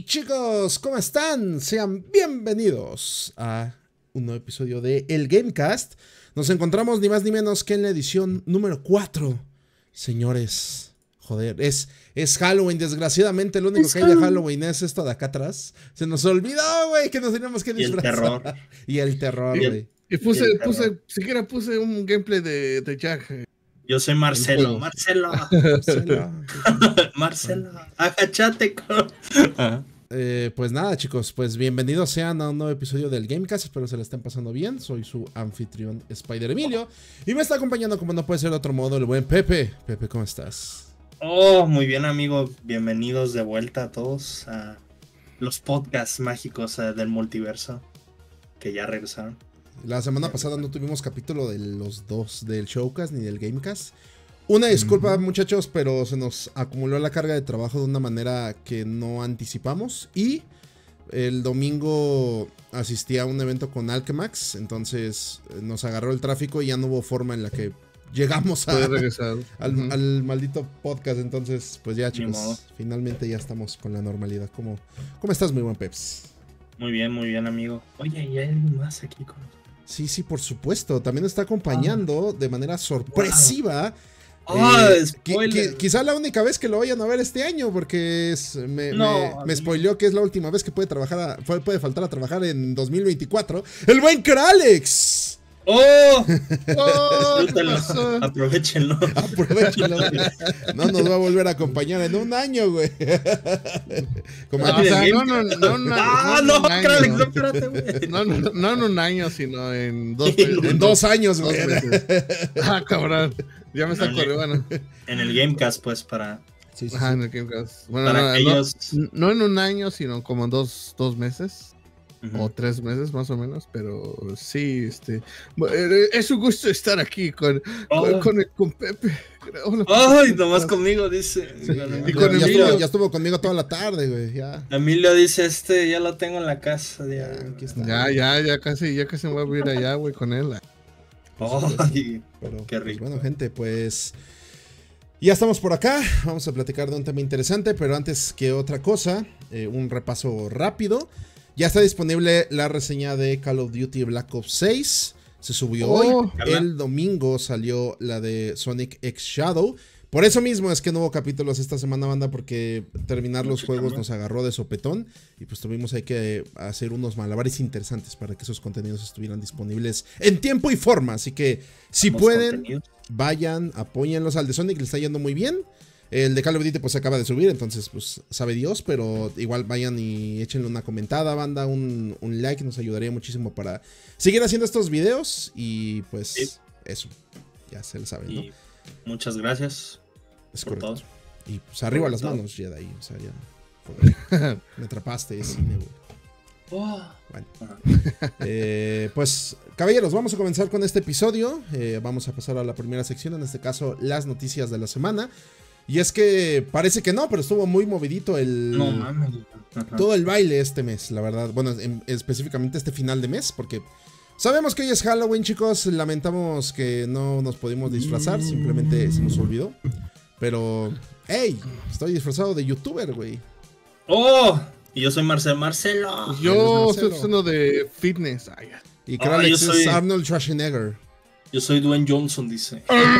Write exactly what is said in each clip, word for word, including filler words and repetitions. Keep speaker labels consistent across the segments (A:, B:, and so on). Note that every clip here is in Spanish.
A: Chicos, ¿cómo están? Sean bienvenidos a un nuevo episodio de El Gamecast. Nos encontramos ni más ni menos que en la edición número cuatro. Señores, joder, es, es Halloween. Desgraciadamente lo único es que hay de Halloween es esto de acá atrás. Se nos olvidó, güey, que nos teníamos que disfrazar.
B: Y el terror.
A: Y el terror, güey.
C: Y puse, y puse, siquiera puse un gameplay de, de Jack.
B: Yo soy Marcelo, Marcelo.
A: Marcelo.
B: Marcelo, agachate.
A: Eh, pues nada, chicos, pues bienvenidos sean a un nuevo episodio del Gamecast. Espero se la estén pasando bien. Soy su anfitrión Spider Emilio y me está acompañando, como no puede ser de otro modo, el buen Pepe. Pepe, ¿cómo estás?
B: Oh, muy bien, amigo. Bienvenidos de vuelta a todos a los podcasts mágicos uh, del multiverso que ya regresaron. La
A: semana pasada no tuvimos capítulo de los dos, del Showcast ni del Gamecast. Una disculpa, uh-huh. muchachos, pero se nos acumuló la carga de trabajo de una manera que no anticipamos. Y el domingo asistí a un evento con Alchemax, entonces nos agarró el tráfico y ya no hubo forma en la que llegamos a, al, uh-huh. al maldito podcast. Entonces, pues ya, chicos, finalmente ya estamos con la normalidad. ¿Cómo, cómo estás, muy buen Peps?
B: Muy bien, muy bien, amigo. Oye, ¿y hay alguien más aquí con nosotros?
A: Sí, sí, por supuesto. También está acompañando wow. de manera sorpresiva.
B: Wow. Oh,
A: eh, qui- qui- quizá la única vez que lo vayan a ver este año, porque es, me, no, me, me spoileó que es la última vez que puede trabajar a, puede faltar a trabajar en dos mil veinticuatro. ¡El buen Kralex!
B: ¡Oh! ¡Oh! Aprovechenlo.
A: Aprovechenlo. No nos va a volver a acompañar en un año, güey.
C: Como ah, o sea, no, no, no, no,
B: ah, no, no, Kralex, no, espérate, güey.
C: No, no, no en un año, sino en dos,
A: en dos años, güey.
C: Ah, cabrón. Ya me está corriendo.
B: En el Gamecast, pues, para...
C: Sí, sí, Ajá, sí. en el Gamecast. Bueno,
B: para
C: no,
B: aquellos...
C: no, no en un año, sino como en dos, dos meses. Uh-huh. O tres meses más o menos, pero sí, este es un gusto estar aquí con, oh. con, con, con Pepe.
B: Hola, Ay, nomás conmigo, dice.
A: Sí, y con ya, Emilio. Estuvo, ya estuvo conmigo toda la tarde, güey. Ya.
B: Emilio dice, este, ya lo tengo en la casa. Ya,
C: aquí está, ya, ya, ya casi, ya casi me voy a ir allá, güey, con él.
B: Oh, pero, qué rico.
A: Pues bueno, gente, pues ya estamos por acá. Vamos a platicar de un tema interesante, pero antes que otra cosa, eh, un repaso rápido. Ya está disponible la reseña de Call of Duty Black Ops seis. Se subió oh, hoy. El domingo salió la de Sonic X Shadow. Por eso mismo es que no hubo capítulos esta semana, banda, porque terminar los juegos nos agarró de sopetón. Y pues tuvimos ahí que hacer unos malabares interesantes para que esos contenidos estuvieran disponibles en tiempo y forma. Así que si pueden, contenidos. vayan, apóyenlos. Al de Sonic le está yendo muy bien. El de Call of Duty pues se acaba de subir, entonces pues sabe Dios, pero igual vayan y échenle una comentada, banda, un, un like, nos ayudaría muchísimo para seguir haciendo estos videos y pues sí. eso, ya se lo saben, ¿no?
B: Y muchas gracias
A: es
B: por
A: correcto.
B: todo.
A: Y pues arriba por las todo. manos, ya de ahí, o sea, ya, joder, me atrapaste, es cine, güey.
B: Oh.
A: Bueno. eh, pues caballeros, vamos a comenzar con este episodio, eh, vamos a pasar a la primera sección, en este caso las noticias de la semana. Y es que parece que no, pero estuvo muy movidito el...
B: No mames.
A: Todo el baile este mes, la verdad. Bueno, en, específicamente este final de mes, porque sabemos que hoy es Halloween, chicos. Lamentamos que no nos pudimos disfrazar, simplemente se nos olvidó. Pero, hey, estoy disfrazado de youtuber, güey.
B: ¡Oh! Y yo soy Marcelo. Marcelo.
C: Yo Marcelo. soy uno de fitness. Ay,
A: y Kralex oh, soy... es Arnold Schwarzenegger.
B: Yo soy Dwayne Johnson, dice.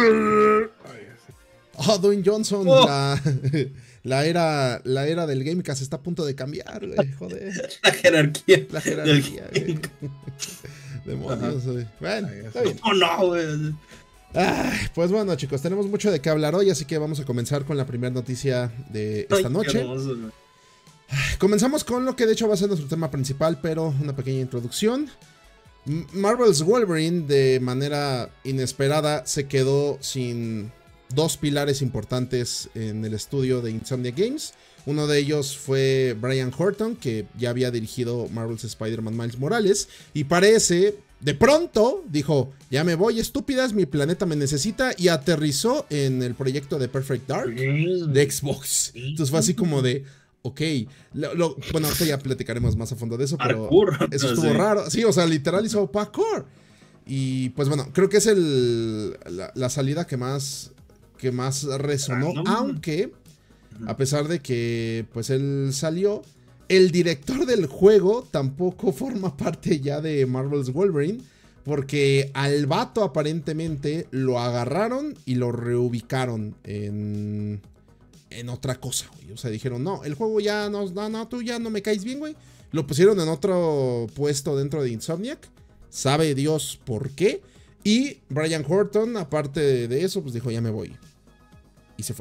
A: Oh, Dwayne Johnson, oh. La, la, era, la era del Gamecast está a punto de cambiar, güey, joder.
B: La jerarquía.
A: La jerarquía, güey. Demonios, güey. Bueno, está bien.
B: Oh, no, güey.
A: Ay, pues bueno, chicos, tenemos mucho de qué hablar hoy, así que vamos a comenzar con la primera noticia de esta Ay, noche. Hermoso, güey. Comenzamos con lo que de hecho va a ser nuestro tema principal, pero una pequeña introducción. Marvel's Wolverine, de manera inesperada, se quedó sin... dos pilares importantes en el estudio de Insomniac Games. Uno de ellos fue Brian Horton, que ya había dirigido Marvel's Spider-Man Miles Morales. Y parece, de pronto, dijo, ya me voy, estúpidas, mi planeta me necesita. Y aterrizó en el proyecto de Perfect Dark de Xbox. Entonces fue así como de, ok. Lo, lo, bueno, ahorita ya platicaremos más a fondo de eso, pero
B: parkour,
A: eso estuvo sí. raro. Sí, o sea, literal hizo parkour. Y pues bueno, creo que es el, la, la salida que más... que más resonó, ah, no. aunque a pesar de que pues él salió, el director del juego tampoco forma parte ya de Marvel's Wolverine, porque al vato aparentemente lo agarraron y lo reubicaron en, en otra cosa, güey. O sea, dijeron, no, el juego ya no, no, no, tú ya no me caes bien, güey. Lo pusieron en otro puesto dentro de Insomniac. Sabe Dios por qué. Y Brian Horton, aparte de eso, pues dijo, ya me voy. Y se fue.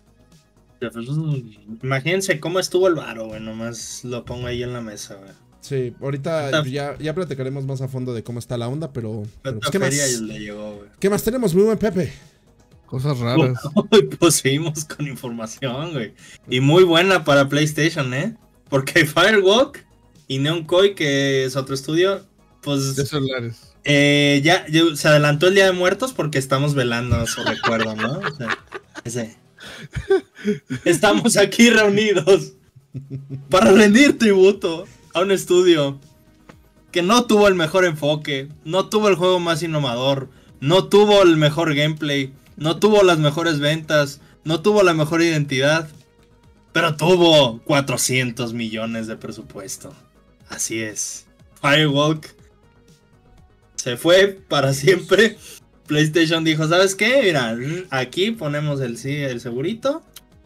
B: Imagínense cómo estuvo el varo, güey. Nomás lo pongo ahí en la mesa, güey.
A: Sí, ahorita ya, ya platicaremos más a fondo de cómo está la onda, pero... pero pues, ¿qué más?
B: Le llegó,
A: ¿Qué más tenemos, muy buen Pepe?
C: Cosas raras.
B: Pues seguimos con información, güey. Y muy buena para PlayStation, ¿eh? Porque Firewalk y Neon Koi, que es otro estudio, pues...
C: De celulares.
B: Eh, ya, ya se adelantó el Día de Muertos porque estamos velando su recuerdo, ¿no? O sea, ese... Estamos aquí reunidos para rendir tributo a un estudio que no tuvo el mejor enfoque, no tuvo el juego más innovador, no tuvo el mejor gameplay, no tuvo las mejores ventas, no tuvo la mejor identidad, pero tuvo cuatrocientos millones de presupuesto. Así es. Firewalk se fue para siempre. PlayStation dijo, ¿sabes qué? Mira, aquí ponemos el, sí, el segurito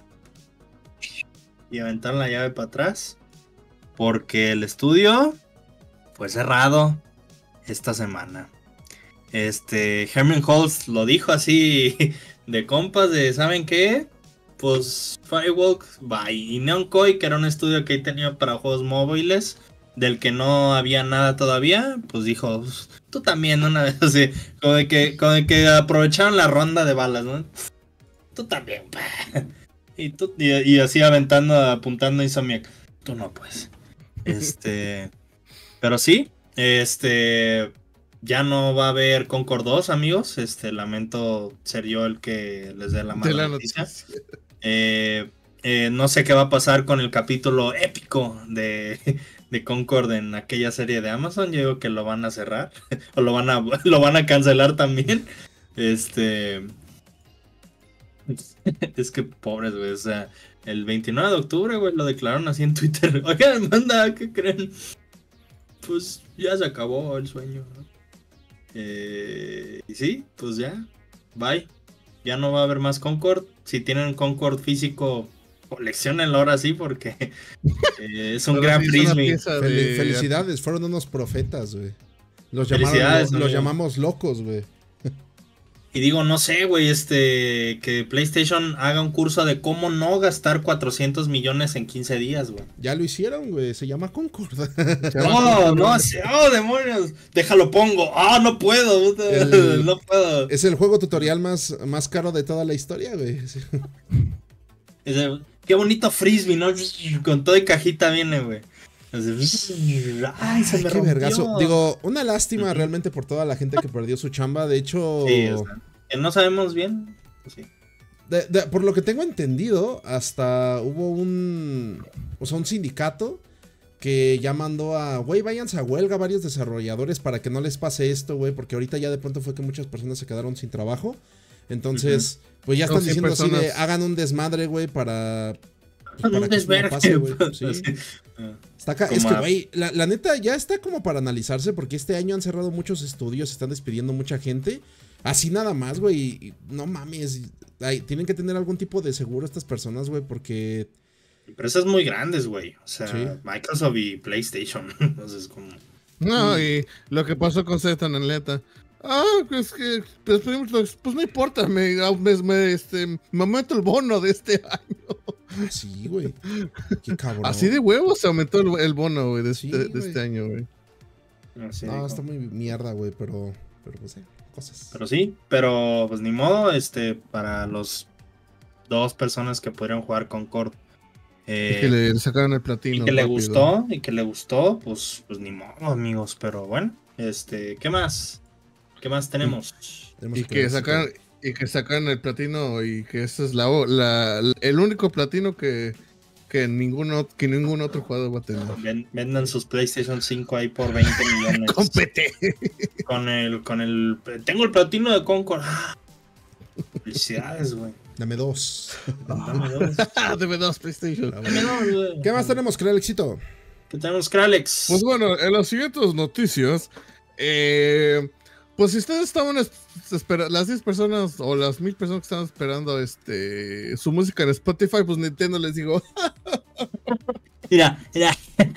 B: y aventaron la llave para atrás porque el estudio fue cerrado esta semana. Este, Herman Hulst lo dijo así de compas de, ¿saben qué? Pues Firewalk, bye. Y Neon Koi, que era un estudio que tenía para juegos móviles, del que no había nada todavía, pues dijo, tú también, una vez así, como de que, como de que aprovecharon la ronda de balas, ¿no? Tú también, y, tú, y, y así aventando, apuntando a Insomniac, tú no, pues. Este, pero sí, este, ya no va a haber Concord dos, amigos, este, lamento ser yo el que les dé la mala la noticia. noticia. Eh, eh, no sé qué va a pasar con el capítulo épico de... de Concord en aquella serie de Amazon. Yo digo que lo van a cerrar o lo van a lo van a cancelar también. Este es que pobres, güey, o sea, el veintinueve de octubre, güey, lo declararon así en Twitter. Oigan, manda, ¿qué creen? Pues ya se acabó el sueño, ¿no? Eh, y sí, pues ya, bye. Ya no va a haber más Concord. Si tienen Concord físico, coleccionenlo ahora sí, porque eh, es un
A: Pero
B: gran
A: sí,
B: frisbee.
A: Fel de... Felicidades, fueron unos profetas, güey. Los, llamaron, lo, los llamamos locos, güey.
B: Y digo, no sé, güey, este, que PlayStation haga un curso de cómo no gastar cuatrocientos millones en quince días, güey.
A: Ya lo hicieron, güey, se llama Concord.
B: No, no, oh, demonios, déjalo pongo. Ah, oh, no puedo, el, no puedo.
A: Es el juego tutorial más, más caro de toda la historia, güey.
B: Qué bonito frisbee, ¿no? Con todo y cajita viene, güey. Ay, se me
A: Ay, qué
B: rompió.
A: vergazo. Digo, una lástima uh-huh. realmente por toda la gente que perdió su chamba. De hecho,
B: sí, o sea, que no sabemos bien. Pues sí.
A: de, de, por lo que tengo entendido, hasta hubo un, o sea, un sindicato que ya mandó a, güey, váyanse a huelga varios desarrolladores para que no les pase esto, güey, porque ahorita ya de pronto fue que muchas personas se quedaron sin trabajo. Entonces, uh-huh. pues ya están no, diciendo personas... así de, hagan un desmadre, güey, para...
B: Para un desvergue,
A: güey. Sí. Está acá. Es que, güey, la, la neta ya está como para analizarse, porque este año han cerrado muchos estudios, se están despidiendo mucha gente. Así nada más, güey. No mames. Ay, tienen que tener algún tipo de seguro estas personas, güey, porque...
B: Empresas muy grandes, güey. O sea, sí. Microsoft y PlayStation. Entonces, como...
C: No, y lo que pasó con Z en Neta. Ah, es que pues, pues no importa, me, me, me, este, me aumento el bono de este año.
A: Sí, güey. Qué cabrón.
C: Así de huevos se aumentó el, el bono, güey, de, sí, de, de este año, güey.
B: Así
A: no, está muy mierda, güey, pero, pero pues sí, cosas.
B: Pero sí, pero pues ni modo, este, para los dos personas que podrían jugar Concord.
C: Eh, y que le sacaron el platino.
B: Y que rápido. le gustó, y que le gustó, pues, pues ni modo, amigos, pero bueno, este, ¿qué más? ¿Qué más tenemos?
C: Y, y que sacan y que sacan el platino y que ese es la, la el único platino que que ninguno que ningún otro jugador va a tener.
B: Ven, vendan sus PlayStation cinco ahí por veinte millones.
C: Compete.
B: Con el con el tengo el platino de Concord. Ah, felicidades, güey.
A: Dame dos.
B: Dame dos.
C: Dame dos PlayStation.
B: Dame dos, güey.
A: ¿Qué más tenemos, Kralexito?
B: ¿Qué tenemos, Kralex?
C: Pues bueno, en las siguientes noticias, eh, pues si ustedes estaban esperando, las diez personas o las mil personas que estaban esperando este su música en Spotify, pues Nintendo les digo,
B: Mira, mira.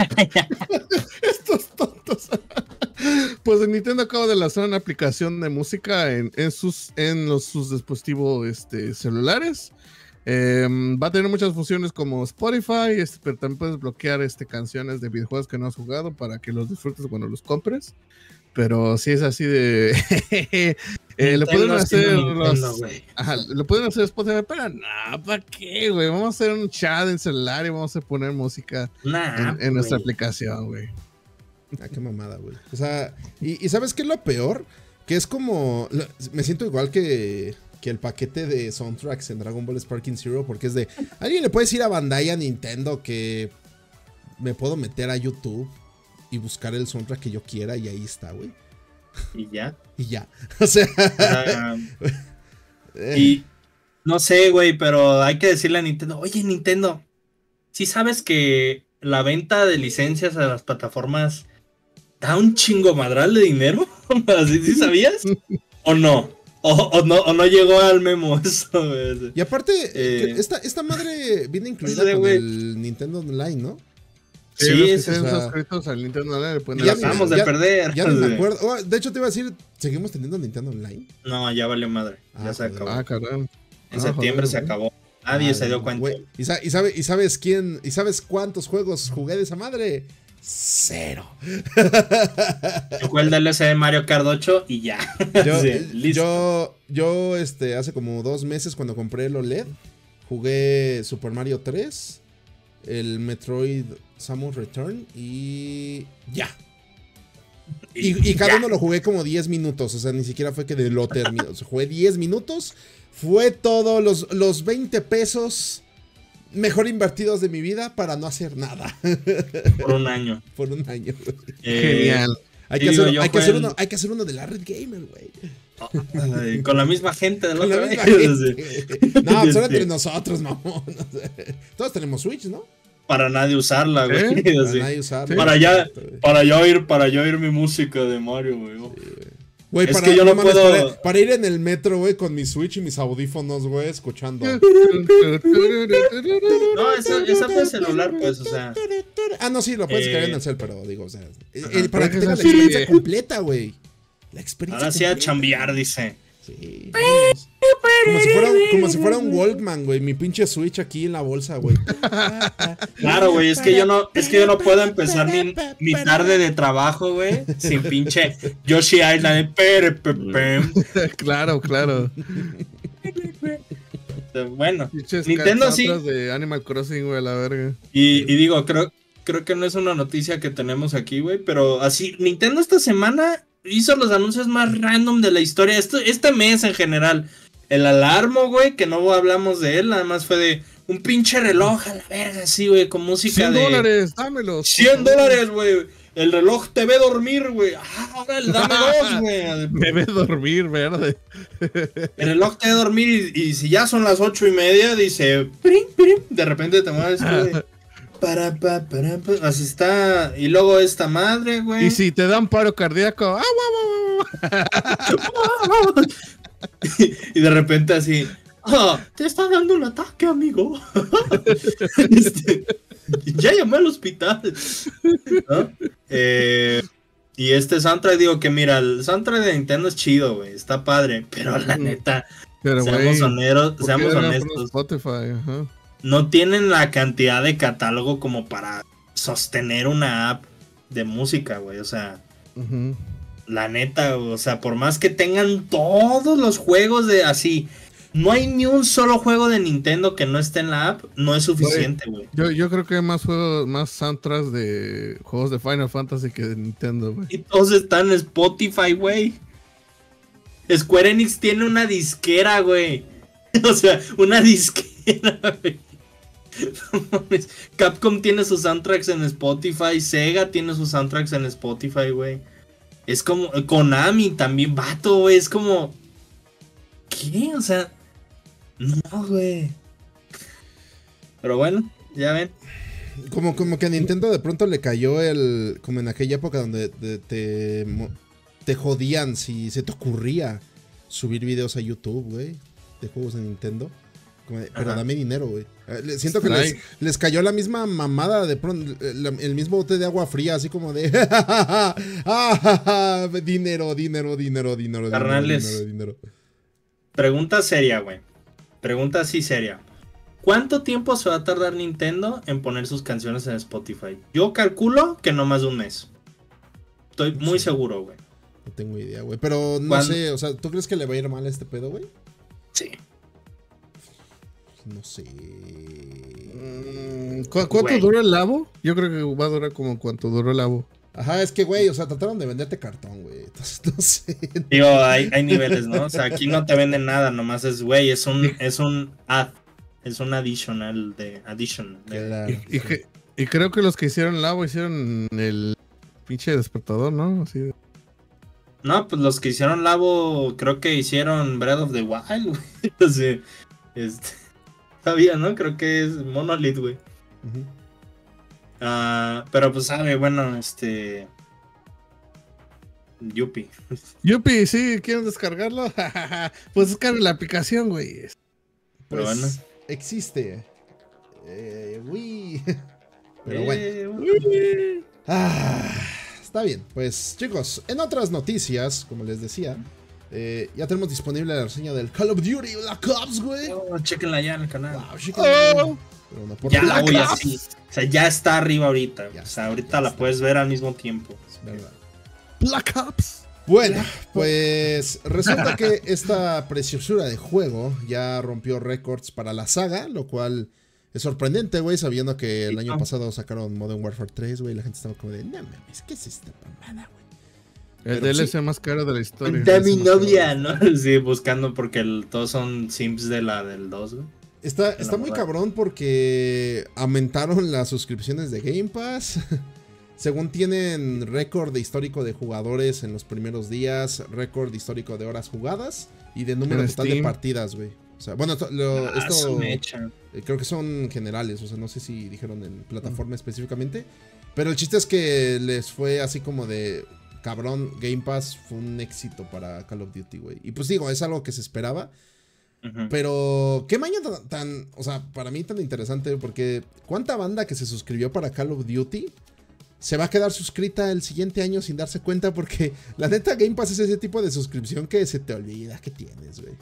C: estos tontos. Pues Nintendo acaba de lanzar una aplicación de música en, en sus en los, sus dispositivos este, celulares. Eh, va a tener muchas funciones como Spotify, este, pero también puedes bloquear este, canciones de videojuegos que no has jugado para que los disfrutes cuando los compres. Pero si es así de... eh, lo pueden hacer los... Ajá, lo pueden hacer Spotify, pero no, ¿para qué, güey? Vamos a hacer un chat en celular y vamos a poner música nah, en, en nuestra aplicación, güey.
A: Ah, qué mamada, güey. O sea, y, y ¿sabes qué es lo peor? Que es como... Me siento igual que... que el paquete de soundtracks en Dragon Ball Sparking Zero, porque es de, ¿alguien le puede decir a Bandai, a Nintendo, que me puedo meter a YouTube y buscar el soundtrack que yo quiera y ahí está, güey?
B: Y ya.
A: Y ya. O sea...
B: Uh, y no sé, güey, pero hay que decirle a Nintendo, oye, Nintendo, ¿sí sabes que la venta de licencias a las plataformas da un chingo madral de dinero? ¿Sí, sí sabías? ¿O no? O, o, no, o no llegó al memo eso, güey.
A: Y aparte,
B: eh,
A: esta, esta madre viene incluida con wey. el Nintendo Online, ¿no?
C: Sí, sí, los que estén suscritos al Nintendo Online le pueden
B: ya acabamos de
A: ya,
B: perder.
A: Ya no me acuerdo. Oh, de hecho, te iba a decir, ¿seguimos teniendo Nintendo Online?
B: No, ya valió madre.
A: Ah,
B: ya se
A: joder.
B: acabó.
C: Ah, caramba.
B: En
C: ah,
B: septiembre
C: joder,
B: se acabó. Nadie ah, se dio cuenta.
A: Wey. ¿Y, sa y, sabe, ¿Y sabes quién? ¿Y sabes cuántos juegos jugué de esa madre? Cero.
B: Yo jugué el D L C de Mario Kart ocho y ya.
A: Yo, sí, listo. yo, yo este, hace como dos meses cuando compré el O L E D, jugué Super Mario tres, el Metroid Samus Return y ya. Y, y cada ya. uno lo jugué como diez minutos, o sea, ni siquiera fue que de lo terminé. O sea, jugué diez minutos, fue todo, los, los veinte pesos mejor invertidos de mi vida para no hacer nada.
B: Por un año.
A: Por un año.
C: Eh, Genial.
A: Hay que, hacer, hay, que hacer uno, hay que hacer uno de la Red Gamer, güey.
B: Oh, con la misma gente de la otra vez.
A: No, solo sí. entre nosotros, mamón. Todos tenemos Switch, ¿no?
B: Para nadie usarla, güey.
A: ¿Eh? Para sí. nadie usarla.
B: Para ya, para ya oír, para ya oír mi música de Mario, güey.
A: Güey, para, que yo no, no puedo... para, para ir en el metro, güey, con mi Switch y mis audífonos, güey, escuchando.
B: No, esa, esa fue celular, pues, o sea.
A: Ah, no, sí, lo puedes eh... cargar en el cel, pero digo, o sea, eh, para que tengas la experiencia completa, güey. La experiencia
B: Ahora sí a chambear, dice.
A: Sí. Como si, fuera, como si fuera un Walkman, güey. Mi pinche Switch aquí en la bolsa, güey.
B: Claro, güey. Es que yo no, es que yo no puedo empezar mi, mi tarde de trabajo, güey, sin pinche Yoshi Island.
C: Claro, claro.
B: Bueno,
C: Pinches
B: Nintendo sí.
C: De Animal Crossing, güey, la verga.
B: Y, y digo, creo, creo que no es una noticia que tenemos aquí, güey. Pero así, Nintendo esta semana hizo los anuncios más random de la historia. Esto, este mes en general. El Alarmo, güey, que no hablamos de él. Nada más fue de un pinche reloj a la verga, así, güey, con música
C: cien
B: de...
C: cien dólares, dámelos.
B: cien dólares, güey. El reloj te ve dormir, güey. Ah, ahora el dame dos, güey.
C: Me ve dormir, ¿verdad?
B: El reloj te ve dormir y, y si ya son las ocho y media, dice... Prim, prim, de repente te mueves, güey. Para, para, para, para, así está. Y luego esta madre, güey.
C: Y si te dan paro cardíaco. ¡Ah,
B: guau, guau! Y de repente así. Oh, te está dando un ataque, amigo. este, ya llamé al hospital. ¿No? Eh, y este soundtrack, digo que mira, el soundtrack de Nintendo es chido, güey. Está padre. Pero la neta, pero, seamos, wey, honeros, seamos honestos.
C: Spotify, ajá.
B: No tienen la cantidad de catálogo como para sostener una app de música, güey. O sea,
C: uh-huh.
B: La neta, o sea, por más que tengan todos los juegos de así, no hay ni un solo juego de Nintendo que no esté en la app, no es suficiente, güey.
C: Yo, yo creo que hay más juegos, más soundtracks de juegos de Final Fantasy que de Nintendo, güey.
B: Y todos están en Spotify, güey. Square Enix tiene una disquera, güey. O sea, una disquera, güey. Capcom tiene sus soundtracks en Spotify, Sega tiene sus soundtracks en Spotify, güey. Es como Konami también, vato, güey, es como ¿qué? O sea, No, güey. Pero bueno, ya ven.
A: Como, como que a Nintendo de pronto le cayó el... Como en aquella época donde de, te, te jodían si se te ocurría subir videos a YouTube, güey. De juegos de Nintendo. Como de, pero dame dinero, güey. Eh, siento que les, les cayó la misma mamada de pronto. El, el mismo bote de agua fría, así como de... dinero, dinero, dinero, dinero,
B: Carnales,
A: dinero, dinero.
B: Pregunta seria, güey. Pregunta así seria. ¿Cuánto tiempo se va a tardar Nintendo en poner sus canciones en Spotify? Yo calculo que no más de un mes. Estoy muy sí. seguro, güey.
A: No tengo idea, güey. Pero no ¿Cuándo? sé, o sea, ¿tú crees que le va a ir mal a este pedo, güey?
B: Sí.
A: No sé.
C: Mm, ¿cu ¿Cuánto güey. duró el Labo? Yo creo que va a durar como cuánto duró el Labo.
A: Ajá, es que, güey, o sea, trataron de venderte cartón, güey. Entonces, no sé.
B: Digo, hay, hay niveles, ¿no? O sea, aquí no te venden nada, nomás es, güey, es un, es un ad. Es un additional de addition. De,
C: claro, y, y, sí. que, y creo que los que hicieron Labo hicieron el pinche despertador, ¿no? Así de...
B: No, pues los que hicieron Labo creo que hicieron Breath of the Wild, güey. O sea, este, sabía, ¿no? Creo que es Monolith, güey. Uh-huh. uh, pero pues sabe, bueno, este... Yupi.
C: Yupi, sí, ¿quieren descargarlo? Pues descarguen la aplicación, güey.
A: Pues, pero bueno. Existe. Eh, uy. Pero
B: eh,
A: bueno. Uy. Ah, está bien. Pues chicos, en otras noticias, como les decía, eh, ya tenemos disponible la reseña del Call of Duty Black Ops, güey.
B: Oh, chequenla ya en el canal.
A: Wow, chequenla. Oh.
B: Pero no, ya, Black oye, Ops. Sí. O sea, ya está arriba ahorita. Ya o sea, ahorita la está. Puedes ver al mismo tiempo.
A: Es verdad.
C: Black Ops.
A: Bueno, pues resulta que esta preciosura de juego ya rompió récords para la saga, lo cual es sorprendente, güey, sabiendo que el año pasado sacaron Modern Warfare tres, güey, la gente estaba como de, no mames, ¿qué es esta mamada, güey?
C: El D L C sí. más caro de la historia.
B: De mi novia, ¿no? Sí, buscando porque el, todos son sims de la del dos, güey.
A: Está, está muy cabrón porque aumentaron las suscripciones de Game Pass. Según tienen récord histórico de jugadores en los primeros días, récord histórico de horas jugadas y de número total Steam. de partidas, güey. O sea, bueno, esto, lo, ah, esto eh, creo que son generales, o sea, no sé si dijeron en plataforma mm. específicamente, pero el chiste es que les fue así como de, cabrón, Game Pass fue un éxito para Call of Duty, güey. Y pues digo, es algo que se esperaba, uh-huh. pero qué maña tan, tan, o sea, para mí tan interesante, porque cuánta banda que se suscribió para Call of Duty se va a quedar suscrita el siguiente año sin darse cuenta, porque la neta Game Pass es ese tipo de suscripción que se te olvida que tienes, güey.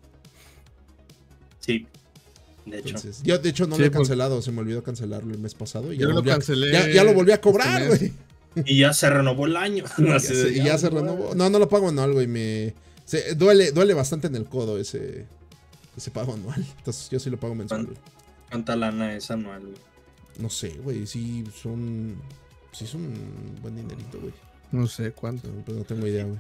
B: Sí, de hecho.
A: Entonces, yo de hecho no sí, lo he cancelado, se me olvidó cancelarlo el mes pasado. Y
C: yo
A: ya
C: lo
A: volví
C: cancelé.
A: A, ya, ya lo volví a cobrar, güey.
B: Y ya se renovó el año.
A: ya se, y ya se renovó. No, no lo pago anual, güey. Me se, duele, duele bastante en el codo ese, ese pago anual. Entonces yo sí lo pago mensual, güey.
B: ¿Cuánta lana es anual, güey?
A: No sé, güey. Sí son... Sí es un buen dinerito, güey.
C: No sé cuánto.
A: Pero no tengo idea, güey.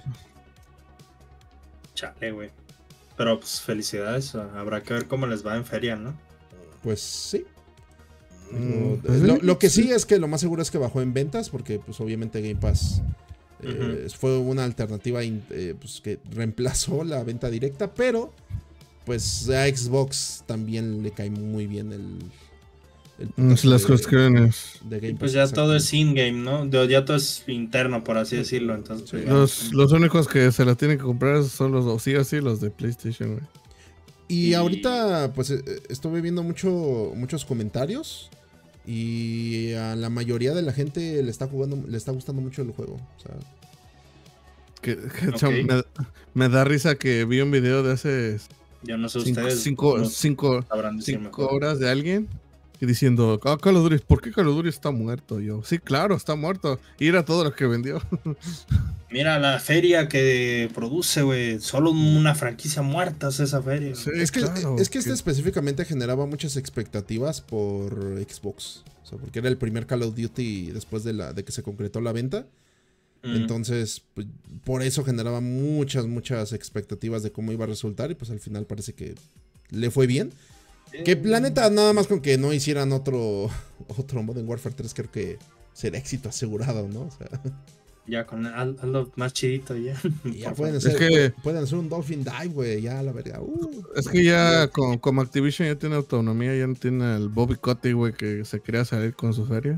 B: Chale, güey. Pero pues felicidades. Habrá que ver cómo les va en feria, ¿no?
A: Pues sí. Mm, pues, lo, lo que sí, sí es que lo más seguro es que bajó en ventas, porque pues obviamente Game Pass eh, uh-huh. fue una alternativa eh, pues, que reemplazó la venta directa, pero pues a Xbox también le cae muy bien el...
C: El las suscripciones
B: de, de pues ya todo es in-game, ¿no? Ya todo es interno, por así decirlo. Entonces,
C: sí, los, los únicos que se la tienen que comprar son los, o sí o sí, los de PlayStation, güey.
A: Y, y ahorita, pues, estuve viendo mucho, muchos comentarios. Y a la mayoría de la gente le está jugando, le está gustando mucho el juego. O sea.
C: Que, que okay. me, me da risa que vi un video de hace.
B: Yo no sé
C: cinco,
B: ustedes.
C: Cinco,
B: no
C: cinco, cinco horas de alguien. Y diciendo, ah, Call of Duty, ¿por qué Call of Duty está muerto? Yo, sí, claro, está muerto. Y era todo lo que vendió.
B: Mira la feria que produce, güey. Solo una franquicia muerta es esa feria.
A: Sí, es que, claro, es que este que... específicamente generaba muchas expectativas por Xbox. O sea, porque era el primer Call of Duty después de, la, de que se concretó la venta. Mm. Entonces, pues, por eso generaba muchas, muchas expectativas de cómo iba a resultar. Y pues al final parece que le fue bien. Que planeta, nada más con que no hicieran otro otro Modern Warfare tres, creo que será éxito asegurado, ¿no? O sea.
B: Ya con haz- hazlo más chidito ya.
A: Y ya
B: Por
A: pueden
B: favor.
A: hacer,
C: que-
A: pueden hacer un Dolphin Dive, güey, ya la verga. Uh.
C: Es que ya con, como Activision ya tiene autonomía, ya no tiene el Bobby Kotick, güey, que se quería salir con su feria.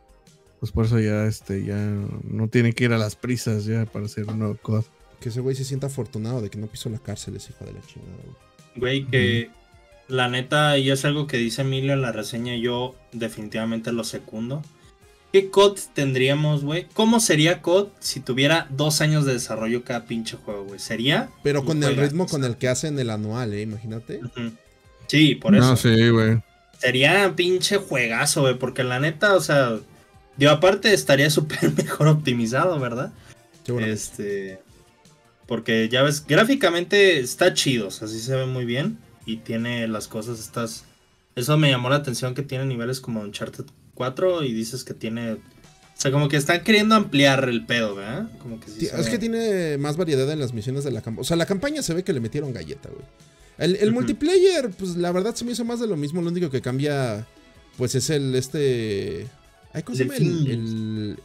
C: Pues por eso ya este ya no tiene que ir a las prisas ya para hacer un nuevo C O D.
A: Que ese güey se sienta afortunado de que no pisó la cárcel, ese hijo de la chingada, güey.
B: Güey, que la neta, y es algo que dice Emilio en la reseña, yo definitivamente lo secundo. ¿Qué C O D tendríamos, güey? ¿Cómo sería C O D si tuviera dos años de desarrollo cada pinche juego, güey? ¿Sería?
A: Pero
B: un
A: con el
B: juegazo.
A: ritmo con el que hacen el anual, eh, imagínate.
B: Ujú. Sí, por eso.
C: No, sí, güey.
B: Sería pinche juegazo, güey, porque la neta, o sea, digo, aparte estaría súper mejor optimizado, ¿verdad?
A: Qué bueno.
B: Este, porque ya ves, gráficamente está chido, o sea, sí se ve muy bien y tiene las cosas estas. Eso me llamó la atención que tiene niveles como Uncharted cuatro y dices que tiene, o sea, como que están queriendo ampliar el pedo, ¿verdad? Como que sí.
A: Ti-
B: se
A: Es
B: ve-
A: que tiene más variedad en las misiones de la campaña. O sea, la campaña se ve que le metieron galleta, güey. El, el
B: Ujú.
A: multiplayer, pues la verdad se me hizo más de lo mismo. Lo único que cambia, pues es el este. Ay, ¿cómo se llama? El,
B: Delfín.
A: el,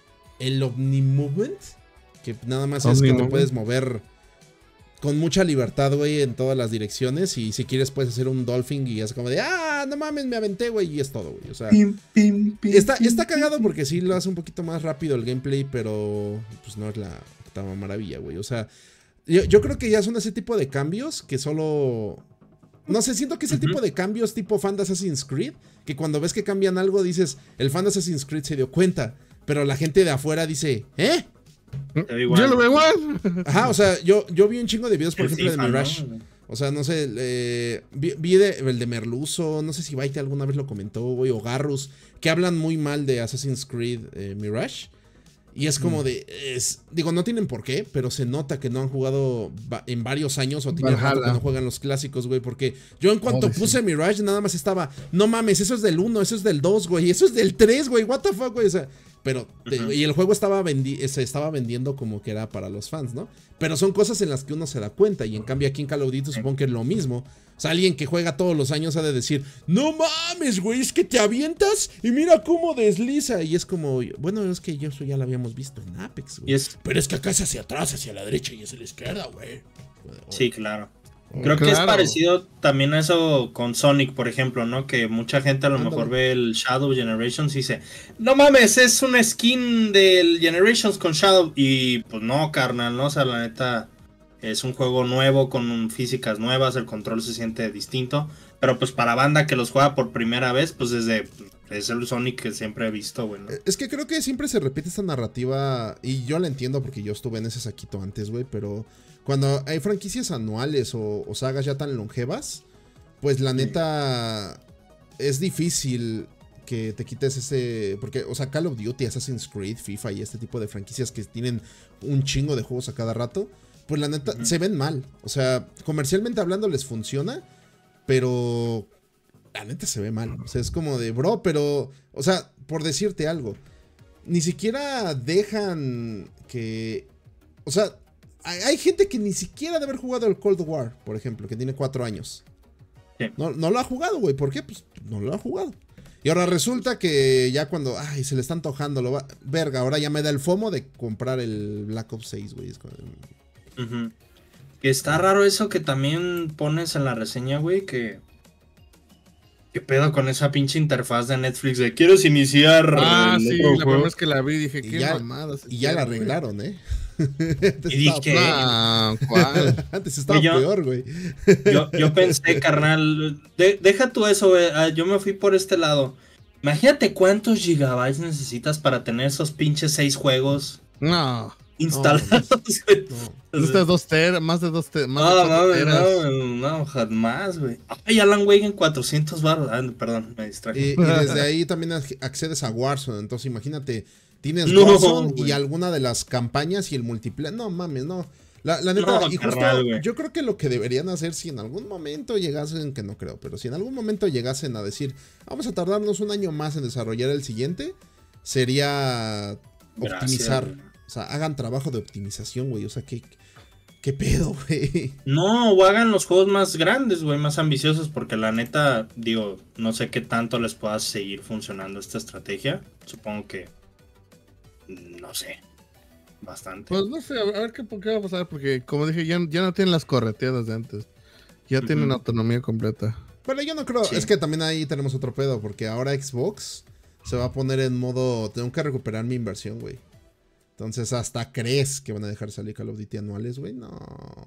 A: el Omni-Movement. Que nada más es que te
C: Omni-Movement.
A: puedes mover con mucha libertad, güey, en todas las direcciones. Y si quieres, puedes hacer un Dolphin y es como de, ah, no mames, me aventé, güey. Y es todo, güey. O sea,
B: Pim, pim, pim,
A: está,
B: pim,
A: está
B: pim,
A: cagado
B: pim.
A: porque sí lo hace un poquito más rápido el gameplay, pero pues no es la octava maravilla, güey. O sea, yo, yo creo que ya son ese tipo de cambios que solo. No sé, siento que es el
B: Ujú.
A: tipo de cambios tipo fan de Assassin's Creed, que cuando ves que cambian algo dices, el fan de Assassin's Creed se dio cuenta, pero la gente de afuera dice, ¿eh?
B: Te veo igual.
C: Yo lo veo igual.
A: Ajá, o sea, yo, yo vi un chingo de videos, por
B: El
A: ejemplo,
B: FIFA,
A: de Mirage.
B: ¿no?
A: O sea, no sé, eh, vi, vi de- el de Merluzo, no sé si Baite alguna vez lo comentó, güey, o Garrus, que hablan muy mal de Assassin's Creed eh, Mirage. Y es como de, es, digo, no tienen por qué, pero se nota que no han jugado va- en varios años o tienen rato
C: Valhalla.
A: que no juegan los clásicos, güey, porque yo en cuanto
C: Odyssey.
A: puse Mirage nada más estaba, no mames, eso es del uno, eso es del dos, güey, eso es del tres, güey, what the fuck, güey, o sea, pero, te-
B: Ujú.
A: y el juego estaba vendi- se estaba vendiendo como que era para los fans, ¿no? Pero son cosas en las que uno se da cuenta, y en cambio aquí en Call of Duty supongo que es lo mismo. O sea, alguien que juega todos los años ha de decir, no mames, güey, es que te avientas y mira cómo desliza. Y es como, bueno, es que yo eso ya lo habíamos visto en Apex, güey.
B: Y es,
A: Pero es que acá es hacia atrás, hacia la derecha y hacia la izquierda, güey.
B: sí, claro.
A: Oh,
B: Creo que es
C: Claro.
B: parecido también a eso con Sonic, por ejemplo, ¿no? Que mucha gente a lo
A: Ándale.
B: mejor ve el Shadow Generations y dice, no mames, es una skin del Generations con Shadow. Y pues no, carnal, ¿no? O sea, la neta es un juego nuevo con físicas nuevas, el control se siente distinto. Pero pues para banda que los juega por primera vez, pues desde es el Sonic que siempre he visto, güey, ¿no?
A: Es que creo que siempre se repite esta narrativa y yo la entiendo porque yo estuve en ese saquito antes, güey, pero cuando hay franquicias anuales o, o sagas ya tan longevas, pues la
B: Sí.
A: neta es difícil que te quites ese, porque, o sea, Call of Duty, Assassin's Creed, FIFA y este tipo de franquicias que tienen un chingo de juegos a cada rato, pues la neta
B: Ujú.
A: se ven mal, o sea, comercialmente hablando les funciona, pero la neta se ve mal. O sea, es como de, bro, pero, o sea, por decirte algo, ni siquiera dejan que, o sea, hay, hay gente que ni siquiera de haber jugado el Cold War, por ejemplo, que tiene cuatro años.
B: Sí.
A: No, no lo ha jugado, güey. ¿Por qué? Pues no lo ha jugado. Y ahora resulta que ya cuando, ay, se le está antojando, lo va, verga, ahora ya me da el FOMO de comprar el Black Ops seis, güey. Es como,
B: Ujú. Que está raro eso que también pones en la reseña, güey, que... ¿Qué pedo con esa pinche interfaz de Netflix de ¿quieres iniciar
C: Ah,
B: el
C: sí,
B: otro
C: la
B: juego?
C: primera vez que la vi dije,
A: Y
C: qué
A: ya-
C: mamadas.
A: y ya la
C: hicieron, güey.
A: arreglaron, ¿eh? Antes
B: Y
A: estaba
B: dije,
A: peor.
C: Ah, ¿cuál?
A: Antes estaba
B: Yo-
A: peor, güey.
B: Yo, yo pensé, carnal, de- deja tú eso, güey, ah, yo me fui por este lado. Imagínate cuántos gigabytes necesitas para tener esos pinches seis juegos
C: No,
B: instalados, güey.
A: No.
C: necesitas dos teras, más de dos teras, más de
B: No,
C: cuatro
B: mames,
C: teras.
B: no, no, jamás, güey. Ay, Alan Wake en cuatrocientos baros. Ah, perdón, me distraje.
A: Y, y desde ahí también ac- accedes a Warzone. Entonces imagínate, tienes
B: No,
A: Warzone y
B: güey.
A: alguna de las campañas y el multiplayer. No mames, no. La, la neta,
B: No,
A: y justo
B: carnal, güey.
A: yo creo que lo que deberían hacer si en algún momento llegasen, que no creo, pero si en algún momento llegasen a decir, vamos a tardarnos un año más en desarrollar el siguiente, sería
B: Gracias,
A: optimizar.
B: güey.
A: O sea, hagan trabajo de optimización, güey. O sea, ¿qué, qué pedo, güey?
B: No, o hagan los juegos más grandes, güey, más ambiciosos, porque la neta, digo, no sé qué tanto les pueda seguir funcionando esta estrategia. Supongo que, no sé. bastante.
C: Pues no sé, a ver qué, qué va a pasar, porque como dije, ya, ya no tienen las correteadas de antes. Ya uh-huh. tienen autonomía completa.
A: Pero yo no creo, sí. Es que también ahí tenemos otro pedo, porque ahora Xbox se va a poner en modo, tengo que recuperar mi inversión, güey. Entonces hasta crees que van a dejar salir Call of Duty anuales, güey, no.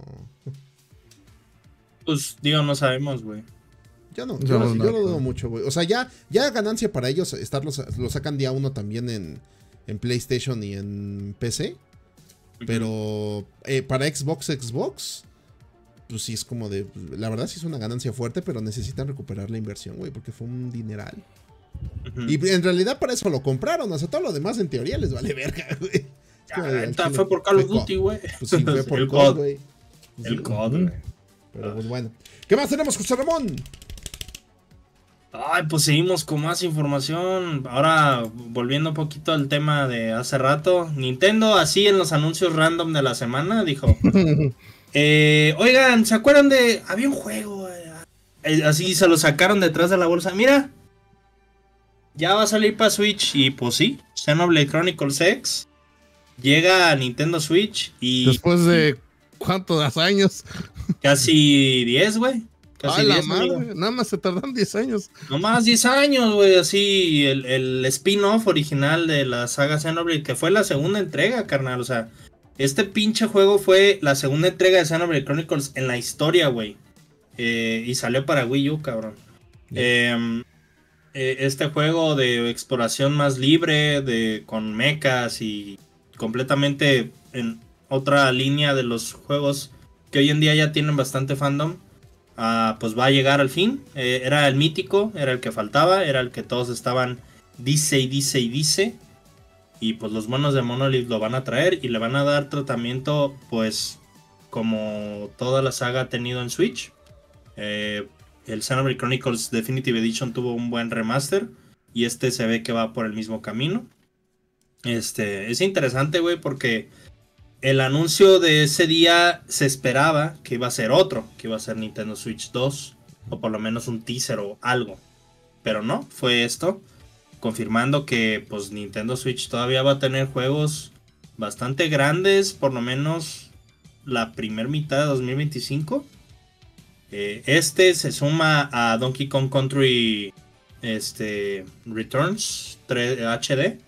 B: Pues digo, no sabemos, güey.
A: Yo no, yo, no, yo no lo dudo mucho, güey. O sea, ya, ya ganancia para ellos, estarlos, lo sacan día uno también en, en PlayStation y en P C. Uh-huh. Pero eh, para Xbox, Xbox, pues sí es como de, la verdad sí es una ganancia fuerte, pero necesitan recuperar la inversión, güey, porque fue un dineral. Uh-huh. Y en realidad para eso lo compraron, o sea, todo lo demás en teoría les vale verga, güey.
B: Ya, fue por Call of Duty, güey.
A: Pues sí, fue por
B: el
A: C O D, güey.
B: El C O D, güey.
A: Pero pues bueno. ¿Qué más tenemos, José Ramón?
B: Ay, pues seguimos con más información. Ahora, volviendo un poquito al tema de hace rato. Nintendo, así en los anuncios random de la semana, dijo... eh, oigan, ¿se acuerdan de...? Había un juego, eh, así se lo sacaron detrás de la bolsa. Mira, ya va a salir para Switch. Y pues sí, Xenoblade Chronicles X llega a Nintendo Switch y...
C: Después de... ¿cuántos años?
B: Casi diez, güey.
C: Ay, la madre, nada más se tardan diez años.
B: No más diez años, güey, así el, el spin-off original de la saga Xenoblade, que fue la segunda entrega, carnal, o sea, este pinche juego fue la segunda entrega de Xenoblade Chronicles en la historia, güey, eh, y salió para Wii U, cabrón. Eh, eh, este juego de exploración más libre, de con mechas y completamente en otra línea de los juegos que hoy en día ya tienen bastante fandom. Uh, pues va a llegar al fin. Eh, era el mítico, era el que faltaba, era el que todos estaban dice y dice y dice. Y pues los monos de Monolith lo van a traer y le van a dar tratamiento, pues, como toda la saga ha tenido en Switch. Eh, el Xenoblade Chronicles Definitive Edition tuvo un buen remaster y este se ve que va por el mismo camino. Este, es interesante, güey, porque el anuncio de ese día se esperaba que iba a ser otro, que iba a ser Nintendo Switch dos, o por lo menos un teaser o algo. Pero no, fue esto, confirmando que pues Nintendo Switch todavía va a tener juegos bastante grandes, por lo menos la primera mitad de dos mil veinticinco. Eh, este se suma a Donkey Kong Country este, Returns tres H D.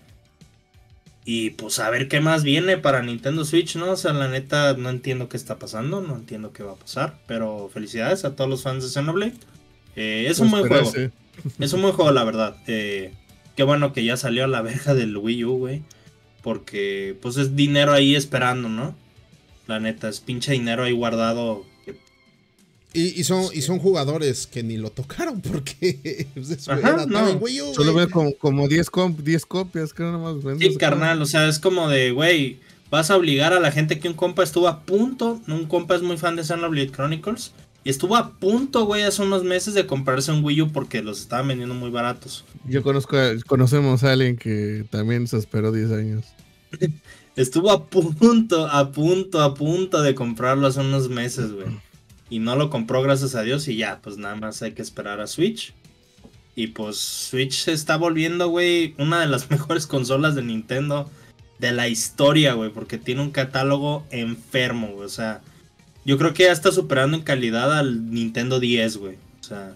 B: Y pues a ver qué más viene para Nintendo Switch, ¿no? O sea, la neta no entiendo qué está pasando, no entiendo qué va a pasar. Pero felicidades a todos los fans de Xenoblade. Eh, es pues un buen juego. Es un buen juego, la verdad. Eh, qué bueno que ya salió a la verga del Wii U, güey. Porque pues es dinero ahí esperando, ¿no? La neta, es pinche dinero ahí guardado.
A: Y, y, son, y son jugadores que ni lo tocaron porque pues,
B: Ajá, era no.
A: en Wii U,
C: solo veo como, como diez, comp, diez copias, que nada más venden.
B: Sí, carnal, o sea, es como de, güey, vas a obligar a la gente que un compa estuvo a punto, un compa es muy fan de Xenoblade Chronicles, y estuvo a punto, güey, hace unos meses de comprarse un Wii U porque los estaban vendiendo muy baratos.
C: Yo conozco, conocemos a alguien que también se esperó diez años.
B: Estuvo a punto, a punto, a punto de comprarlo hace unos meses, güey. Y no lo compró, gracias a Dios, y ya, pues nada más hay que esperar a Switch. Y pues Switch se está volviendo, güey, una de las mejores consolas de Nintendo de la historia, güey, porque tiene un catálogo enfermo, güey. O sea, yo creo que ya está superando en calidad al Nintendo diez, güey. O sea,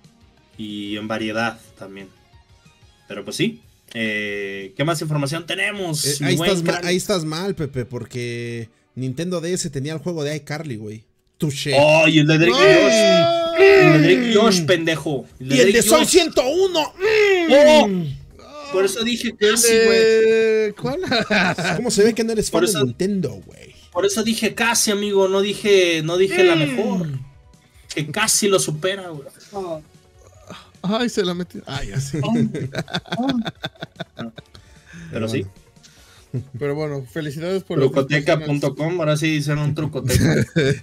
B: y en variedad también. Pero pues sí. Eh, ¿Qué más información tenemos?
A: Eh, ahí, estás ma- ahí estás mal, Pepe, porque Nintendo D S tenía el juego de iCarly, güey. Touché.
B: ¡Oh, y el de Drake Josh! El de Drake Josh, pendejo.
A: El y el de Sol ciento uno. Mm.
B: ¡Oh! Por eso dije casi, güey.
C: ¿Cuál?
A: ¿Cómo se ve que no eres fan de Nintendo, güey?
B: Por eso dije casi, amigo. No dije, no dije mm. la mejor. Que casi lo supera, güey. Oh.
C: Ay, se la metió. Ay, así.
B: Oh. Oh. Pero, Pero sí.
C: Pero bueno, felicidades por
B: trucoteca punto com, ahora sí dicen un trucoteca.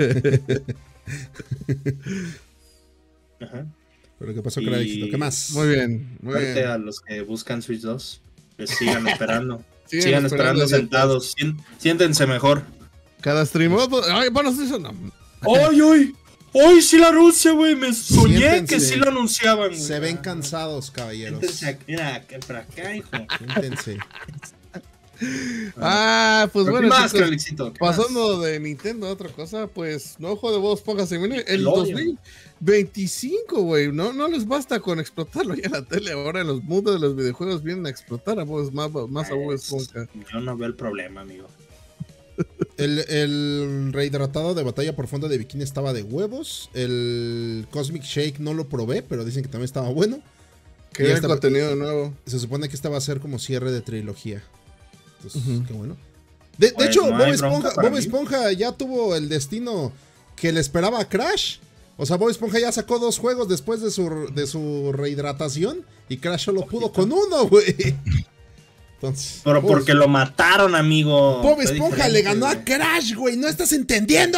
A: Ajá. Pero qué pasó con el éxito, ¿qué más?
C: Muy bien, muy bien.
B: A los que buscan Switch dos, que sigan esperando. sigan, sigan esperando, esperando sentados. Siéntense mejor.
C: Cada stream. Ay, bueno, eso no.
B: ¡Ay, ay! ¡Ay, sí lo anuncia, güey! Me soñé Siéntense. que sí lo anunciaban, güey.
A: Se ven cansados, caballeros.
B: Siéntense, mira, para acá, hijo.
A: Siéntense.
C: Ah, pues
B: ¿Pero
C: bueno,
B: qué más,
C: chicos,
B: Carlixito? ¿Qué
C: pasando
B: más?
C: de Nintendo a otra cosa, pues no juego de Bob Esponja se viene el
B: El odio.
C: dos mil veinticinco, güey. No, no les basta con explotarlo ya en la tele. Ahora en los mundos de los videojuegos vienen a explotar a Bob, más, más a Bob
B: Es-
C: Esponja.
B: Yo no veo el problema, amigo.
A: El, el rehidratado de batalla por fondo de bikini estaba de huevos. El Cosmic Shake no lo probé, pero dicen que también estaba bueno.
C: Que
A: Y
C: hay
A: esta-
C: contenido nuevo.
A: Se supone que esta va a ser como cierre de trilogía. Entonces,
C: Ujú.
A: qué bueno. De, de
B: Pues
A: hecho,
B: no
A: Bob,
B: hay bronca
A: Esponja,
B: para
A: Bob
B: mí.
A: Esponja ya tuvo el destino que le esperaba a Crash. O sea, Bob Esponja ya sacó dos juegos después de su, de su rehidratación. Y Crash solo pudo con uno, güey. Entonces,
B: Pero
A: Bob-
B: porque lo mataron, amigo.
A: Bob
B: Fue
A: Esponja le
B: diferente,
A: ganó a
B: güey.
A: Crash, güey. ¿No estás entendiendo?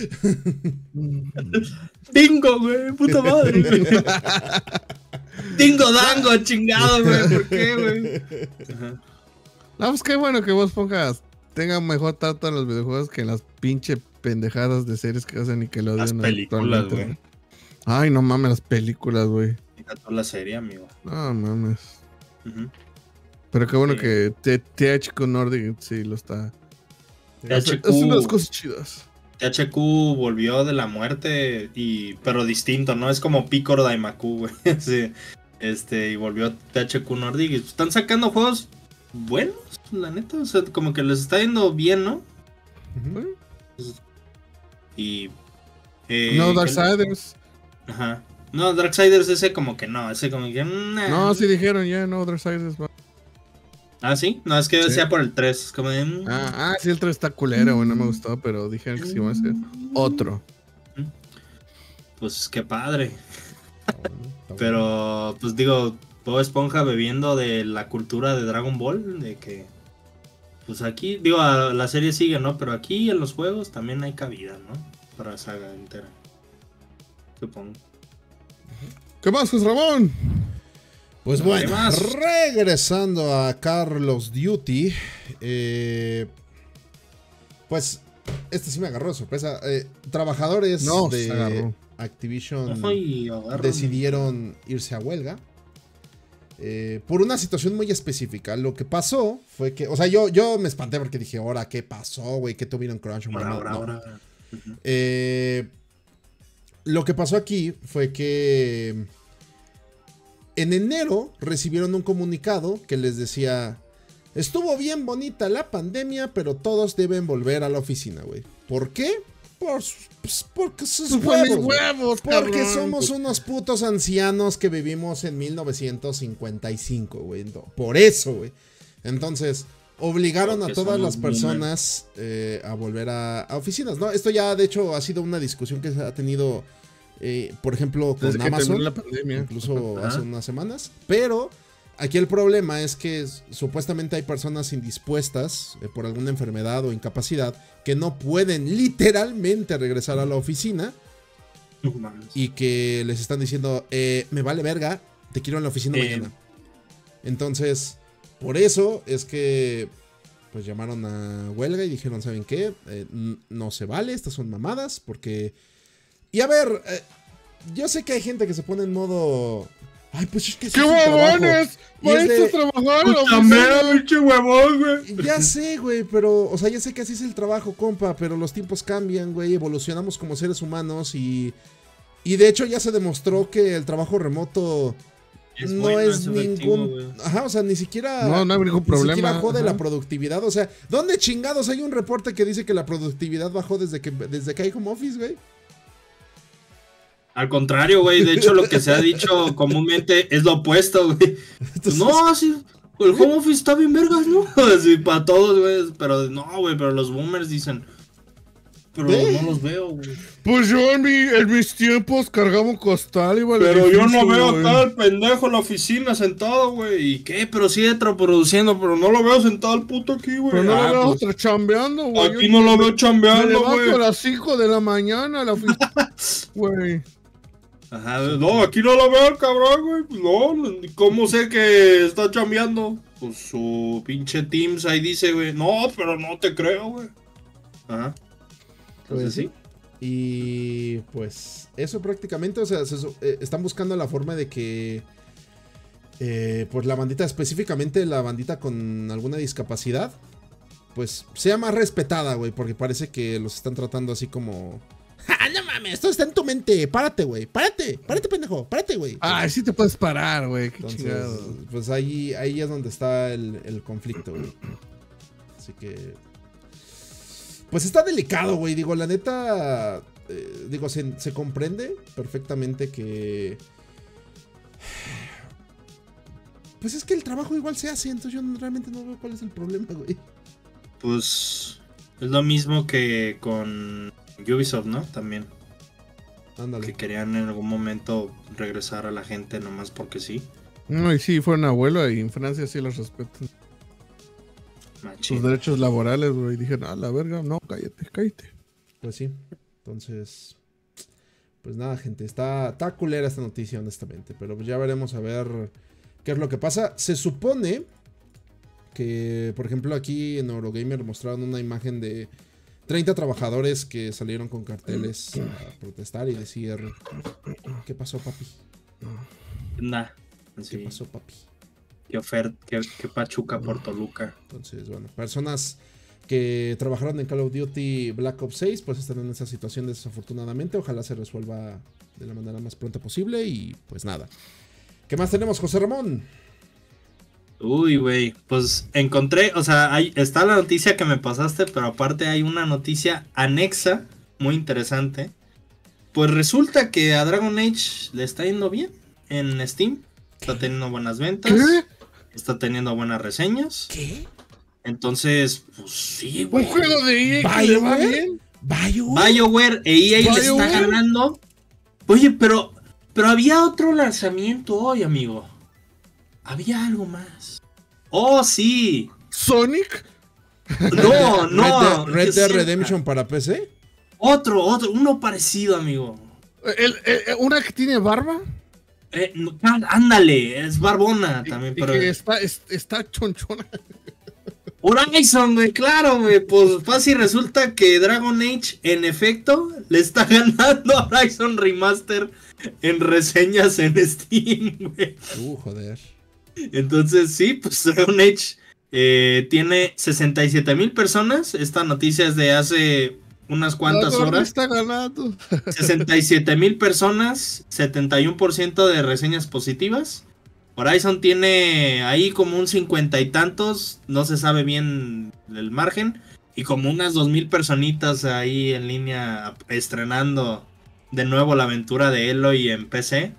B: Dingo, güey, puta madre. Dingo dango, chingado, güey. ¿Por qué, güey? Ajá.
C: No, pues qué bueno que Bob Esponja tenga mejor trato en los videojuegos que en las pinche pendejadas de series que hacen y que lo
B: Las
C: odian
B: películas,
C: actualmente,
B: güey.
C: Ay, no mames, las películas, güey.
B: Fíjate toda la serie, amigo.
C: No mames.
B: Ujú.
C: Pero qué bueno
B: Sí.
C: que T- T H Q Nordic sí lo está.
B: T H Q.
C: Es una de las cosas chidas.
B: T H Q volvió de la muerte, y pero distinto, ¿no? Es como Picor Daimaku, güey. Sí. Este, y volvió T H Q Nordic. Y están sacando juegos buenos, la neta. O sea, como que les está yendo bien, ¿no?
A: Ujú.
B: Y. eh,
C: No,
B: ¿qué-
C: Darksiders.
B: Ajá. No, Darksiders ese como que no, ese como que... nah.
C: No, sí dijeron ya, no, Darksiders. va.
B: Ah, ¿sí? No, es que
C: Sí.
B: sea por el tres, es como de... mm.
C: Ah, ah, sí, el tres está culero, güey, no me gustó, pero dijeron que sí iba a ser otro.
B: Pues qué padre.
A: Está bueno, está bueno.
B: Pero, pues digo, Bob Esponja bebiendo de la cultura de Dragon Ball, de que... Pues aquí, digo, a- la serie sigue, ¿no? Pero aquí en los juegos también hay cabida, ¿no? Para la saga entera. Supongo.
C: ¿Qué más, José Ramón?
A: Pues
B: ¿Qué
A: bueno,
B: más?
A: regresando a Carlos Duty, eh, pues este sí me agarró de sorpresa. Eh, trabajadores
C: No, se
A: de
C: agarró.
A: Activision
B: Ay, agárrame.
A: decidieron irse a huelga eh, por una situación muy específica. Lo que pasó fue que, o sea, yo, yo me espanté porque dije, ahora, ¿qué pasó, güey? ¿Qué tuvieron crunch?
B: Ahora, ahora,
A: No.
B: ahora. Ujú.
A: Eh, lo que pasó aquí fue que en enero recibieron un comunicado que les decía: estuvo bien bonita la pandemia, pero todos deben volver a la oficina, güey. ¿Por qué? Por, pues, porque sus
C: Pues por mis
A: huevos, güey.
C: huevos,
A: Porque
C: cabrón.
A: somos unos putos ancianos que vivimos en mil novecientos cincuenta y cinco, güey. No, por eso, güey. Entonces, obligaron
B: Porque
A: a todas
B: somos
A: las personas eh, a volver a, a oficinas, ¿no? Esto ya, de hecho, ha sido una discusión que se ha tenido, eh, por ejemplo, con
C: Desde que
A: Amazon,
C: terminó la pandemia.
A: incluso
B: Ajá.
A: hace unas semanas. Pero aquí el problema es que s- supuestamente hay personas indispuestas eh, por alguna enfermedad o incapacidad que no pueden literalmente regresar a la oficina
B: No mames.
A: y que les están diciendo, eh, me vale verga, te quiero en la oficina
B: Eh.
A: mañana. Entonces, por eso es que pues llamaron a huelga y dijeron, ¿saben qué? Eh, n- no se vale, estas son mamadas, porque... Y a ver, eh, yo sé que hay gente que se pone en modo... Ay, pues es que sí
C: ¡Qué
A: es un trabajo".
C: huevones!
A: Y es de-
C: ¡Maestros trabajar! en la
B: Puta
C: oficina!
B: madre, pinche huevón, güey.
A: Ya sé, güey, pero, o sea, ya sé que así es el trabajo, compa, pero los tiempos cambian, güey, evolucionamos como seres humanos y... Y de hecho ya se demostró que el trabajo remoto
B: Es
A: no
B: bueno,
A: es
B: es efectivo,
A: ningún...
B: güey.
A: Ajá, o sea, ni siquiera...
C: No, no hay ningún
A: Ni
C: problema.
A: siquiera jode
C: ajá.
A: la productividad, o sea, ¿dónde chingados hay un reporte que dice que la productividad bajó desde que, desde que hay home office, güey?
B: Al contrario, güey. De hecho, lo que se ha dicho comúnmente es lo opuesto, güey.
A: Entonces,
B: No, sí. El home office está bien vergas, ¿no? Así para todos, güey. Pero no, güey. Pero los boomers dicen. Pero
A: ¿Ve?
B: no los veo, güey.
C: Pues yo en, mi, en mis tiempos cargaba un costal y iba al
B: Pero yo
C: edificio,
B: no veo
C: güey.
B: acá al pendejo en la oficina sentado, güey. ¿Y qué? Pero sí reproduciendo, pero no lo veo sentado al puto aquí, güey.
C: Pero no
B: Ah,
C: lo veo
B: pues,
C: hasta chambeando, güey.
B: aquí
C: Yo
B: no lo veo
C: Me
B: chambeando,
C: levanto a
B: güey.
C: las cinco de la mañana a la oficina. Güey.
B: Ajá, no, aquí no lo veo el cabrón, güey. Pues no, ¿cómo sé que está chambeando? Pues su pinche Teams ahí dice, güey. No, pero no te creo, güey. Ajá.
A: Pues
B: Entonces
A: sí. Y pues eso prácticamente, o sea, se su- eh, están buscando la forma de que eh, pues la bandita, específicamente la bandita con alguna discapacidad, pues sea más respetada, güey, porque parece que los están tratando así como... ¡Ah, no mames! Esto está en tu mente. Párate, güey. Párate. Párate, pendejo. Párate, güey.
C: Ay, sí te puedes parar, güey. Qué
A: Entonces,
C: chingado.
A: pues ahí, ahí es donde está el, el conflicto, güey. Así que... Pues está delicado, güey. Digo, la neta... Eh, digo, se, se comprende perfectamente que... Pues es que el trabajo igual se hace, entonces yo realmente no veo cuál es el problema, güey.
B: Pues es lo mismo que con Ubisoft, ¿no? También.
A: Ándale.
B: Que querían en algún momento regresar a la gente nomás porque sí.
C: No, y sí, fueron abuelo y en Francia sí los respetan.
B: Machín.
C: Sus derechos laborales, güey. Dijeron, ah, la verga, no, cállate, cállate.
A: Pues sí. Entonces... Pues nada, gente. Está, está culera esta noticia, honestamente. Pero pues ya veremos a ver qué es lo que pasa. Se supone que, por ejemplo, aquí en Eurogamer mostraron una imagen de treinta trabajadores que salieron con carteles a protestar y decir: ¿qué pasó, papi?
B: Nah.
A: ¿Qué
B: Sí.
A: pasó, papi?
B: Qué oferta, qué, qué Pachuca por Toluca.
A: Entonces, bueno, personas que trabajaron en Call of Duty Black Ops seis pues están en esa situación desafortunadamente. Ojalá se resuelva de la manera más pronta posible y pues nada. ¿Qué más tenemos, José Ramón?
B: Uy, güey, pues encontré, o sea, hay, está la noticia que me pasaste, pero aparte hay una noticia anexa, muy interesante. Pues resulta que a Dragon Age le está yendo bien en Steam, está teniendo buenas ventas,
C: ¿Qué?
B: está teniendo buenas reseñas.
A: ¿Qué?
B: Entonces, pues sí, güey.
C: ¿Un juego de E A que le va
A: ¿BioWare?
C: bien?
A: ¿BioWare?
B: BioWare e E A le está
C: BioWare.
B: ganando. Oye, pero, pero había otro lanzamiento hoy, amigo. Había algo más. Oh, sí.
C: ¿Sonic?
B: No, no.
A: Red Dead, Red
B: que
A: Dead
B: sí.
A: Redemption para P C.
B: Otro, otro, uno parecido, amigo.
C: ¿El, el- ¿Una que tiene barba?
B: Eh, no, á- ándale, es barbona también,
C: Y
B: pero...
C: que está, es- está chonchona.
B: Horizon, güey, claro, güey. Pues fácil resulta que Dragon Age, en efecto, le está ganando a Horizon Remaster en reseñas en Steam, güey.
A: Uh, joder.
B: Entonces, sí, pues Dragon Age eh, tiene sesenta y siete mil personas. Esta noticia es de hace unas cuantas
C: La gorda
B: horas.
C: está ganando.
B: sesenta y siete mil personas, setenta y uno por ciento de reseñas positivas. Horizon tiene ahí como un cincuenta y tantos, no se sabe bien el margen. Y como unas dos mil personitas ahí en línea estrenando de nuevo la aventura de Eloy en P C.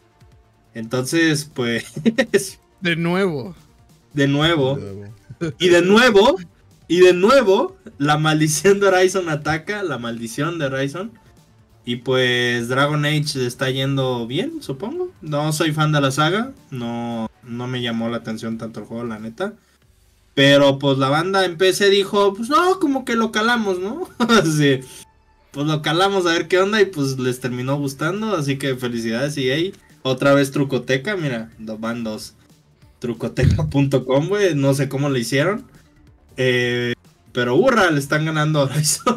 B: Entonces, pues,
C: De nuevo.
B: de nuevo.
A: Luego.
B: Y de nuevo, y de nuevo, la maldición de Horizon ataca, la maldición de Horizon. Y pues Dragon Age le está yendo bien, supongo. No soy fan de la saga, no, no me llamó la atención tanto el juego, la neta. Pero pues la banda en P C dijo, pues no, como que lo calamos, ¿no? Sí, pues lo calamos a ver qué onda y pues les terminó gustando. Así que felicidades E A. Otra vez Trucoteca, mira, dos van dos. Trucoteca punto com, güey, no sé cómo le hicieron. Eh, pero hurra, le están ganando a Horizon.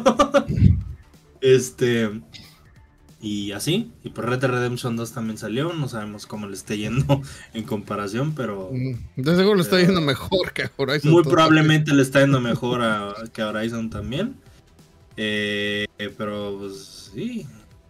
B: Este... Y así, y por Red Dead Redemption dos también salió, no sabemos cómo le esté yendo en comparación, pero
C: Mm, De seguro le está
B: Pero-
C: yendo mejor que a Horizon.
B: muy
C: todo.
B: probablemente le está yendo mejor a, que a Horizon también. Eh, pero pues sí.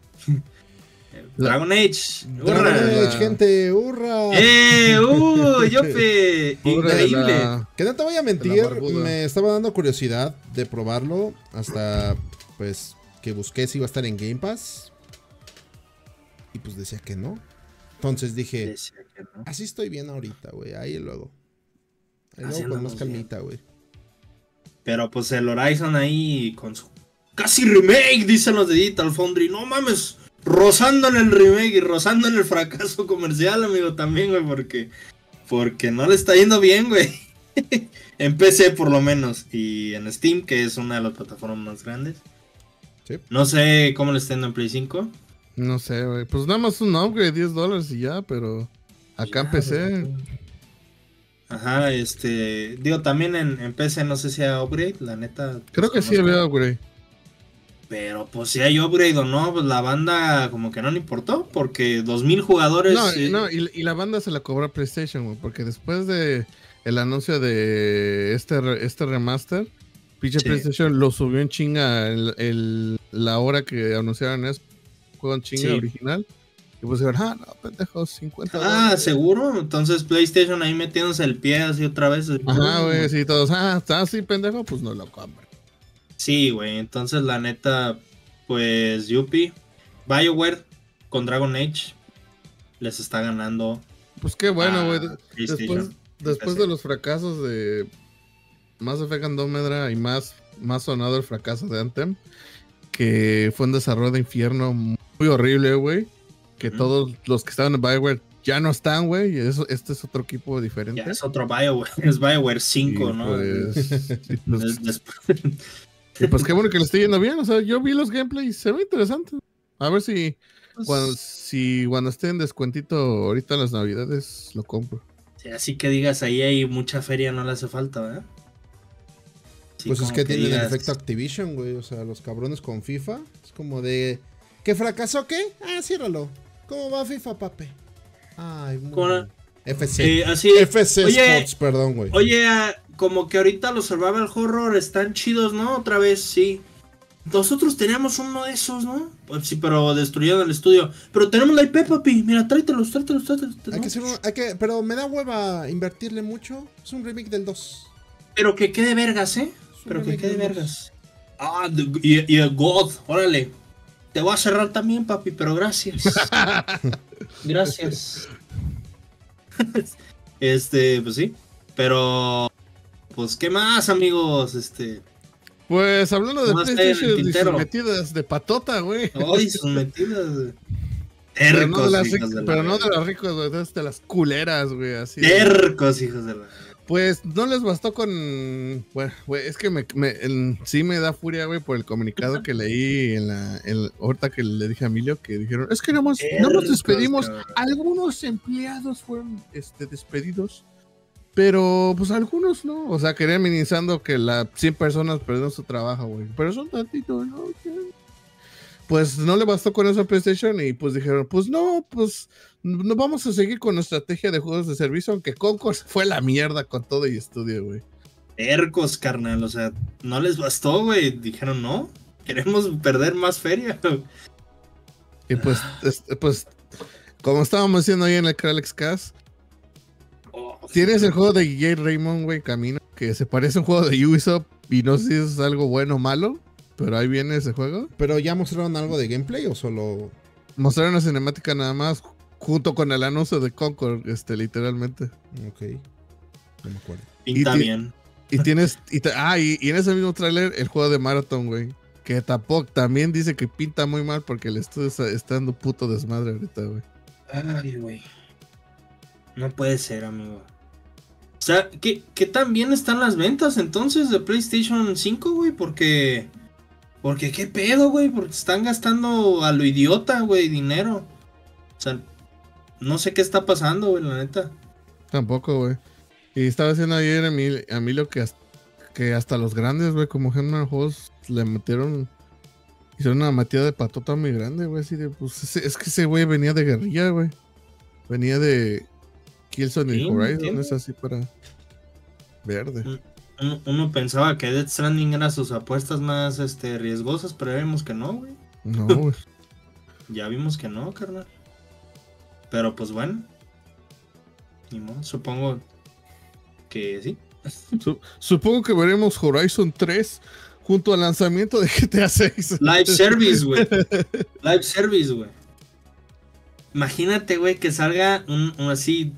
C: La-
B: Dragon Age,
A: Dragon
B: hurra.
A: Age, gente, hurra.
B: ¡Eh! ¡Uh! ¡Yope!
C: Pobre de
B: Increíble.
C: la-
A: Que no te voy a
C: De
A: mentir,
C: la barbuda.
A: me estaba dando curiosidad de probarlo hasta pues que busqué si iba a estar en Game Pass. Y pues decía que no. Entonces dije,
B: Decía que no.
A: así estoy bien ahorita, güey. Ahí luego. Ahí
B: Así
A: luego con más
B: andamos
A: calmita, güey.
B: Pero pues el Horizon ahí con su casi remake, dicen los de Digital Foundry. No mames, rozando en el remake y rozando en el fracaso comercial, amigo, también, güey, porque, porque no le está yendo bien, güey. En P C por lo menos. Y en Steam, que es una de las plataformas más grandes.
A: Sí.
B: No sé cómo le está yendo en Play cinco.
C: No sé, güey. Pues nada más un upgrade, diez dólares y ya, pero acá en P C.
B: Ajá, este. Digo, también en, en P C no sé si hay upgrade, la neta.
C: Creo que sí
B: desconozco.
C: había upgrade.
B: Pero pues si hay upgrade o no, pues la banda como que no le importó, porque dos mil jugadores...
C: No,
B: eh,
C: no, y, y la banda se la cobró a PlayStation, güey, porque después de el anuncio de este, re- este remaster, Pinche
B: Sí.
C: PlayStation lo subió en chinga el, el- la hora que anunciaron eso. Juego en chinga
B: Sí.
C: original. Y pues dijeron, ah, no, pendejos, cincuenta
B: Ah,
C: dólares.
B: ¿seguro? Entonces PlayStation ahí metiéndose el pie así otra vez.
C: Ajá, güey, sí, todos, ah, está así, pendejo, pues no lo compren.
B: Sí, güey. Entonces, la neta, pues, Yuppie, BioWare con Dragon Age les está ganando.
C: Pues qué bueno,
B: a
C: güey. de-
B: PlayStation
C: Después,
B: en
C: después
B: P C.
C: de los fracasos de Mass Effect Andromeda y más, más sonado el fracaso de Anthem, que fue un desarrollo de infierno muy horrible, güey. Que
B: Ujú.
C: todos los que estaban en BioWare ya no están, güey. Y eso, este es otro equipo diferente.
B: Ya es otro BioWare, es BioWare cinco,
C: Y
B: ¿no?
C: Pues, y pues,
B: Des- después-
C: y pues qué bueno que le esté yendo bien. O sea, yo vi los gameplays, se ve interesante. A ver si cuando, si cuando esté en descuentito ahorita en las navidades lo compro.
B: Sí, así que digas, ahí hay mucha feria, no le hace falta, ¿verdad? Sí,
A: Pues es
B: como
A: que tienen el
B: digas,
A: efecto Activision, güey. O sea, los cabrones con FIFA. Es como de. ¿Qué fracasó qué? Ah, ciérralo. ¿Cómo va FIFA, pape? Ay, muy
B: ¿Cómo
A: bien. F C.
B: eh, así,
A: F C
B: oye,
A: Sports, perdón, güey.
B: Oye, ah, como que ahorita los survival horror están chidos, ¿no? Otra vez, sí. Nosotros teníamos uno de esos, ¿no? Pues sí, pero destruyeron el estudio. Pero tenemos la I P, papi. Mira, tráetelos, tráetelos, tráetelos.
A: Hay
B: ¿no?
A: que hacer un- hay que, pero me da hueva invertirle mucho. Es un remake del dos.
B: Pero que quede vergas, ¿eh?
A: Es un
B: Pero que
A: remake
B: quede
A: del dos.
B: vergas. Ah, de- y, y el God, órale. Te voy a cerrar también, papi, pero gracias. Gracias. Este, pues sí. Pero, pues, ¿qué más, amigos? Este,
C: Pues hablando de
B: No está en el
C: PlayStation y sus
B: tintero.
C: metidas de patota, güey.
B: ay, sus metidas. güey.
C: Pero no de
B: Tercos,
C: las,
B: hijos
C: ric-
B: de la
C: pero no de
B: verga.
C: las ricas, güey, de de las culeras, güey, así. de-
B: Tercos, hijos de la.
C: Pues no les bastó con. Bueno, güey, es que me, me- el- sí me da furia, güey, por el comunicado que leí en la. En, ahorita que le dije a Emilio que dijeron: Es que no nos, no nos
B: Tercos,
C: despedimos.
B: cabrón.
C: Algunos empleados fueron este, despedidos, pero pues algunos no. O sea, querían minimizando que las cien personas perdieron su trabajo, güey. Pero son tantitos, ¿no? Pues no le bastó con eso a PlayStation y pues dijeron: Pues no, pues no vamos a seguir con nuestra estrategia de juegos de servicio, aunque Concord fue la mierda con todo y estudio, güey.
B: Tercos, carnal. O sea, no les bastó, güey. Dijeron, no. Queremos perder más feria.
C: Y pues, este, pues, como estábamos diciendo ahí en el Kralex Cast,
B: Oh,
C: tienes el juego de J. Raymond, güey, Camino, que se parece a un juego de Ubisoft y no sé si es algo bueno o malo, pero ahí viene ese juego.
A: ¿Pero ya mostraron algo de gameplay o solo.?
C: Mostraron una cinemática nada más junto con el anuncio de Concord, este, literalmente.
A: Ok. No me acuerdo.
B: pinta
C: y ti-
B: bien.
C: Y tienes, y te- ah, y, y en ese mismo tráiler el juego de Marathon, güey, que tampoco, también dice que pinta muy mal porque el estudio está, está dando puto desmadre ahorita, güey.
B: Ay, güey. No puede ser, amigo. O sea, ¿qué, ¿qué tan bien están las ventas entonces de PlayStation cinco, güey? Porque... Porque qué pedo, güey. Porque están gastando a lo idiota, güey, dinero. O sea, no sé qué está pasando, güey, la neta.
C: Tampoco, güey. Y estaba diciendo ayer a Emilio, a Emilio que, hasta, que hasta los grandes, güey, como German Juegos, le metieron. Hicieron una metida de patota muy grande, güey. Así de, pues, ese- es que ese güey venía de guerrilla, güey. Venía de Killzone y
B: Sí,
C: Horizon,
B: entiendo.
C: es así para verde.
B: Uno, uno pensaba que Death Stranding era sus apuestas más este, riesgosas, pero ya vimos que no, güey.
C: No, güey.
B: Ya vimos que no, carnal. Pero pues bueno. Ni modo, supongo que sí.
C: Su- supongo que veremos Horizon tres junto al lanzamiento de G T A seis.
B: Live service, güey. Live service, güey. Imagínate, güey, que salga un, un así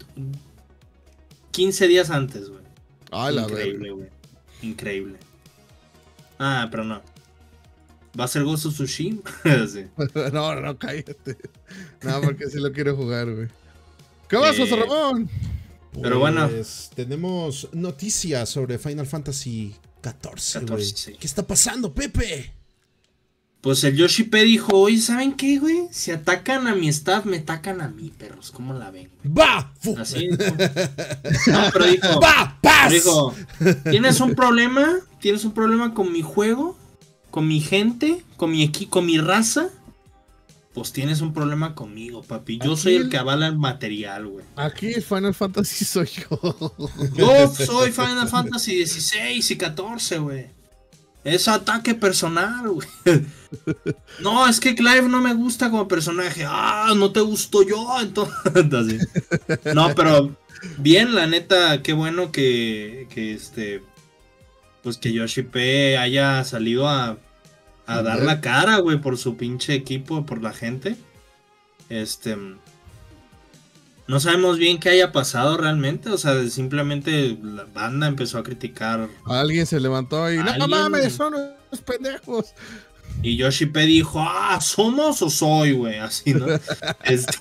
B: quince días antes, güey.
C: Ay, la
B: Increíble, güey. Increíble. Ah, pero no. Va a ser Ghost of Tsushima. Sí.
C: verga. No, no, cállate. No, porque sí lo quiero jugar, güey. ¿Qué vas,
B: Eh,
C: José Ramón?
B: Pero bueno.
A: Pues, tenemos noticias sobre Final Fantasy catorce, güey.
B: catorce, sí.
A: ¿Qué está pasando, Pepe?
B: Pues el Yoshi P dijo, oye, ¿saben qué, güey? Si atacan a mi staff, me atacan a mí, perros. ¿Cómo la ven?
A: ¡Va! fu-
B: Así. ¿no? No, pero dijo,
A: ¡Va! ¡Paz!
B: pero dijo, ¿tienes un problema? ¿Tienes un problema con mi juego? ¿Con mi gente? ¿Con mi equipo? ¿Con mi raza? Pues tienes un problema conmigo, papi. Yo
C: Aquí
B: soy el
C: el-
B: que avala el material, güey.
C: Aquí Final Fantasy soy yo.
B: Yo soy Final Fantasy dieciséis y catorce, güey. Es ataque personal, güey. No, es que Clive no me gusta como personaje. Ah, no te gustó yo, entonces. No, pero bien, la neta, qué bueno que, que este, pues que Yoshi P haya salido a, a dar la cara, güey, por su pinche equipo, por la gente. Este, no sabemos bien qué haya pasado realmente, o sea, simplemente la banda empezó a criticar.
C: Alguien se levantó y no mames, son unos pendejos.
B: Y Yoshi P dijo, ah, ¿somos o soy, güey? Así, ¿no? este...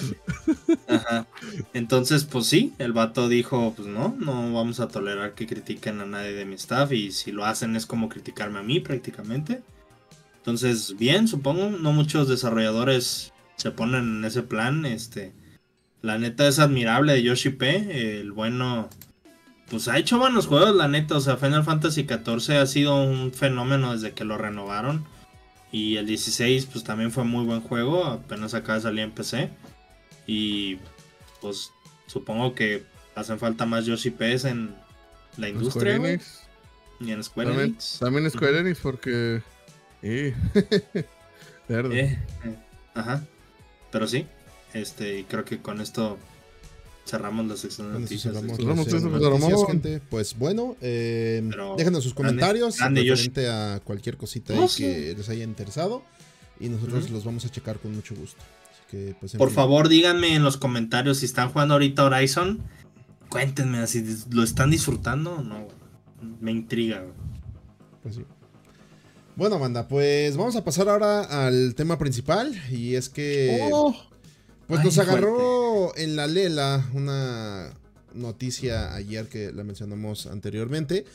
B: Ajá. Entonces, pues sí, el vato dijo, pues no, no vamos a tolerar que critiquen a nadie de mi staff, y si lo hacen es como criticarme a mí prácticamente. Entonces, bien, supongo, no muchos desarrolladores se ponen en ese plan, este... La neta es admirable de Yoshi P. El bueno, pues ha hecho buenos juegos, la neta. O sea, Final Fantasy catorce ha sido un fenómeno desde que lo renovaron. Y el dieciséis, pues también fue muy buen juego. Apenas acaba de salir en P C. Y pues supongo que hacen falta más Yoshi P's en la industria, güey. Y en Square
C: también,
B: Enix.
C: También Square Enix, porque. Eh. Verde.
B: Eh, eh, ajá. Pero sí. Este, y creo que con esto cerramos la sección de noticias.
A: Cerramos
C: la
A: sección de noticias, gente. Pues bueno, eh, déjenos sus comentarios grande, referente grande a cualquier cosita ahí que les haya interesado. Y nosotros uh-huh. los vamos a checar con mucho gusto. Así que, pues,
B: por favor, díganme en los comentarios si están jugando ahorita Horizon. Cuéntenme si lo están disfrutando o no. Me intriga.
A: Pues sí. Bueno, banda, pues vamos a pasar ahora al tema principal. Y es que... Oh. Pues Ay, nos agarró fuerte. En la lela una noticia ayer que la mencionamos anteriormente.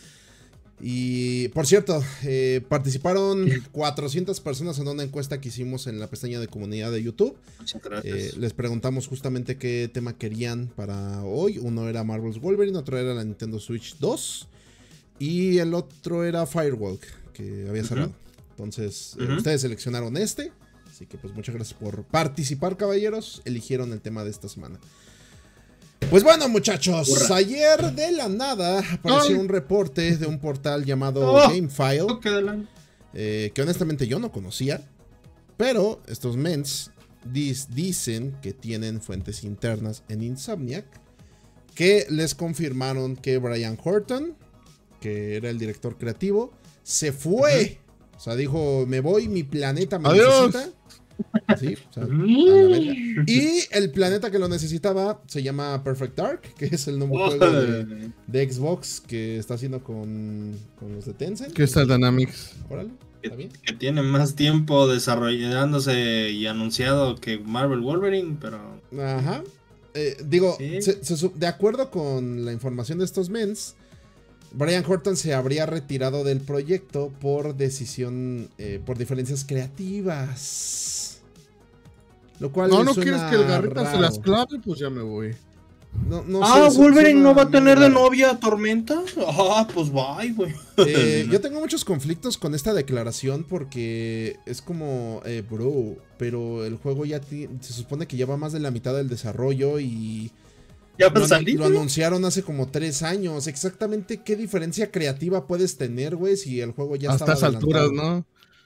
A: Y por cierto, eh, participaron cuatrocientas personas en una encuesta que hicimos en la pestaña de comunidad de YouTube.
B: Muchas gracias.
A: Eh, les preguntamos justamente qué tema querían para hoy. Uno era Marvel's Wolverine, otro era la Nintendo Switch dos y el otro era Firewalk, que había salido. Uh-huh. Entonces, uh-huh. eh, ustedes seleccionaron este. Así que pues muchas gracias por participar, caballeros. Eligieron el tema de esta semana. Pues bueno, muchachos, Urra. Ayer de la nada apareció Ay. un reporte de un portal llamado oh. GameFile, eh, que honestamente yo no conocía, pero estos mens dis dicen que tienen fuentes internas en Insomniac que les confirmaron que Brian Horton, que era el director creativo, se fue. Uh-huh. O sea, dijo, me voy, mi planeta me
C: Adiós.
A: necesita. Sí, o sea, a la y el planeta que lo necesitaba se llama Perfect Dark, que es el nuevo oh, juego de, de Xbox que está haciendo con, con los de Tencent.
C: Crystal Dynamics.
A: Órale, ¿está bien?
B: Que, que tiene más tiempo desarrollándose y anunciado que Marvel Wolverine, pero...
A: Ajá. Eh, digo, ¿sí? se, se, de acuerdo con la información de estos mens, Brian Horton se habría retirado del proyecto por decisión, eh, por diferencias creativas. Lo cual
C: no, no quieres que el Garrita raro. se las clave, pues ya me voy.
A: No, no
B: ah,
A: sé,
B: Wolverine no va a tener de novia a Tormenta. Ah, pues bye, güey.
A: Eh, yo tengo muchos conflictos con esta declaración porque es como, eh, bro, pero el juego ya se supone que ya va más de la mitad del desarrollo y...
B: ¿Ya va a salir?
A: Lo anunciaron hace como tres años. Exactamente qué diferencia creativa puedes tener, güey, si el juego ya está.
C: A estas alturas, ¿no?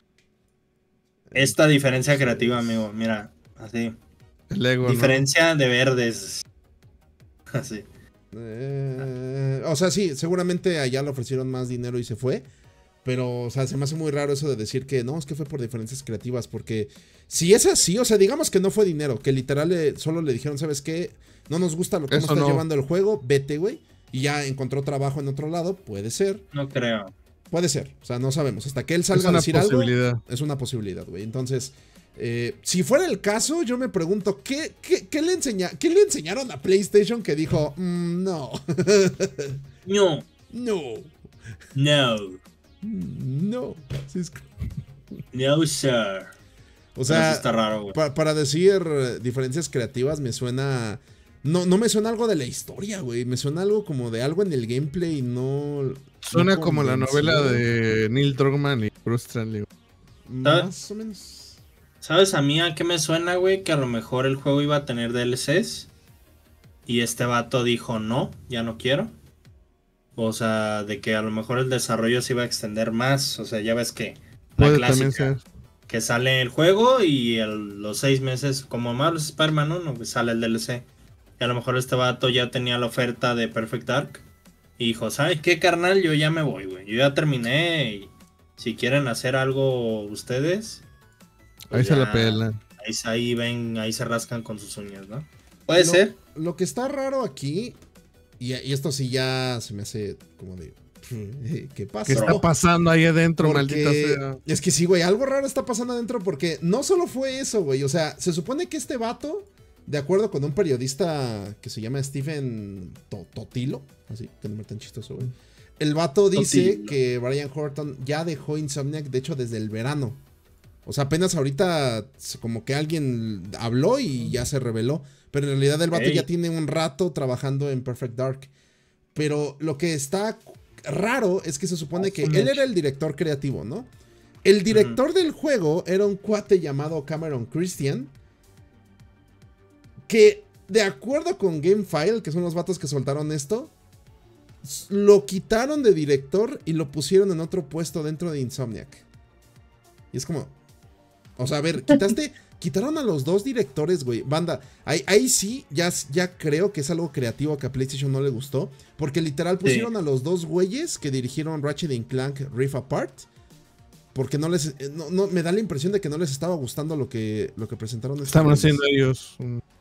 B: Esta diferencia creativa, amigo, mira, así.
C: El ego,
B: diferencia ¿no? de verdes. Así.
A: Eh, o sea, sí, seguramente allá le ofrecieron más dinero y se fue. Pero, o sea, se me hace muy raro eso de decir que no, es que fue por diferencias creativas. Porque si es así, o sea, digamos que no fue dinero, que literal le, solo le dijeron, ¿sabes qué? No nos gusta lo que nos estás no. llevando el juego, vete, güey. Y ya encontró trabajo en otro lado, puede ser.
B: No creo.
A: Puede ser, o sea, no sabemos. Hasta que él salga a decir algo, es una posibilidad, güey. Entonces, eh, si fuera el caso, yo me pregunto, ¿qué, qué, qué, le, enseña, qué le enseñaron a PlayStation que dijo, mm, no?
B: No.
A: No.
B: No.
A: No.
B: No, sir.
A: O sea,
B: está raro, güey.
A: Pa para decir diferencias creativas me suena... No, no me suena algo de la historia, güey. Me suena algo como de algo en el gameplay y no...
C: Suena
A: no
C: como la novela de Neil Druckmann y Bruce Stanley.
A: Más o menos.
B: ¿Sabes a mí a qué me suena, güey? Que a lo mejor el juego iba a tener D L Cs y este vato dijo, no, ya no quiero. O sea, de que a lo mejor el desarrollo se iba a extender más. O sea, ya ves que la
C: Puede
B: clásica,
C: también ser.
B: que sale el juego y a los seis meses, como Marvel's Spider-Man uno, pues sale el D L C. Y a lo mejor este vato ya tenía la oferta de Perfect Dark. Y dijo, ¿sabes qué, carnal? Yo ya me voy, güey. Yo ya terminé y si quieren hacer algo ustedes, pues
C: Ahí se
B: ya,
C: la pelan.
B: Ahí, ahí ven, ahí se rascan con sus uñas, ¿no? Puede
A: lo,
B: ser.
A: Lo que está raro aquí, y, y esto sí ya se me hace como de... ¿Qué pasa?
C: ¿Qué está pasando ahí adentro,
A: Porque
C: maldita sea?
A: es que sí, güey, algo raro está pasando adentro porque no solo fue eso, güey. O sea, se supone que este vato, de acuerdo con un periodista que se llama Stephen Totilo, así, que nombre tan chistoso, güey. El vato dice
B: Totilo.
A: que Brian Horton ya dejó Insomniac, de hecho, desde el verano. O sea, apenas ahorita como que alguien habló y ya se reveló. Pero en realidad el vato
B: Ey.
A: ya tiene un rato trabajando en Perfect Dark. Pero lo que está raro es que se supone que él era el director creativo, ¿no? El director uh-huh. del juego era un cuate llamado Cameron Christian, que de acuerdo con Gamefile, que son los vatos que soltaron esto, lo quitaron de director y lo pusieron en otro puesto dentro de Insomniac. Y es como, o sea, a ver, quitaste, quitaron a los dos directores, güey. Banda, ahí, ahí sí, ya, ya creo que es algo creativo que a PlayStation no le gustó. Porque literal pusieron sí. a los dos güeyes que dirigieron Ratchet and Clank Rift Apart. Porque no les, no, no, me da la impresión de que no les estaba gustando lo que, lo que presentaron.
C: Estaban haciendo ellos.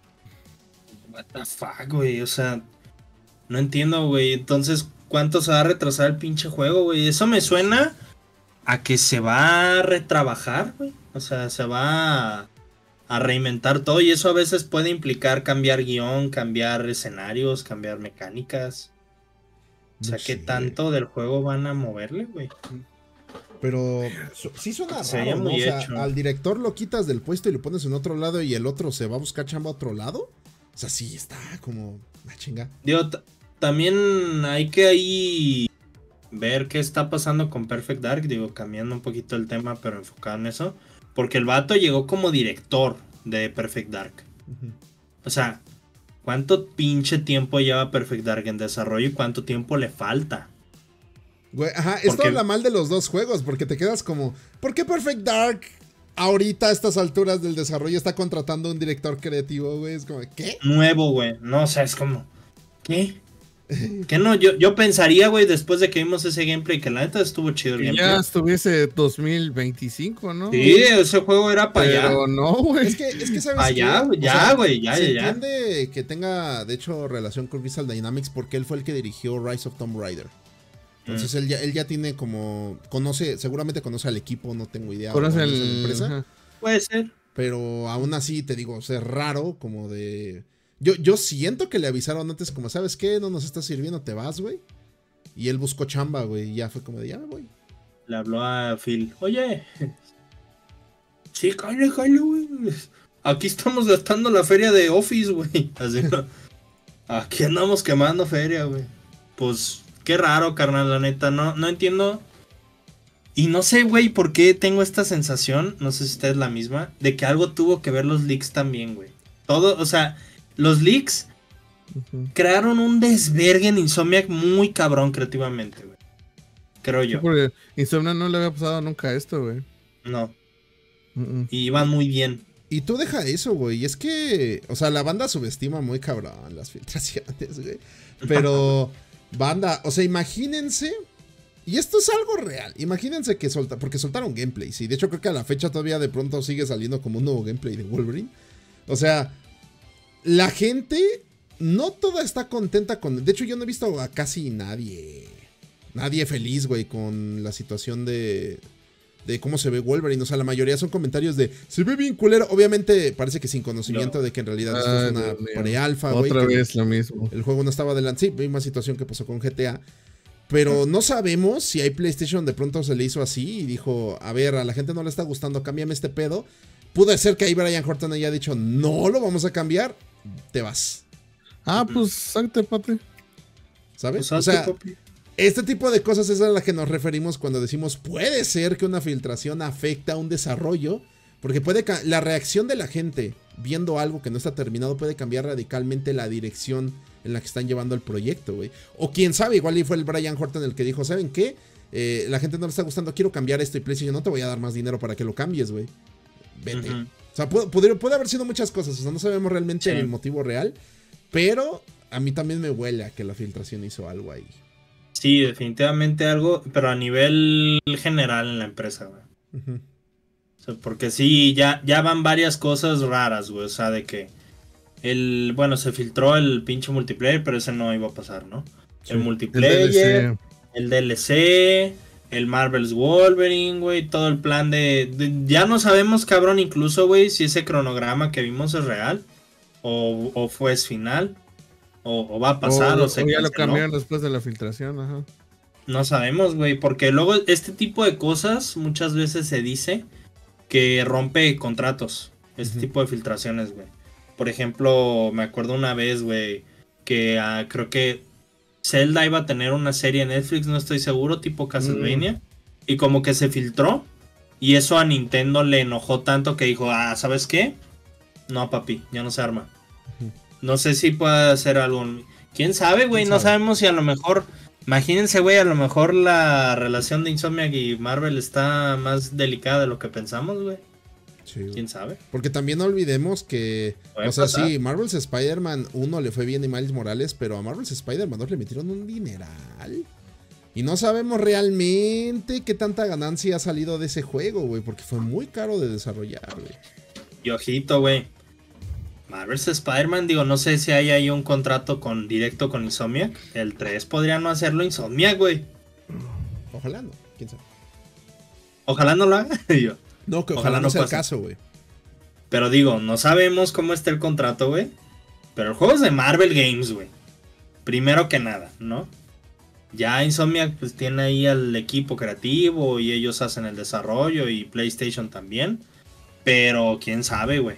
B: What the fuck, güey, o sea, no entiendo, güey. Entonces, ¿cuánto se va a retrasar el pinche juego, güey? Eso me suena a que se va a retrabajar, güey. O sea, se va a, a reinventar todo y eso a veces puede implicar cambiar guión, cambiar escenarios, cambiar mecánicas. O sea, no ¿qué sé, tanto güey. del juego van a moverle, güey?
A: Pero sí suena
B: se
A: raro, ¿no?
B: muy
A: O sea,
B: hecho.
A: al director lo quitas del puesto y lo pones en otro lado y el otro se va a buscar chamba a otro lado. O sea, sí está como una chinga.
B: Digo, también hay que ahí ver qué está pasando con Perfect Dark. Digo, cambiando un poquito el tema, pero enfocado en eso. Porque el vato llegó como director de Perfect Dark. Uh-huh. O sea, ¿cuánto pinche tiempo lleva Perfect Dark en desarrollo y cuánto tiempo le falta?
A: Güey, ajá, esto porque... habla mal de los dos juegos, porque te quedas como, ¿por qué Perfect Dark ahorita a estas alturas del desarrollo está contratando un director creativo, güey? Es como, ¿qué?
B: Nuevo, güey. No, o sea, es como, ¿qué? Que no, yo, yo pensaría, güey, después de que vimos ese gameplay, que la neta estuvo chido el
C: que
B: gameplay.
C: Ya estuviese dos mil veinticinco, ¿no?
B: Sí, ese juego era para allá.
C: Pero no, güey.
A: Es que, es que ¿sabes
B: pa allá,
A: qué?
B: ya, güey, ya,
A: se
B: ya.
A: entiende que tenga, de hecho, relación con Crystal Dynamics porque él fue el que dirigió Rise of Tomb Raider. Entonces mm. él, ya, él ya tiene como, conoce, seguramente conoce al equipo, no tengo idea.
C: Conoce el...
A: la empresa. Ajá.
B: Puede ser.
A: Pero aún así, te digo, o sea, es raro como de... Yo, yo siento que le avisaron antes como, ¿sabes qué? No nos está sirviendo, te vas, güey. Y él buscó chamba, güey, y ya fue como de, ya me voy.
B: Le habló a Phil, oye, sí, cállate, cállate, güey. Aquí estamos gastando la feria de Office, güey. Así, ¿no? Aquí andamos quemando feria, güey. Pues, qué raro, carnal, la neta, no, no entiendo. Y no sé, güey, por qué tengo esta sensación, no sé si esta es la misma, de que algo tuvo que ver los leaks también, güey. Todo, o sea... Los leaks uh-huh. crearon un desvergue en Insomniac muy cabrón creativamente, güey. Creo yo.
C: Sí, porque Insomniac no le había pasado nunca esto, güey.
B: No.
C: Uh-uh.
B: Y iban muy bien.
A: Y tú deja eso, güey. Es que, o sea, la banda subestima muy cabrón las filtraciones, güey. Pero, banda, o sea, imagínense. Y esto es algo real. Imagínense que solta, porque soltaron gameplays. Y de hecho creo que a la fecha todavía de pronto sigue saliendo como un nuevo gameplay de Wolverine. O sea... La gente no toda está contenta con... De hecho, yo no he visto a casi nadie... Nadie feliz, güey, con la situación de... De cómo se ve Wolverine. O sea, la mayoría son comentarios de... Se ve bien culero. Obviamente parece que sin conocimiento no. de que en realidad esto
C: Ay,
A: es una pre-alfa, güey.
C: Otra vez lo mismo.
A: El juego no estaba adelante. Sí, misma situación que pasó con G T A. Pero no sabemos si hay PlayStation de pronto se le hizo así y dijo... A ver, a la gente no le está gustando, cámbiame este pedo. Pudo ser que ahí Brian Horton haya dicho... No lo vamos a cambiar. Te vas.
C: Ah, pues salte, papi.
A: ¿Sabes?
B: Pues
A: o sea, papi. Este tipo de cosas es a las que nos referimos cuando decimos puede ser que una filtración afecta a un desarrollo, porque puede la reacción de la gente viendo algo que no está terminado puede cambiar radicalmente la dirección en la que están llevando el proyecto, güey. O quién sabe, igual y fue el Brian Horton el que dijo, ¿saben qué? Eh, la gente no le está gustando, quiero cambiar esto y PlayStation no te voy a dar más dinero para que lo cambies, güey. Vete. Uh-huh. O sea, puede, puede, puede haber sido muchas cosas, o sea, no sabemos realmente sí. el motivo real, pero a mí también me huele a que la filtración hizo algo ahí.
B: Sí, definitivamente algo, pero a nivel general en la empresa, güey. Uh-huh. O sea, porque sí, ya, ya van varias cosas raras, güey, o sea, de que el, bueno, se filtró el pinche multiplayer, pero ese no iba a pasar, ¿no? Sí. El multiplayer, el D L C, el Marvel's Wolverine, güey, todo el plan de, de... Ya no sabemos, cabrón, incluso, güey, si ese cronograma que vimos es real, o, o fue es final, o, o va a pasar, o,
C: o se o ya lo cambiaron después de la filtración, ajá.
B: No sabemos, güey, porque luego este tipo de cosas muchas veces se dice que rompe contratos, este uh-huh. tipo de filtraciones, güey. Por ejemplo, me acuerdo una vez, güey, que uh, creo que Zelda iba a tener una serie en Netflix, no estoy seguro, tipo Castlevania, mm. y como que se filtró, y eso a Nintendo le enojó tanto que dijo, ah, ¿sabes qué? No, papi, ya no se arma. Uh-huh. No sé si puede hacer algo. ¿Quién sabe, güey? No sabemos si a lo mejor, imagínense, güey, a lo mejor la relación de Insomniac y Marvel está más delicada de lo que pensamos, güey. Sí, ¿quién sabe?
A: Porque también no olvidemos que, o sea, pasar? sí, Marvel's Spider-Man uno le fue bien y Miles Morales, pero a Marvel's Spider-Man dos le metieron un dineral. Y no sabemos realmente qué tanta ganancia ha salido de ese juego, güey, porque fue muy caro de desarrollar, güey.
B: Y ojito, güey. Marvel's Spider-Man, digo, no sé si hay ahí un contrato con directo con Insomniac. El tres podrían no hacerlo Insomniac, güey.
A: Ojalá no, quién sabe.
B: Ojalá no lo haga, yo.
A: No, que ojalá, ojalá no sea pase. el caso, güey.
B: Pero digo, no sabemos cómo está el contrato, güey. Pero el juego es de Marvel Games, güey. Primero que nada, ¿no? Ya Insomniac pues tiene ahí al equipo creativo y ellos hacen el desarrollo y PlayStation también. Pero quién sabe, güey.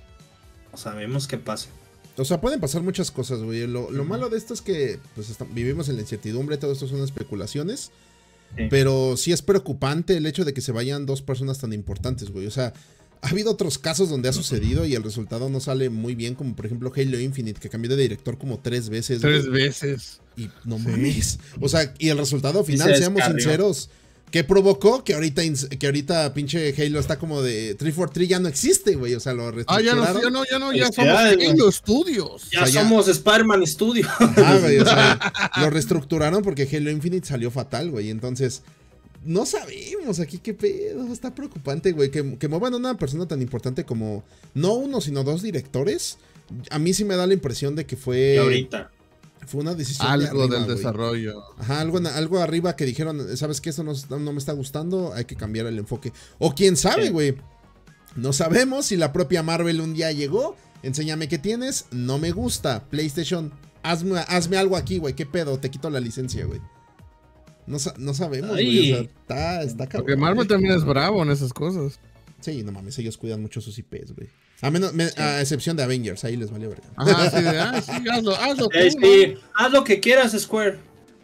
B: No sabemos qué pasa.
A: O sea, pueden pasar muchas cosas, güey. Lo, lo uh-huh. malo de esto es que pues está, vivimos en la incertidumbre, todo esto son especulaciones. Sí. Pero sí es preocupante el hecho de que se vayan dos personas tan importantes, güey. O sea, ha habido otros casos donde ha sucedido y el resultado no sale muy bien, como por ejemplo Halo Infinite, que cambió de director como tres veces.
C: Tres güey. veces.
A: Y no sí. mames. O sea, y el resultado final, se seamos sinceros, ¿qué provocó? Que ahorita, que ahorita pinche Halo está como de tres cuatro tres ya no existe, güey. O sea, lo reestructuraron.
C: Ah, ya no, ya no, ya no, ya somos Halo Studios.
B: Ya, o sea, somos ya... Spider-Man Studios.
A: Ah, güey, o sea, lo reestructuraron porque Halo Infinite salió fatal, güey. Entonces, no sabemos aquí qué pedo. Está preocupante, güey. Que, que muevan a una persona tan importante como, no uno, sino dos directores. A mí sí me da la impresión de que fue...
B: Y ahorita.
A: Fue una decisión
C: algo
A: de arriba,
C: del
A: güey.
C: desarrollo.
A: Ajá, algo, algo arriba que dijeron, ¿sabes qué? Esto no, no me está gustando, hay que cambiar el enfoque. O quién sabe, güey. Sí. No sabemos si la propia Marvel un día llegó, enséñame qué tienes, no me gusta. PlayStation, hazme, hazme algo aquí, güey, qué pedo, te quito la licencia, güey. No, no sabemos, güey. O sea, está, está cabrón.
C: Porque Marvel también es bravo en esas cosas.
A: Sí, no mames, ellos cuidan mucho sus I Pes, güey. A, menos, me, sí. a excepción de Avengers, ahí les valió verga.
C: Ajá, sí, de, ah, sí, hazlo, hazlo tú,
B: eh, sí, ¿no? Haz lo que quieras, Square.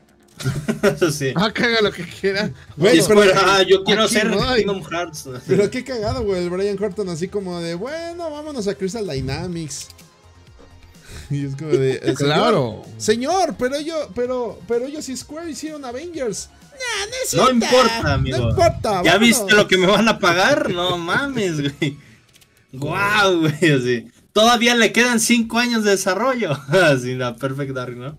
C: Sí. Ah, caga lo que quiera.
B: Güey, no, Square, ah, yo quiero hacer no Kingdom Hearts.
A: Pero qué cagado, güey, el Brian Horton así como de, bueno, vámonos a Crystal Dynamics. Y es como de, señor,
C: claro.
A: Señor, pero yo, pero, pero ellos y Square hicieron Avengers. Nah,
B: no, no importa, amigo.
A: No importa.
B: ¿Ya vámonos. Viste lo que me van a pagar? No mames, güey. Guau, wow, güey, así. Todavía le quedan cinco años de desarrollo. Así, la Perfect Dark, ¿no?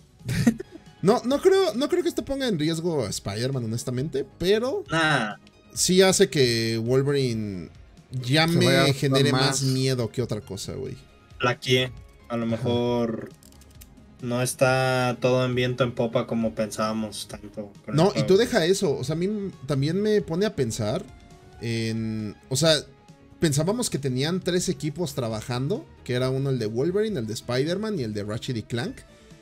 A: No, no creo, no creo que esto ponga en riesgo a Spider-Man, honestamente, pero
B: nah.
A: sí hace que Wolverine ya se me genere más. más miedo que otra cosa, güey.
B: La que a lo mejor no está todo en viento en popa como pensábamos tanto.
A: No, y tú deja eso, o sea, a mí también me pone a pensar en, o sea, pensábamos que tenían tres equipos trabajando, que era uno el de Wolverine, el de Spider-Man y el de Ratchet y Clank.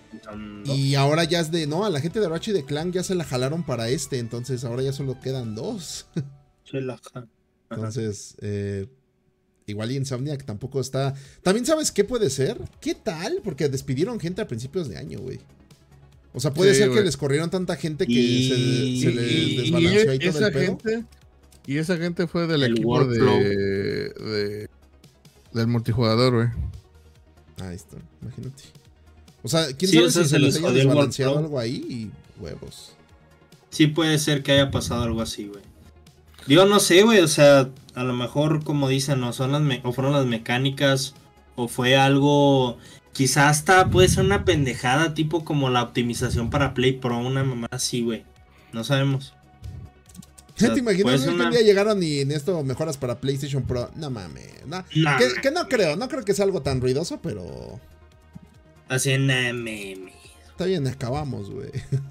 A: Y ahora ya es de, no, a la gente de Ratchet y Clank ya se la jalaron para este, entonces ahora ya solo quedan dos.
B: Se la
A: Entonces, eh, igual y Insomniac tampoco está... También, ¿sabes qué puede ser? ¿Qué tal? Porque despidieron gente a principios de año, güey. O sea, puede sí, ser güey. que les corrieron tanta gente que y... se, se les desbalanceó ahí todo el pedo.
C: Gente... Y esa gente fue del el equipo de, de, Del multijugador, güey.
A: Ahí está, imagínate. O sea, quién
B: Sí,
A: sabe
B: o sea,
A: si
B: se
A: se les
B: les
A: haya
B: jodió el
A: desbalanceado
B: World
A: algo ahí y huevos.
B: Sí puede ser que haya pasado algo así, güey. Digo, no sé, güey, o sea, a lo mejor, como dicen, no son las me o fueron las mecánicas, o fue algo, quizás hasta puede ser una pendejada, tipo como la optimización para Play Pro, una mamá así, güey. No sabemos. O sea,
A: ¿Te imaginas
B: puede
A: güey,
B: ser
A: que
B: una-
A: un día llegaron y en esto mejoras para PlayStation Pro? No mames. No.
B: Nah,
A: que, que no creo, no creo que sea algo tan ruidoso, pero
B: Así, nah, meme.
A: está bien, acabamos, güey.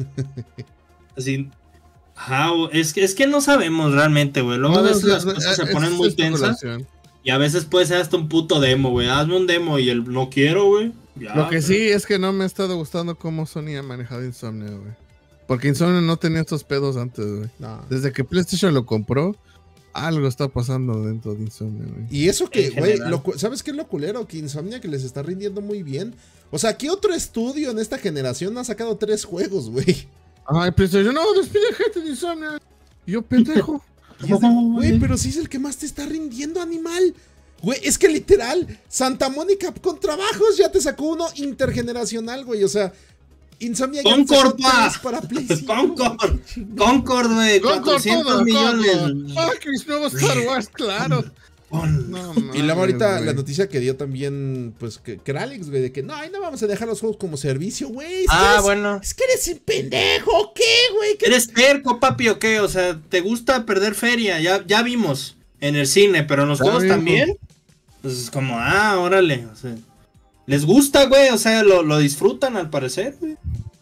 B: Así. Ajá, güey, es que, es que no sabemos realmente, güey. Luego a
C: No,
B: veces
C: no,
B: las
C: no,
B: cosas se
C: es-
B: ponen
C: es
B: muy tensas.
C: especulación.
B: Y a veces puede ser hasta un puto demo, güey. Hazme un demo y el no quiero, güey. Ya,
C: Lo que
B: güey.
C: sí es que no me ha estado gustando cómo Sony ha manejado Insomnia, güey. Porque Insomnia no tenía estos pedos antes, güey.
A: No.
C: Desde que PlayStation lo compró, algo está pasando dentro de Insomnia, güey.
A: Y eso que,
B: En
A: güey,
B: general.
A: lo cu- ¿sabes qué es lo culero? Que Insomnia que les está rindiendo muy bien. O sea, ¿qué otro estudio en esta generación ha sacado tres juegos, güey?
C: Ay, PlayStation, no, despide gente de Insomnia. Y yo, pendejo.
A: Y es de, güey, pero sí es el que más te está rindiendo, animal. Güey, es que literal, Santa Mónica con trabajos ya te sacó uno intergeneracional, güey. O sea, Insomnia ya te sacó
B: Concord, pa.
A: tres para Play cinco.
B: Concord. Concord, güey.
C: Concord,
B: cuatrocientos
C: todo,
B: millones.
C: Concord. Ah, que mis nuevos Star Wars, claro.
B: Pon.
C: No,
A: Y luego ahorita
C: mames,
A: la
C: güey.
A: noticia que dio también, pues, que, que era Alex, güey, de que no, ahí no vamos a dejar los juegos como servicio, güey. Es que
B: Ah,
A: eres-
B: bueno.
A: Es que eres un pendejo, ¿o ¿qué, güey? ¿Qué-
B: ¿Eres terco, papi, o qué? O sea, ¿te gusta perder feria? Ya, ya vimos en el cine, pero en los
C: Ya
B: juegos
C: vimos.
B: también. Pues es como, ah, órale. O sea, les gusta, güey. O sea, lo, lo disfrutan al parecer, güey.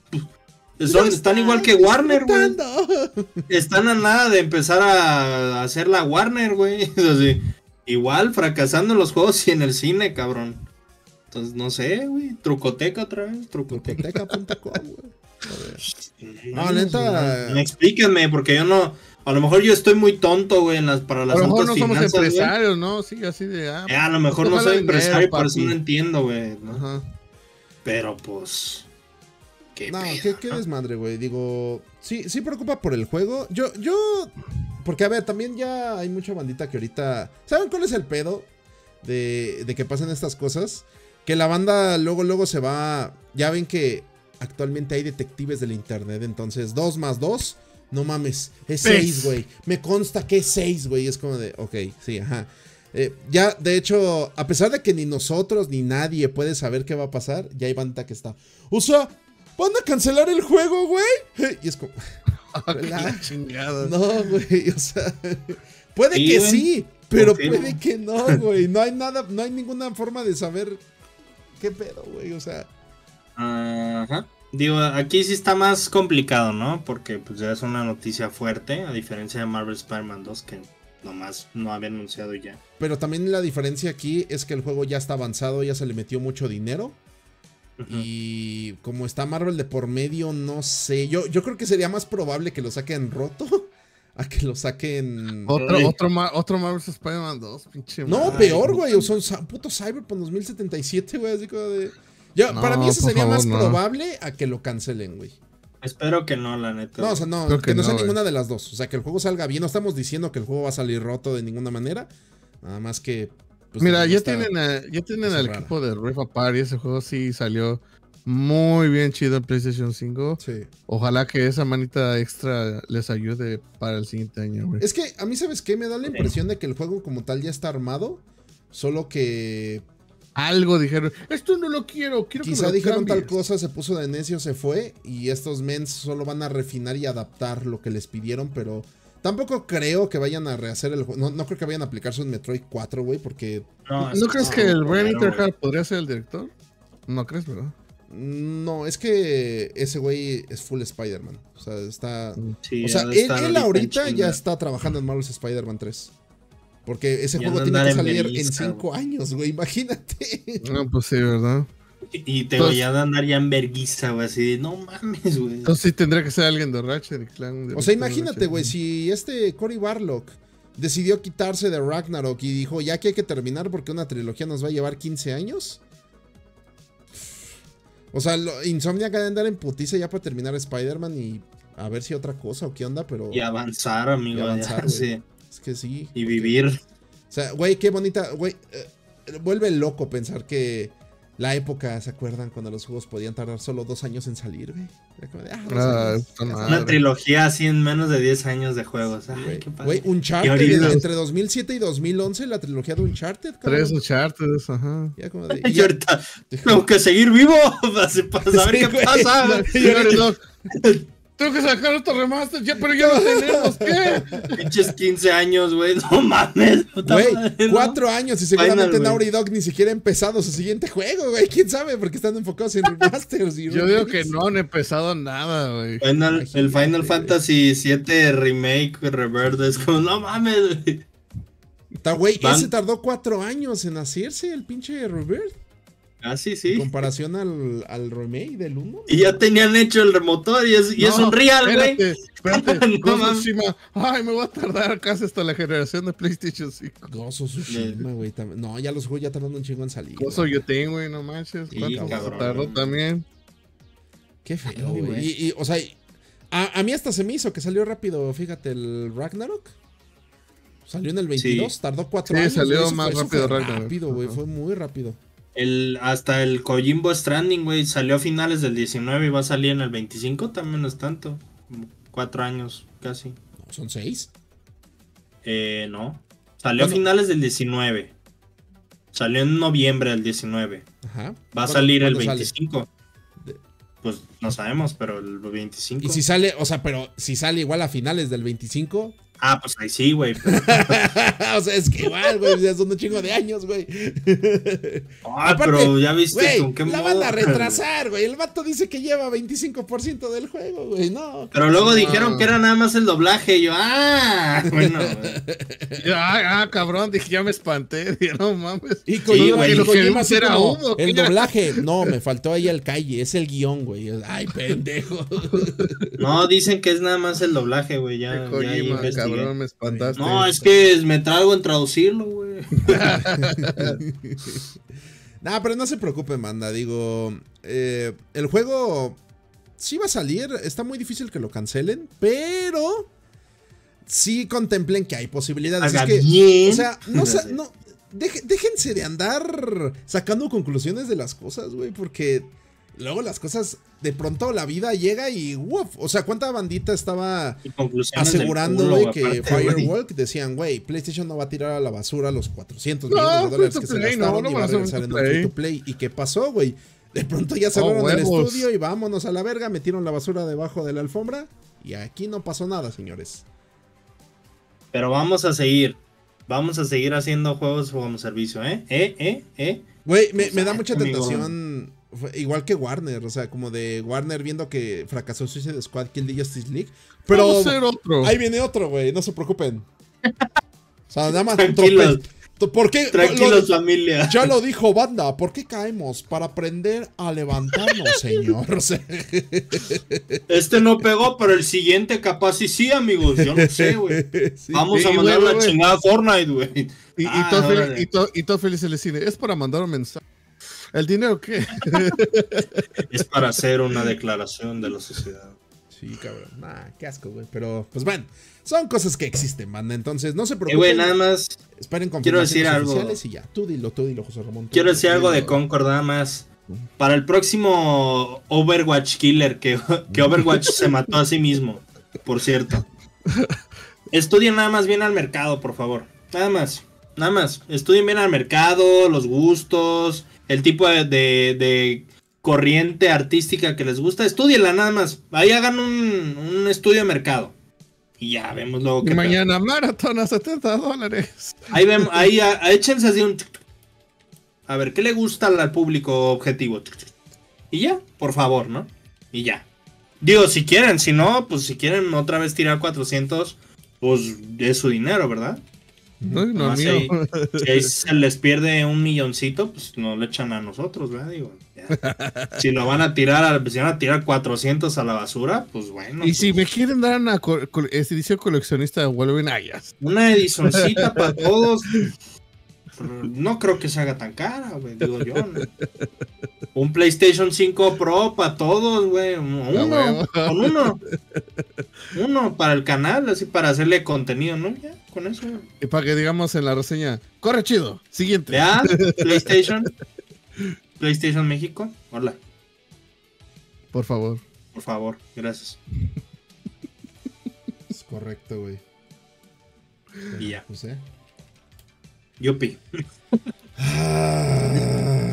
B: Son-
A: Lo
B: están
A: estás
B: igual que Warner, güey.
A: disfrutando.
B: Están a nada de empezar a hacer la Warner, güey. Es así. Igual fracasando en los juegos y en el cine, cabrón. Entonces, no sé, güey. Trucoteca otra vez. Trucoteca.
A: Trucoteca punto com, güey. Joder.
B: No,
A: No, neta-
B: no, no, explíquenme, porque yo no. A lo mejor yo estoy muy tonto, güey, en las, para
C: A
B: las
C: lo mejor no
B: altas
C: somos
B: finanzas, güey.
C: empresarios, ¿no? Sí, así de. Ah,
B: Eh, a lo mejor no
C: ojalá
B: soy
C: dinero,
B: empresario, por eso
C: papi.
B: no entiendo, güey. ¿no?
C: Ajá.
B: Pero pues. Qué
A: No,
B: pedo,
A: qué, qué
B: ¿no?
A: desmadre, güey. Digo, sí, sí preocupa por el juego. Yo, yo. Porque, a ver, también ya hay mucha bandita que ahorita. ¿Saben cuál es el pedo? De, de que pasen estas cosas. Que la banda luego, luego se va. Ya ven que actualmente hay detectives del internet. Entonces, dos más dos. No mames. Es seis, güey. Me consta que es seis, güey. Es como de. Ok, sí, ajá. Eh, ya, de hecho, a pesar de que ni nosotros ni nadie puede saber qué va a pasar, ya hay banda que está. O sea, ¿van a cancelar el juego, güey? Y es como.
C: Ah, qué
A: Relax.
C: la chingada.
A: No, güey, o sea, puede
B: Sí,
A: que
B: güey.
A: sí, pero
B: Confirmo.
A: puede que no, güey. No hay nada, no hay ninguna forma de saber qué pedo, güey, o sea.
B: Ajá. Digo, aquí sí está más complicado, ¿no? Porque pues ya es una noticia fuerte, a diferencia de Marvel Spider-Man dos, que nomás no había anunciado ya.
A: Pero también la diferencia aquí es que el juego ya está avanzado, ya se le metió mucho dinero.
B: Ujú.
A: Y como está Marvel de por medio, no sé. Yo, yo creo que sería más probable que lo saquen roto a que lo saquen.
C: Otro,
B: Ay.
C: otro, ma- otro Marvel Spider-Man dos, pinche.
A: No,
C: madre.
A: peor, güey. O sea, un sa- puto Cyberpunk dos mil setenta y siete, güey. Así como de. Ya,
C: No,
A: para mí eso
C: por
A: sería
C: favor,
A: más
C: no.
A: probable a que lo cancelen, güey.
B: Espero que no, la neta.
A: No, o sea, no,
C: Creo
A: que,
C: que
A: no sea
C: no, güey.
A: ninguna de las dos. O sea, que el juego salga bien. No estamos diciendo que el juego va a salir roto de ninguna manera. Nada más que. pues,
C: Mira,
A: no
C: ya
A: está-
C: tienen, a- ya tienen
A: cosa
C: al
A: rara.
C: equipo de Rift Apart y ese juego sí salió muy bien chido en PlayStation cinco.
A: Sí.
C: Ojalá que esa manita extra les ayude para el siguiente año, güey.
A: Es que a mí, ¿sabes qué? Me da la impresión de que el juego como tal ya está armado. Solo que
C: Algo dijeron, esto no lo quiero, quiero que me
A: quizá
C: lo
A: dijeron tal
C: cambies".
A: cosa, se puso de necio, se fue. Y estos mens solo van a refinar y adaptar lo que les pidieron. Pero tampoco creo que vayan a rehacer el juego. No, no creo que vayan a aplicarse un Metroid cuatro, güey. Porque
C: ¿No,
B: es
C: crees
B: no,
C: que el Brian
B: culero, güey.
C: Interhard podría ser el director? No crees, ¿verdad?
A: no, es que ese güey es full Spider-Man. O sea, está.
B: Sí,
A: O sea,
B: ha de
A: él,
B: estar
A: él
B: en
A: ahorita ya
B: chinga.
A: está trabajando en Marvel's Spider-Man tres. Porque ese
B: Ya
A: juego
B: no
A: tiene
B: andar
A: que
B: en
A: salir en
B: vergüenza,
A: cinco años, güey. Imagínate.
C: No, pues sí, ¿verdad?
B: Y te
C: Entonces-
B: voy a andar ya en verguiza, güey, así de, no mames, güey.
C: Entonces sí tendría que ser alguien de Ratchet y Clank.
A: O sea, imagínate, güey, si este Cory Barlog decidió quitarse de Ragnarok y dijo, ya que hay que terminar porque una trilogía nos va a llevar quince años. O sea, lo, Insomniac ha de andar en putiza ya para terminar Spider-Man y a ver si otra cosa o qué onda, pero
B: Y avanzar, amigo.
A: Y
B: ya,
A: avanzar, güey.
B: sí.
A: es que sí.
B: Y vivir.
A: O sea, güey, qué bonita, güey. eh, vuelve loco pensar que la época, ¿se acuerdan? Cuando los juegos podían tardar solo dos años en salir, güey. De, ah,
C: ah,
B: una trilogía así en menos de diez años de juegos. Ay, qué padre.
A: Güey, Uncharted, entre dos mil siete y dos mil once, la trilogía de Uncharted,
C: cabrón. Tres Uncharted, ajá.
B: Ya como de, y ya, ahorita tengo que seguir vivo para saber sí, qué güey, pasa. No,
C: no, tengo que sacar otro remaster, ya, pero ya lo tenemos, ¿qué?
B: Pinches quince años, güey, no mames.
A: Güey, ¿no? Cuatro años y seguramente Final, Naughty Dog ni siquiera ha empezado su siguiente juego, güey. ¿Quién sabe? Porque están enfocados en remasters y
C: yo digo que no han empezado nada, güey.
B: Final, el Final Fantasy siete Remake, Rebirth, es como, no mames, güey.
A: Está, güey, ese tardó cuatro años en hacerse, el pinche Rebirth.
B: Ah, sí, sí.
A: En comparación al, al remake del uno.
B: Y ya tenían hecho el remotor y es, y no, es un real, güey.
C: Espérate, espérate. Gozo Tsushima. Ay, me voy a tardar casi hasta la generación de PlayStation cinco.
A: Gozo Tsushima, güey. No, ya los juegos ya tardando un chingo en salir.
C: Gozo yo tengo, güey, no manches. ¿Cuánto sí, tardó también?
A: Qué feo, güey. Y, y, o sea, a, a mí hasta se me hizo que salió rápido, fíjate, el Ragnarok. Salió en el veintidós, sí. Tardó cuatro
C: sí,
A: años.
C: Sí, salió
A: güey,
C: más
A: fue,
C: rápido
A: fue
C: Ragnarok.
A: rápido, güey, fue muy rápido.
B: El, hasta el Kojimbo Stranding, güey, salió a finales del diecinueve y va a salir en el veinticinco, también no es tanto. Cuatro años, casi.
A: No, ¿son seis?
B: Eh, no. Salió
A: ¿Cuándo?
B: a finales del diecinueve. Salió en noviembre del diecinueve.
A: Ajá.
B: Va a salir el veinticinco. Sale? Pues no sabemos, pero el veinticinco.
A: Y si sale, o sea, pero si sale igual a finales del veinticinco...
B: Ah, pues ahí sí, güey. Pero...
A: o sea, es que igual, güey, ya son un chingo de años, güey.
B: Ah, Aparte, pero ya viste
A: güey,
B: con qué
A: la
B: modo.
A: van a retrasar, güey. El vato dice que lleva veinticinco por ciento del juego, güey, no.
B: Pero luego no. dijeron que era nada más el doblaje. Y yo, ah, bueno.
C: ah, ah, cabrón, dije, ya me espanté. Dije, no mames.
A: Y con sí, güey,
C: lo que vimos era humo.
A: El doblaje, no, me faltó ahí el calle, es el guión, güey. Ay, pendejo.
B: No, dicen que es nada más el doblaje, güey. Ya,
C: Kojima,
B: ya
C: cabrón, me espantaste.
B: No, es que me trago en traducirlo, güey.
A: Nah, pero no se preocupen, manda. Digo, eh, el juego sí va a salir. Está muy difícil que lo cancelen, pero sí contemplen que hay posibilidades.
B: Haga
A: es que,
B: bien.
A: O sea, no, no deje, déjense de andar sacando conclusiones de las cosas, güey, porque luego las cosas, de pronto la vida llega y ¡wuf! O sea, ¿cuánta bandita estaba asegurando, güey, que Firewall decían, güey, PlayStation no va a tirar a la basura los cuatrocientos
C: no,
A: millones de dólares que
C: play,
A: se gastaron
C: no,
A: y
C: no
A: va a regresar en un free to play? ¿Y qué pasó, güey? De pronto ya cerraron oh, el estudio y vámonos a la verga, metieron la basura debajo de la alfombra y aquí no pasó nada, señores.
B: Pero vamos a seguir. Vamos a seguir haciendo juegos como servicio, ¿eh? ¿Eh? ¿Eh? ¿Eh?
A: Güey, me, me da mucha tentación... Igual que Warner, o sea, como de Warner viendo que fracasó Suicide Squad, Kill the Justice League. Pero
C: vamos a hacer otro.
A: Ahí viene otro, güey, no se preocupen. O sea, nada más
B: Tranquilos.
A: ¿Por qué?
B: Tranquilos, lo, familia.
A: Ya lo dijo Banda, ¿por qué caemos? Para aprender a levantarnos, señor. O sea,
B: este no pegó, pero el siguiente capaz sí, sí, amigos. Yo no sé, güey. Sí. Vamos sí, a mandar la chingada a Fortnite, güey.
C: Y, ah, y, todo feliz, y, to, y todo feliz en el cine. Es para mandar un mensaje. ¿El dinero qué?
B: Es para hacer una declaración de la sociedad.
A: Sí, cabrón. Nah, qué asco, güey. Pero, pues bueno, son cosas que existen, banda. Entonces, no se preocupen.
B: Eh, güey, nada más.
A: Esperen con
B: quiero decir algo.
A: Y ya. Tú dilo, tú dilo, José Ramón.
B: Quiero decir algo de Concord, nada más. Para el próximo Overwatch Killer, que, que Overwatch se mató a sí mismo, por cierto. Estudien nada más bien al mercado, por favor. Nada más. Nada más. Estudien bien al mercado, los gustos, el tipo de, de, de corriente artística que les gusta. Estudienla nada más. Ahí hagan un, un estudio de mercado. Y ya vemos luego
C: que. Mañana pedo. Maratón a setenta dólares.
B: Ahí vemos, ahí a, a, échense así un. A ver, ¿qué le gusta al público objetivo? Y ya, por favor, ¿no? Y ya. Digo, si quieren, si no, pues si quieren otra vez tirar cuatrocientos, pues es su dinero, ¿verdad?
C: No, no,
B: si, ahí, si ahí se les pierde un milloncito, pues no le echan a nosotros, ¿verdad? Digo, ya. Si lo van a tirar, a, si van a tirar cuatrocientos a la basura, pues bueno.
C: Y
B: pues,
C: si me quieren dar una co co edición coleccionista de Wolverine, ah, ya.
B: Una edicioncita para todos. No creo que se haga tan cara, güey, digo yo, ¿no? Un PlayStation cinco Pro para todos, güey. Uno, no, con uno. Uno para el canal, así para hacerle contenido, ¿no? Ya. con eso.
C: Y para que digamos en la reseña, corre chido, siguiente.
B: Vean, PlayStation. PlayStation México, hola.
C: Por favor.
B: Por favor, gracias.
A: Es correcto, güey.
B: Y ya.
A: Pues, ¿eh?
B: Yupi.
A: Ah.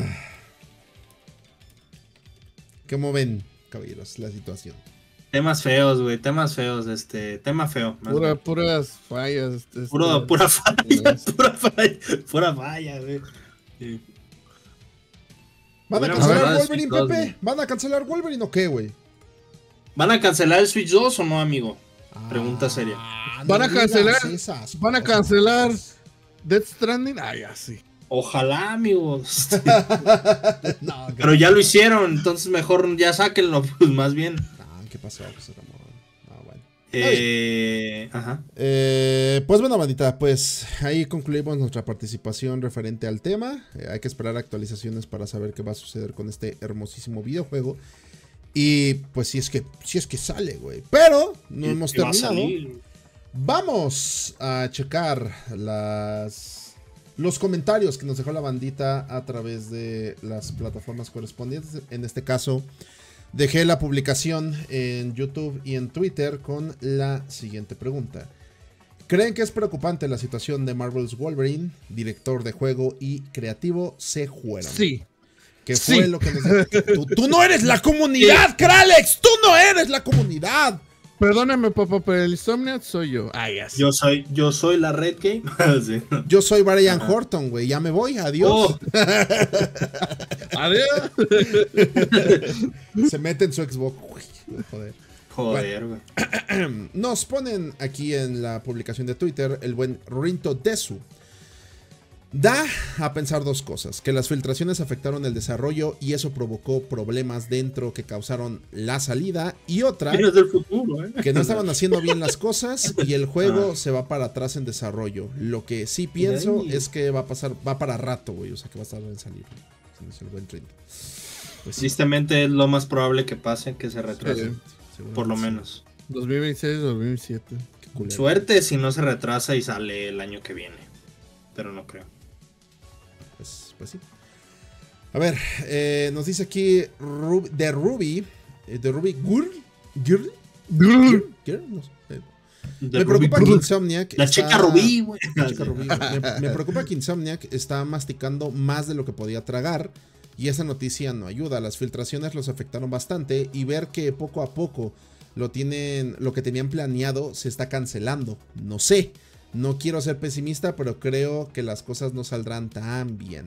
A: ¿Cómo ven, caballeros, la situación?
B: Temas feos, güey, temas feos, este, tema feo. más
C: Pura,
B: bien.
C: puras fallas. Este,
B: Puro,
C: este,
B: pura falla,
C: este,
B: pura falla, pura falla, güey. Sí.
A: ¿Van a
B: Hubiéramos
A: cancelar
B: hablado de
A: Wolverine,
B: Switch dos,
A: Pepe?
B: güey.
A: ¿Van a cancelar Wolverine o qué, güey?
B: ¿Van a cancelar el Switch dos o no, amigo? Pregunta seria.
A: Ah,
C: Van a
A: digas
C: cancelar-
A: esas
C: van a
A: cosas.
C: cancelar Death Stranding. Ah, ya sí.
B: Ojalá, amigos.
A: No,
B: Pero ya lo hicieron, entonces mejor ya sáquenlo, pues más bien.
A: No, ¿qué pasó, José Ramón? No, bueno.
B: Eh, ajá.
A: Eh, pues bueno, bandita, pues ahí concluimos nuestra participación referente al tema. Eh, hay que esperar actualizaciones para saber qué va a suceder con este hermosísimo videojuego. Y pues si es que, si es que sale, güey. Pero no hemos
B: Que va a
A: terminado.
B: salir.
A: Vamos a checar las los comentarios que nos dejó la bandita a través de las plataformas correspondientes. En este caso, dejé la publicación en YouTube y en Twitter con la siguiente pregunta. ¿Creen que es preocupante la situación de Marvel's Wolverine? Director de juego y creativo se fueron.
C: Sí.
A: ¿Qué
C: Sí.
A: fue lo que nos... tú, tú no eres la comunidad, Kralex. Tú no eres la comunidad.
C: Perdóname, papá, pero el Insomniac soy yo. Ah, ya sí.
B: Yo soy, yo soy la Red Game. Sí.
A: Yo soy Brian Horton, güey. Ya me voy. Adiós.
B: Oh,
C: Adiós.
A: Se mete en su Xbox. Uy, joder.
B: joder, güey.
A: Nos ponen aquí en la publicación de Twitter el buen Rinto Desu. Da a pensar dos cosas, que las filtraciones afectaron el desarrollo y eso provocó problemas dentro que causaron la salida, y otra,
B: Vienes del futuro, ¿eh?
A: que no estaban haciendo bien las cosas y el juego se va para atrás en desarrollo. Lo que sí pienso
B: Ay.
A: es que va a pasar, va para rato, güey, o sea que va a estar en salir. Güey. Es el buen Rinto. Pues sí,
B: Tristemente es lo más probable que pase, que se retrase.
C: Sí.
B: Por lo
A: seguramente sí.
B: menos.
C: dos mil veintiséis, dos mil veintisiete.
A: Qué culero.
B: Suerte si no se retrasa y sale el año que viene. Pero no creo.
A: Pues, pues sí. A ver, eh, nos dice aquí Ru- de Ruby, eh, de Ruby Girl, Girl, Girl, Girl, no sé. Eh,
B: De
A: Me
B: Rubí
A: preocupa que
B: Brut.
A: Insomniac
B: La
A: está-
B: chica Rubí, güey.
A: La chica Rubí, güey. me, me preocupa que Insomniac está masticando más de lo que podía tragar y esa noticia no ayuda. Las filtraciones los afectaron bastante y ver que poco a poco lo tienen, lo que tenían planeado se está cancelando. No sé, no quiero ser pesimista, pero creo que las cosas no saldrán tan bien.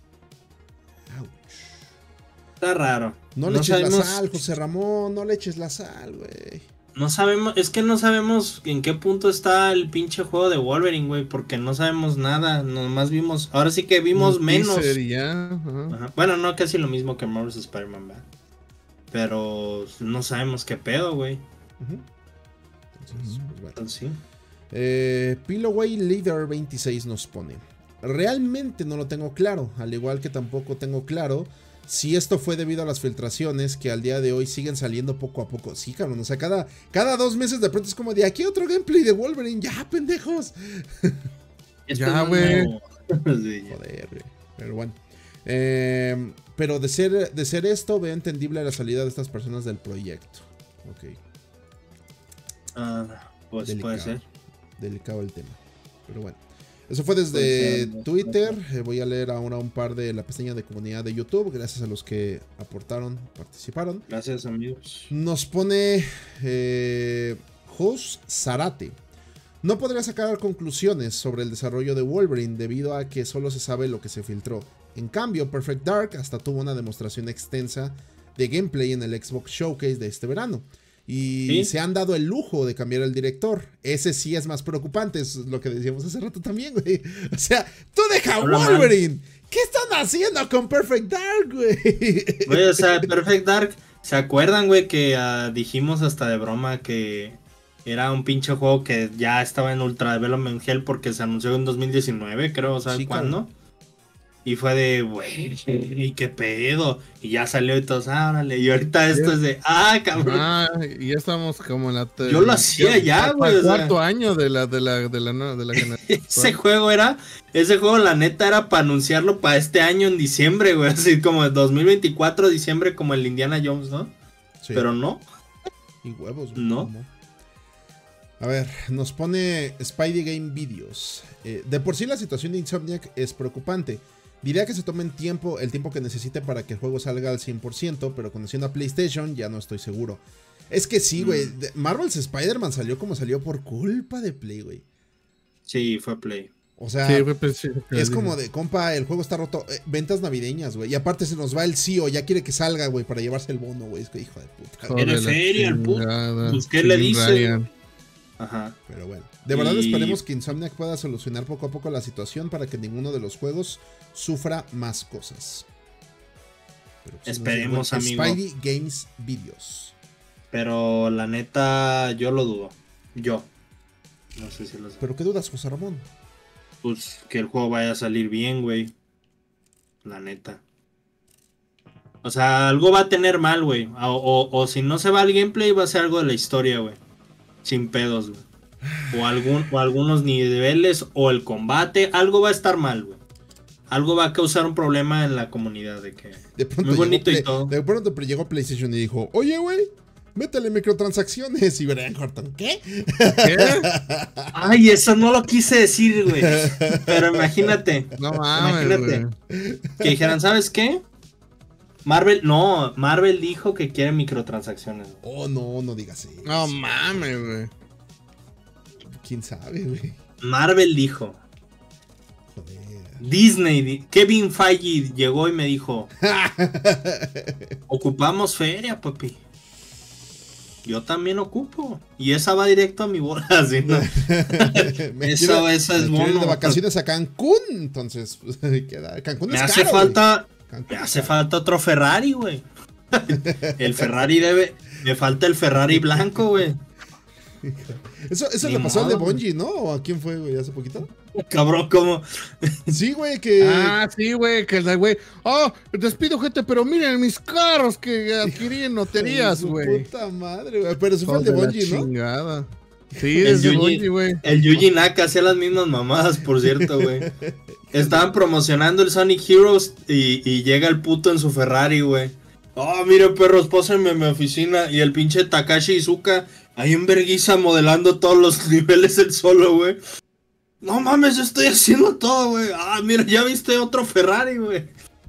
A: Ouch.
B: Está raro.
A: No le
B: No
A: eches
B: sabemos-
A: la sal, José Ramón, no le eches la sal, güey.
B: No sabemos, es que no sabemos en qué punto está el pinche juego de Wolverine, güey, porque no sabemos nada, nomás vimos, ahora sí que vimos
C: Un
B: menos.
C: teaser y ya, ajá.
B: Ajá. Bueno, no casi lo mismo que Marvel's Spider-Man, ¿verdad? Pero no sabemos qué pedo, güey.
A: Ujú. Entonces, pues bueno.
B: Entonces, sí.
A: Eh, Pilloway Leader veintiséis nos pone: realmente no lo tengo claro, al igual que tampoco tengo claro si esto fue debido a las filtraciones que al día de hoy siguen saliendo poco a poco. Sí, cabrón, o sea, cada, cada dos meses de pronto es como de aquí otro gameplay de Wolverine, ya, pendejos.
B: Esto
C: Ya,
B: es más
C: güey.
B: nuevo. Sí, ya.
A: Joder, güey. Pero bueno. Eh, pero de ser, de ser esto, veo entendible la salida de estas personas del proyecto. Ok,
B: Ah, pues
A: Delicado.
B: puede ser.
A: delicado el tema. Pero bueno. Eso fue desde
B: Puede ser,
A: Twitter.
B: puede ser.
A: Eh, voy a leer ahora un par de la pestaña de comunidad de YouTube. Gracias a los que aportaron, participaron.
B: Gracias, amigos.
A: Nos pone eh, Jos Zarate. No podría sacar conclusiones sobre el desarrollo de Wolverine debido a que solo se sabe lo que se filtró. En cambio, Perfect Dark hasta tuvo una demostración extensa de gameplay en el Xbox Showcase de este verano. Y
B: ¿Sí?
A: se han dado el lujo de cambiar el director. Ese sí es más preocupante, es lo que decíamos hace rato también, güey. O sea, tú deja
B: Habla mal.
A: Wolverine. ¿Qué están haciendo con Perfect Dark, güey?
B: Güey, o sea, Perfect Dark, ¿se acuerdan, güey, que ah, dijimos hasta de broma que era un pinche juego que ya estaba en Ultra Development Hell porque se anunció en dos mil diecinueve, creo, ¿sabes
A: Sí,
B: cuándo? Y fue de, güey, ¿y qué pedo? Y ya salió y todos, ah, órale. Y ahorita esto es de, ah, cabrón.
C: Ah, y ya estamos como en la...
B: Yo lo hacía ya, güey.
C: El
B: o sea,
C: cuarto año de la, de la, de la, de la generación.
B: ese juego era, ese juego la neta era para anunciarlo para este año en diciembre, güey. Así como el dos mil veinticuatro, diciembre, como el Indiana Jones, ¿no?
A: Sí.
B: Pero no.
A: Y huevos, güey.
B: No.
A: ¿Cómo? A ver, nos pone Spidey Game Videos. Eh, de por sí la situación de Insomniac es preocupante. Diría que se tomen tiempo, el tiempo que necesite para que el juego salga al cien por ciento, pero conociendo a PlayStation ya no estoy seguro. Es que sí, güey. Mm. Marvel's Spider-Man salió como salió por culpa de Play, güey.
B: Sí, fue Play.
A: O sea,
C: sí, fue, sí,
A: es como de, compa, el juego está roto. Eh, ventas navideñas, güey. Y aparte se nos va el C E O, ya quiere que salga, güey, para llevarse el bono, güey. Es que hijo de puta.
B: Tiene feria el puto. Pues, ¿qué le dice?
A: Ajá. Pero bueno, de verdad y... esperemos que Insomniac pueda solucionar poco a poco la situación para que ninguno de los juegos sufra más cosas.
B: Pero, pues, esperemos, no sé, amigo.
A: Spidey Games Videos.
B: Pero la neta, yo lo dudo. Yo. No sé si lo sé.
A: ¿Pero qué dudas, José Ramón?
B: Pues que el juego vaya a salir bien, güey. La neta. O sea, algo va a tener mal, güey. O, o, o si no se va al gameplay, va a ser algo de la historia, güey. Sin pedos, güey. O, algún, o algunos niveles, o el combate. Algo va a estar mal, güey. Algo va a causar un problema en la comunidad. De que
A: de pronto
B: muy bonito
A: Play,
B: y todo.
A: De pronto llegó PlayStation y dijo, oye, güey, métele microtransacciones. Y Brian Horton, ¿qué? ¿Qué?
B: Ay, eso no lo quise decir, güey. Pero imagínate.
C: No mames,
B: imagínate. Wey. Que dijeran, ¿sabes qué? Marvel, no, Marvel dijo que quiere microtransacciones.
A: Oh, no, no digas eso.
C: No mames, güey.
A: ¿Quién sabe, güey?
B: Marvel dijo.
A: Joder.
B: Disney, Kevin Feige llegó y me dijo, ocupamos feria, papi. Yo también ocupo. Y esa va directo a mi bola, ¿sí, no? Eso, eso es mono.
A: De vacaciones a Cancún, entonces, queda. Cancún
B: me
A: es
B: hace
A: caro,
B: falta.
A: Cancún
B: me hace caro. falta otro Ferrari, güey. El Ferrari debe. Me falta el Ferrari blanco, güey.
A: Eso, eso le pasó modo, al de Bungie, ¿no? ¿O a quién fue, güey? ¿Hace poquito?
B: Cabrón, ¿cómo?
A: Sí, güey, que...
C: Ah, sí, güey, que el güey... Oh, despido gente, pero miren mis carros que adquirí en loterías, güey.
A: Puta madre, güey. Pero eso fue el de Bungie, ¿no?
C: Chingada. Sí, es de Bungie, güey.
B: El Yuji Naka hacía las mismas mamadas, por cierto, güey. Estaban promocionando el Sonic Heroes y, y llega el puto en su Ferrari, güey. Oh, mire, perros, pósenme en mi oficina. Y el pinche Takashi Iizuka ahí en verguiza modelando todos los niveles el solo, güey. No mames, estoy haciendo todo, güey. Ah, mira, ya viste otro Ferrari, güey.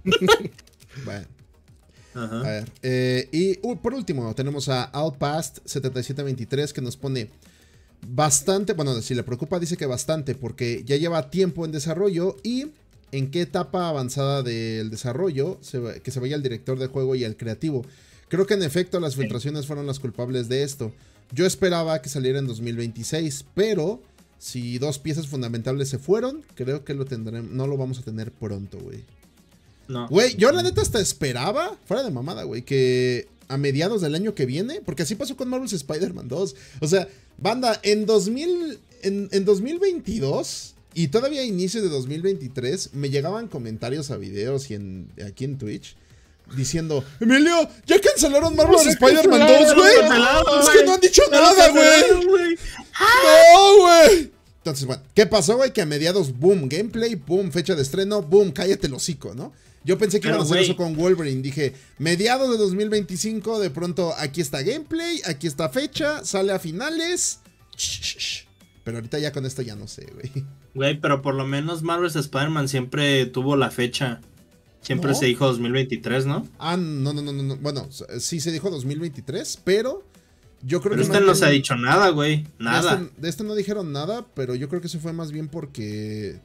A: Bueno. Ajá. A ver. Eh, y uh, por último, tenemos a Outpast setenta y siete veintitrés que nos pone bastante. Bueno, si le preocupa, dice que bastante, porque ya lleva tiempo en desarrollo. Y en qué etapa avanzada del desarrollo se, que se vaya el director de juego y el creativo. Creo que en efecto las filtraciones fueron las culpables de esto. Yo esperaba que saliera en dos mil veintiséis, pero si dos piezas fundamentales se fueron, creo que lo tendremos, no lo vamos a tener pronto, güey.
B: No.
A: Güey, yo la neta hasta esperaba, fuera de mamada, güey, que a mediados del año que viene, porque así pasó con Marvel's Spider-Man dos. O sea, banda, en dos mil, en, en dos mil veintidós y todavía a inicio de dos mil veintitrés me llegaban comentarios a videos y en, aquí en Twitch diciendo, Emilio, ¿ya cancelaron Marvel's no, Spider-Man dos, güey? Es que no han dicho no, nada, güey. No, güey. Entonces, bueno, ¿qué pasó, güey? Que a mediados, boom, gameplay, boom, fecha de estreno, boom, cállate el hocico, ¿no? Yo pensé que Pero, iban a hacer wey. eso con Wolverine. Dije, mediados de dos mil veinticinco, de pronto, aquí está gameplay, aquí está fecha, sale a finales. Pero ahorita ya con esto ya no sé, güey.
B: Güey, pero por lo menos Marvel's Spider-Man siempre tuvo la fecha. Siempre ¿No? se dijo dos mil veintitrés, ¿no?
A: Ah, no, no, no, no, no. Bueno, sí se dijo dos mil veintitrés, pero yo creo
B: pero
A: que...
B: este no se ha dicho nada, güey. Nada.
A: De este, de este no dijeron nada, pero yo creo que eso fue más bien porque...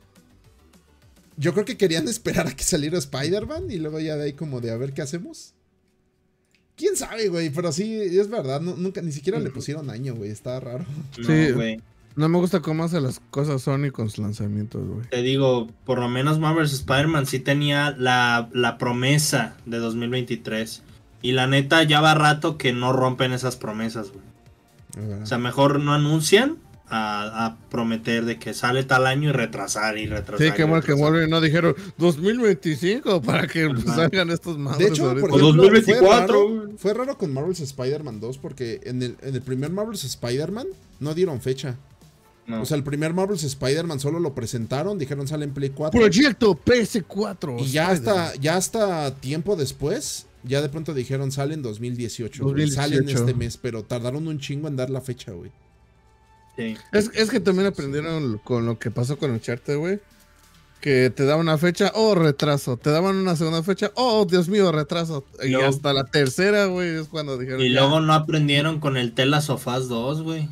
A: Yo creo que querían esperar a que saliera Spider-Man y luego ya de ahí como de a ver qué hacemos. ¿Quién sabe, güey? Pero sí, es verdad, no, nunca, ni siquiera le pusieron año, güey, está raro.
C: Sí, güey. No me gusta cómo hace las cosas Sony con sus lanzamientos, güey.
B: Te digo, por lo menos Marvel's Spider-Man sí tenía la, la promesa de dos mil veintitrés. Y la neta, ya va rato que no rompen esas promesas, güey. Uh-huh. O sea, mejor no anuncian a, a prometer de que sale tal año y retrasar y retrasar.
C: Sí, qué bueno que
B: retrasar.
C: Wolverine no dijeron dos mil veinticinco para que pues, salgan estos madres.
A: De hecho,
C: ahorita.
A: por
B: O
A: ejemplo,
B: dos mil veinticuatro.
A: Fue raro, fue raro con Marvel's Spider-Man dos porque en el, en el primer Marvel's Spider-Man no dieron fecha.
B: No.
A: O sea, el primer Marvel's Spider-Man solo lo presentaron, dijeron sale en Play cuatro.
C: Proyecto P S cuatro.
A: Y ya hasta, ya hasta tiempo después, ya de pronto dijeron sale en dos mil dieciocho.
C: dos mil
A: Sale en
C: dieciocho.
A: este mes, pero tardaron un chingo en dar la fecha, güey.
B: Sí.
C: Es, es que también aprendieron con lo que pasó con Uncharted, güey. Que te daban una fecha, oh, retraso. Te daban una segunda fecha, oh, Dios mío, retraso. Y
B: Luego-
C: hasta la tercera, güey, es cuando dijeron.
B: Y
C: ya.
B: luego no aprendieron con el Tela Sofás dos, güey.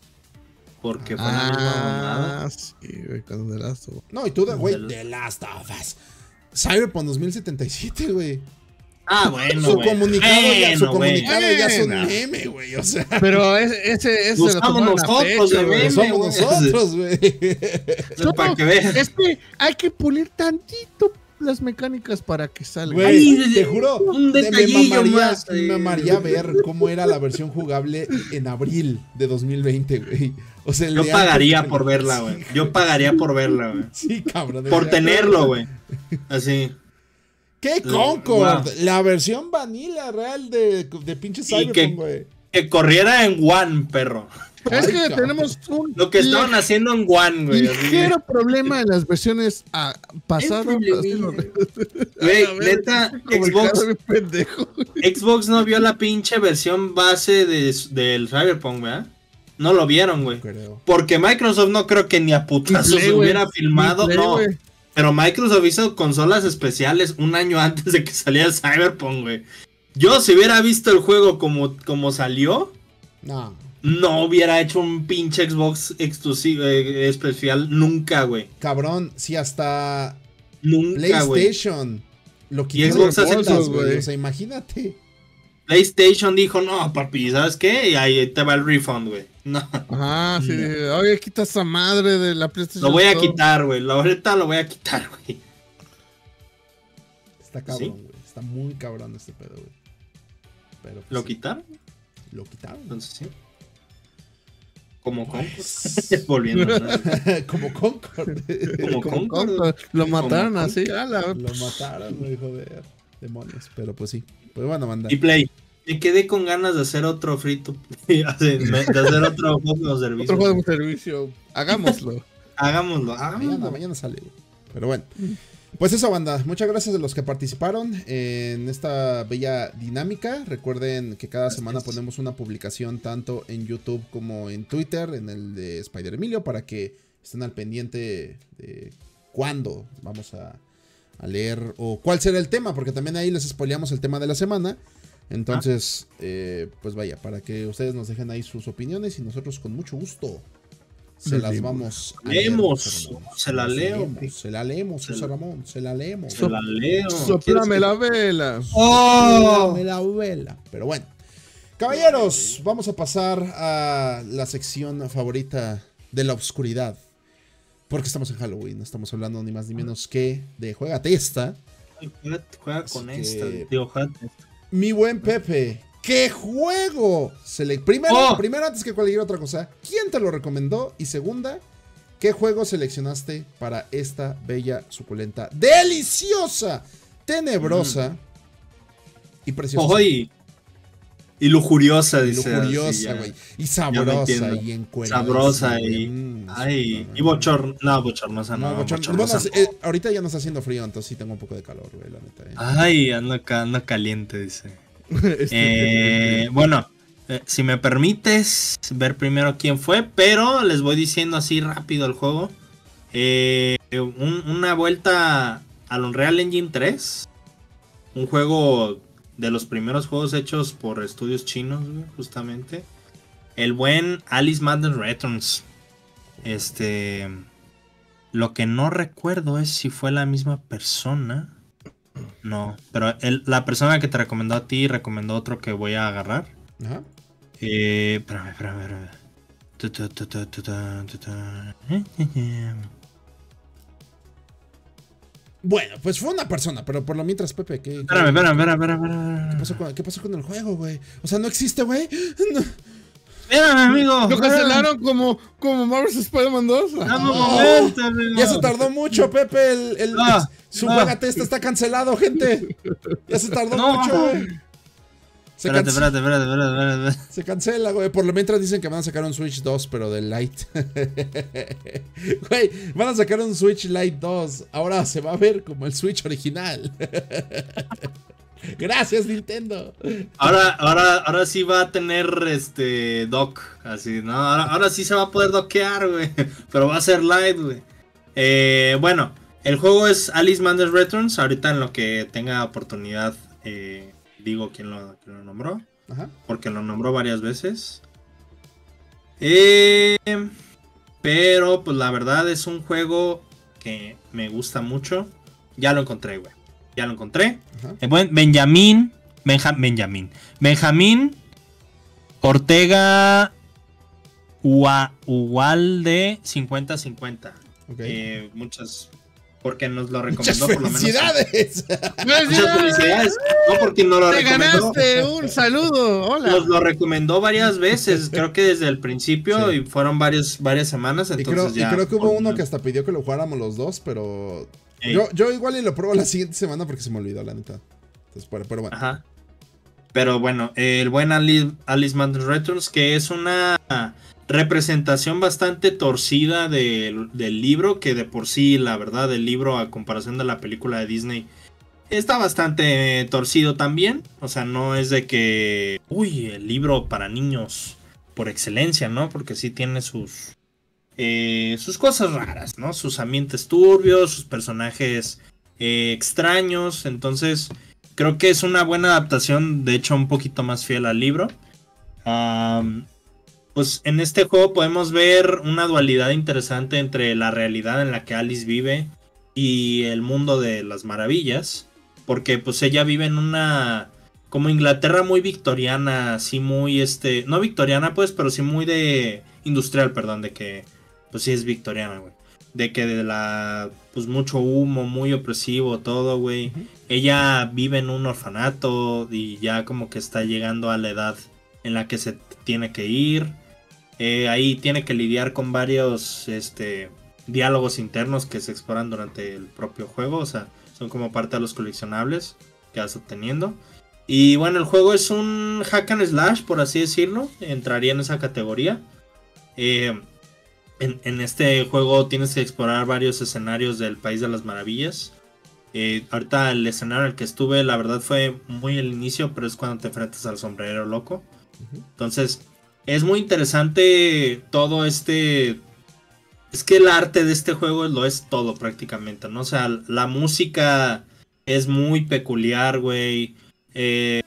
B: Porque fue la misma mamada.
C: Ah, sí, güey, con The Last of Us.
A: No, y tú, güey,
B: Del-
A: The Last of Us. Cyberpunk dos mil setenta y siete, güey.
B: Ah, bueno,
A: Su
B: güey.
A: comunicado, ya, su
B: Bueno, güey.
A: comunicado ya es un
C: Bueno.
A: meme, güey. O sea,
C: Pero ese, ese, ese
B: Buscamos
C: lo tomaron a
B: nosotros,
C: pecho,
B: de
C: güey.
B: meme.
A: somos
B: güey.
A: nosotros, güey.
B: No, para que veas.
C: Es que hay que pulir tantito las mecánicas para que salga.
A: Güey,
B: Ay,
A: te juro,
B: un
A: te- me
B: detallillo
A: mamaría,
B: más,
A: me
B: eh.
A: mamaría ver cómo era la versión jugable en abril de dos mil veinte, güey. O sea, el
B: Yo
A: de
B: pagaría
A: antes-
B: por verla, güey. Yo pagaría por verla, güey.
A: Sí, cabrón.
B: Por
A: decía,
B: tenerlo, güey. Así.
A: ¿Qué
B: Lo-
A: Concord?
B: wow.
A: La versión vanilla real de, de pinche
B: Y que-
A: Cyberpunk, güey.
B: Que corriera en One, perro.
C: Es
A: Ay,
C: que
A: cabrón.
C: tenemos un
B: Lo que estaban
C: lig-
B: haciendo en One, güey. así.
C: ligero problema en las versiones ah, pasadas.
B: Es
C: así lo-
B: Güey,
C: A ver,
B: neta,
C: como el
B: Xbox,
C: caso de pendejo.
B: Xbox no vio la pinche versión base de, del Cyberpunk, ¿verdad? No lo vieron, güey.
A: Creo.
B: Porque Microsoft no creo que ni a putazos
C: Ni Play, güey.
B: hubiera filmado,
C: Ni Play,
B: no.
C: güey.
B: Pero Microsoft hizo consolas especiales un año antes de que saliera el Cyberpunk, güey. Yo si hubiera visto el juego como, como salió,
A: No.
B: no hubiera hecho un pinche Xbox exclusivo, eh, especial nunca, güey.
A: Cabrón, si hasta
B: Nunca, güey.
A: PlayStation lo quitaron
B: Xbox
A: de
B: hace
A: bolsas,
C: cosas,
A: güey.
C: güey.
A: O sea, imagínate.
B: PlayStation dijo, no, papi, ¿sabes qué? Y ahí te va el refund, güey. No,
C: Ajá, sí. Oye, quita esa madre de la PlayStation.
B: lo voy a
C: Store.
B: quitar, güey. La ahorita lo voy a quitar, güey.
A: Está cabrón, güey. Está muy cabrón este pedo, güey. Pero pues,
B: ¿Lo
A: sí,
B: quitaron?
A: Lo quitaron.
B: Entonces sí. Como Concord.
A: Pues,
B: Volviendo. ¿no?
A: como Concord.
B: Como
C: Como
B: Concord.
C: compa, Lo mataron
B: Como
C: así, a la-
A: Lo mataron, güey, joder. Demonios. Pero pues sí. Pues bueno, banda.
B: Y Play. Me quedé con ganas de hacer otro free to play, de hacer otro juego de servicio.
C: Otro juego de servicio. Hagámoslo.
B: Hagámoslo,
A: Mañana,
B: hagámoslo.
A: mañana sale, güey. Pero bueno. Pues eso, banda. Muchas gracias a los que participaron en esta bella dinámica. Recuerden que cada semana ponemos una publicación tanto en YouTube como en Twitter, en el de Spider Emilio, para que estén al pendiente de cuándo vamos a, a leer o cuál será el tema, porque también ahí les spoileamos el tema de la semana. Entonces, eh, pues vaya, para que ustedes nos dejen ahí sus opiniones y nosotros con mucho gusto se
C: Les
A: las
C: leemos.
A: vamos a leer,
B: Leemos,
A: José Ramón.
B: se la
A: Nos
B: leo.
A: leemos, Se la leemos,
B: Se
A: José
B: la-
A: Ramón, se la leemos.
B: Se la leo.
C: Soplame la vela.
B: ¡Oh!
A: Me la vela. Pero bueno, caballeros, vamos a pasar a la sección favorita de la oscuridad. Porque estamos en Halloween, estamos hablando ni más ni menos que de Juégate esta.
B: Ay, Juega, juega con
A: Así
B: esta,
A: que-
B: tío, juega con esta.
A: Mi buen Pepe, ¿qué juego? Se le... primero,
B: Oh.
A: primero, antes que cualquier otra cosa, ¿quién te lo recomendó? Y segunda, ¿qué juego seleccionaste para esta bella, suculenta, deliciosa, tenebrosa y preciosa?
B: Ojo, y, y lujuriosa,
A: Y
B: dice. así,
A: lujuriosa,
B: ya.
A: güey. Y
B: me
A: sabrosa
B: entiendo.
A: y encuerada.
B: Sabrosa y.
A: Mm,
B: Ay,
A: puta
B: y
A: madre.
B: bochorno. No, bochornosa, no.
A: No, bochorno-
B: bochornosa
A: bueno,
B: no.
A: eh, ahorita ya no está haciendo frío, entonces sí tengo un poco de calor, güey, la neta. eh.
B: Ay, ando acá, ando caliente, dice.
C: Este,
B: Eh, bueno, eh, si me permites ver primero quién fue, pero les voy diciendo así rápido el juego. Eh, un- una vuelta al Unreal Engine tres. Un juego de los primeros juegos hechos por estudios chinos, güey, justamente. El buen Alice Madness Returns. Este... Lo que no recuerdo es si fue la misma persona. No, pero el- la persona que te recomendó a ti recomendó otro que voy a agarrar.
A: Ajá.
B: Eh, espérame, espérame, espérame. Tu, tu, tu, tu, tu, tu, tu, tu.
A: Bueno, pues fue una persona, pero por lo mientras, Pepe, ¿qué, qué-
B: Espérame, espérame, espérame, espérame,
A: ¿qué
B: espérame.
A: pasó con, qué pasó con el juego, güey? O sea, ¿no existe, güey? No.
B: Espérame, amigo.
C: Lo cancelaron como, como Marvel's Spider-Man dos.
B: Dame un momento, amigo.
A: Ya se tardó mucho, Pepe. El, el,
B: No,
A: su
B: no.
A: Mega Test está cancelado, gente. Ya se tardó
B: No.
A: mucho, güey. Se,
B: Espérate,
A: cance-
B: espérate, espérate, espérate, espérate.
A: se cancela, güey. Por lo mientras dicen que van a sacar un Switch dos, pero de Lite. Güey, van a sacar un Switch Lite dos. Ahora se va a ver como el Switch original. Gracias, Nintendo.
B: Ahora, ahora, ahora sí va a tener este dock, así, ¿no? Ahora, ahora sí se va a poder dockear, güey. Pero va a ser light, güey. Eh, bueno, el juego es Alice Madness Returns. Ahorita en lo que tenga oportunidad, eh, digo quién lo, quién lo nombró.
A: Ajá.
B: Porque lo nombró varias veces. Eh, pero, pues la verdad es un juego que me gusta mucho. Ya lo encontré, güey. Ya lo encontré.
A: Ajá.
B: El buen Benjamín. Benja, Benjamín. Benjamín Ortega Ua, Ugalde cincuenta cincuenta.
A: Ok.
B: Eh, muchas. Porque nos lo
A: Muchas
B: recomendó por lo menos.
A: felicidades.
B: Muchas felicidades. No, porque nos lo
C: Te
B: recomendó.
C: ganaste un saludo. Hola.
B: Nos lo recomendó varias veces, creo que desde el principio,
A: Sí.
B: y fueron varias, varias semanas,
A: Y
B: entonces
A: creo, y
B: ya.
A: creo que hubo uno que hasta pidió que lo jugáramos los dos, pero
B: Ey.
A: yo, yo igual y lo pruebo la siguiente semana porque se me olvidó, la neta. Entonces, pero, pero bueno.
B: Ajá. Pero bueno, el buen Alice, Alice Madness Returns, que es una representación bastante torcida del, del libro, que de por sí, la verdad, el libro a comparación de la película de Disney está bastante eh, torcido también. O sea, no es de que, uy, el libro para niños por excelencia, ¿no? Porque sí tiene sus, eh, sus cosas raras, ¿no? Sus ambientes turbios, sus personajes eh, extraños. Entonces, creo que es una buena adaptación, de hecho, un poquito más fiel al libro. Um, pues en este juego podemos ver una dualidad interesante entre la realidad en la que Alice vive y el mundo de las maravillas. Porque pues ella vive en una... como Inglaterra muy victoriana, así muy este... no victoriana pues, pero sí muy de... industrial, perdón, de que... pues sí es victoriana, güey. De que de la... pues mucho humo, muy opresivo, todo, güey.
A: Ujú.
B: Ella vive en un orfanato y ya como que está llegando a la edad en la que se tiene que ir. Eh, ahí tiene que lidiar con varios este, diálogos internos que se exploran durante el propio juego. O sea, son como parte de los coleccionables que vas obteniendo. Y bueno, el juego es un hack and slash, por así decirlo. Entraría en esa categoría. Eh, en, en este juego tienes que explorar varios escenarios del País de las Maravillas. Eh, ahorita el escenario en el que estuve, la verdad fue muy el inicio, pero es cuando te enfrentas al sombrero loco.
A: Ujú.
B: Entonces, es muy interesante todo este... es que el arte de este juego lo es todo prácticamente, ¿no? O sea, la música es muy peculiar, güey. Eh,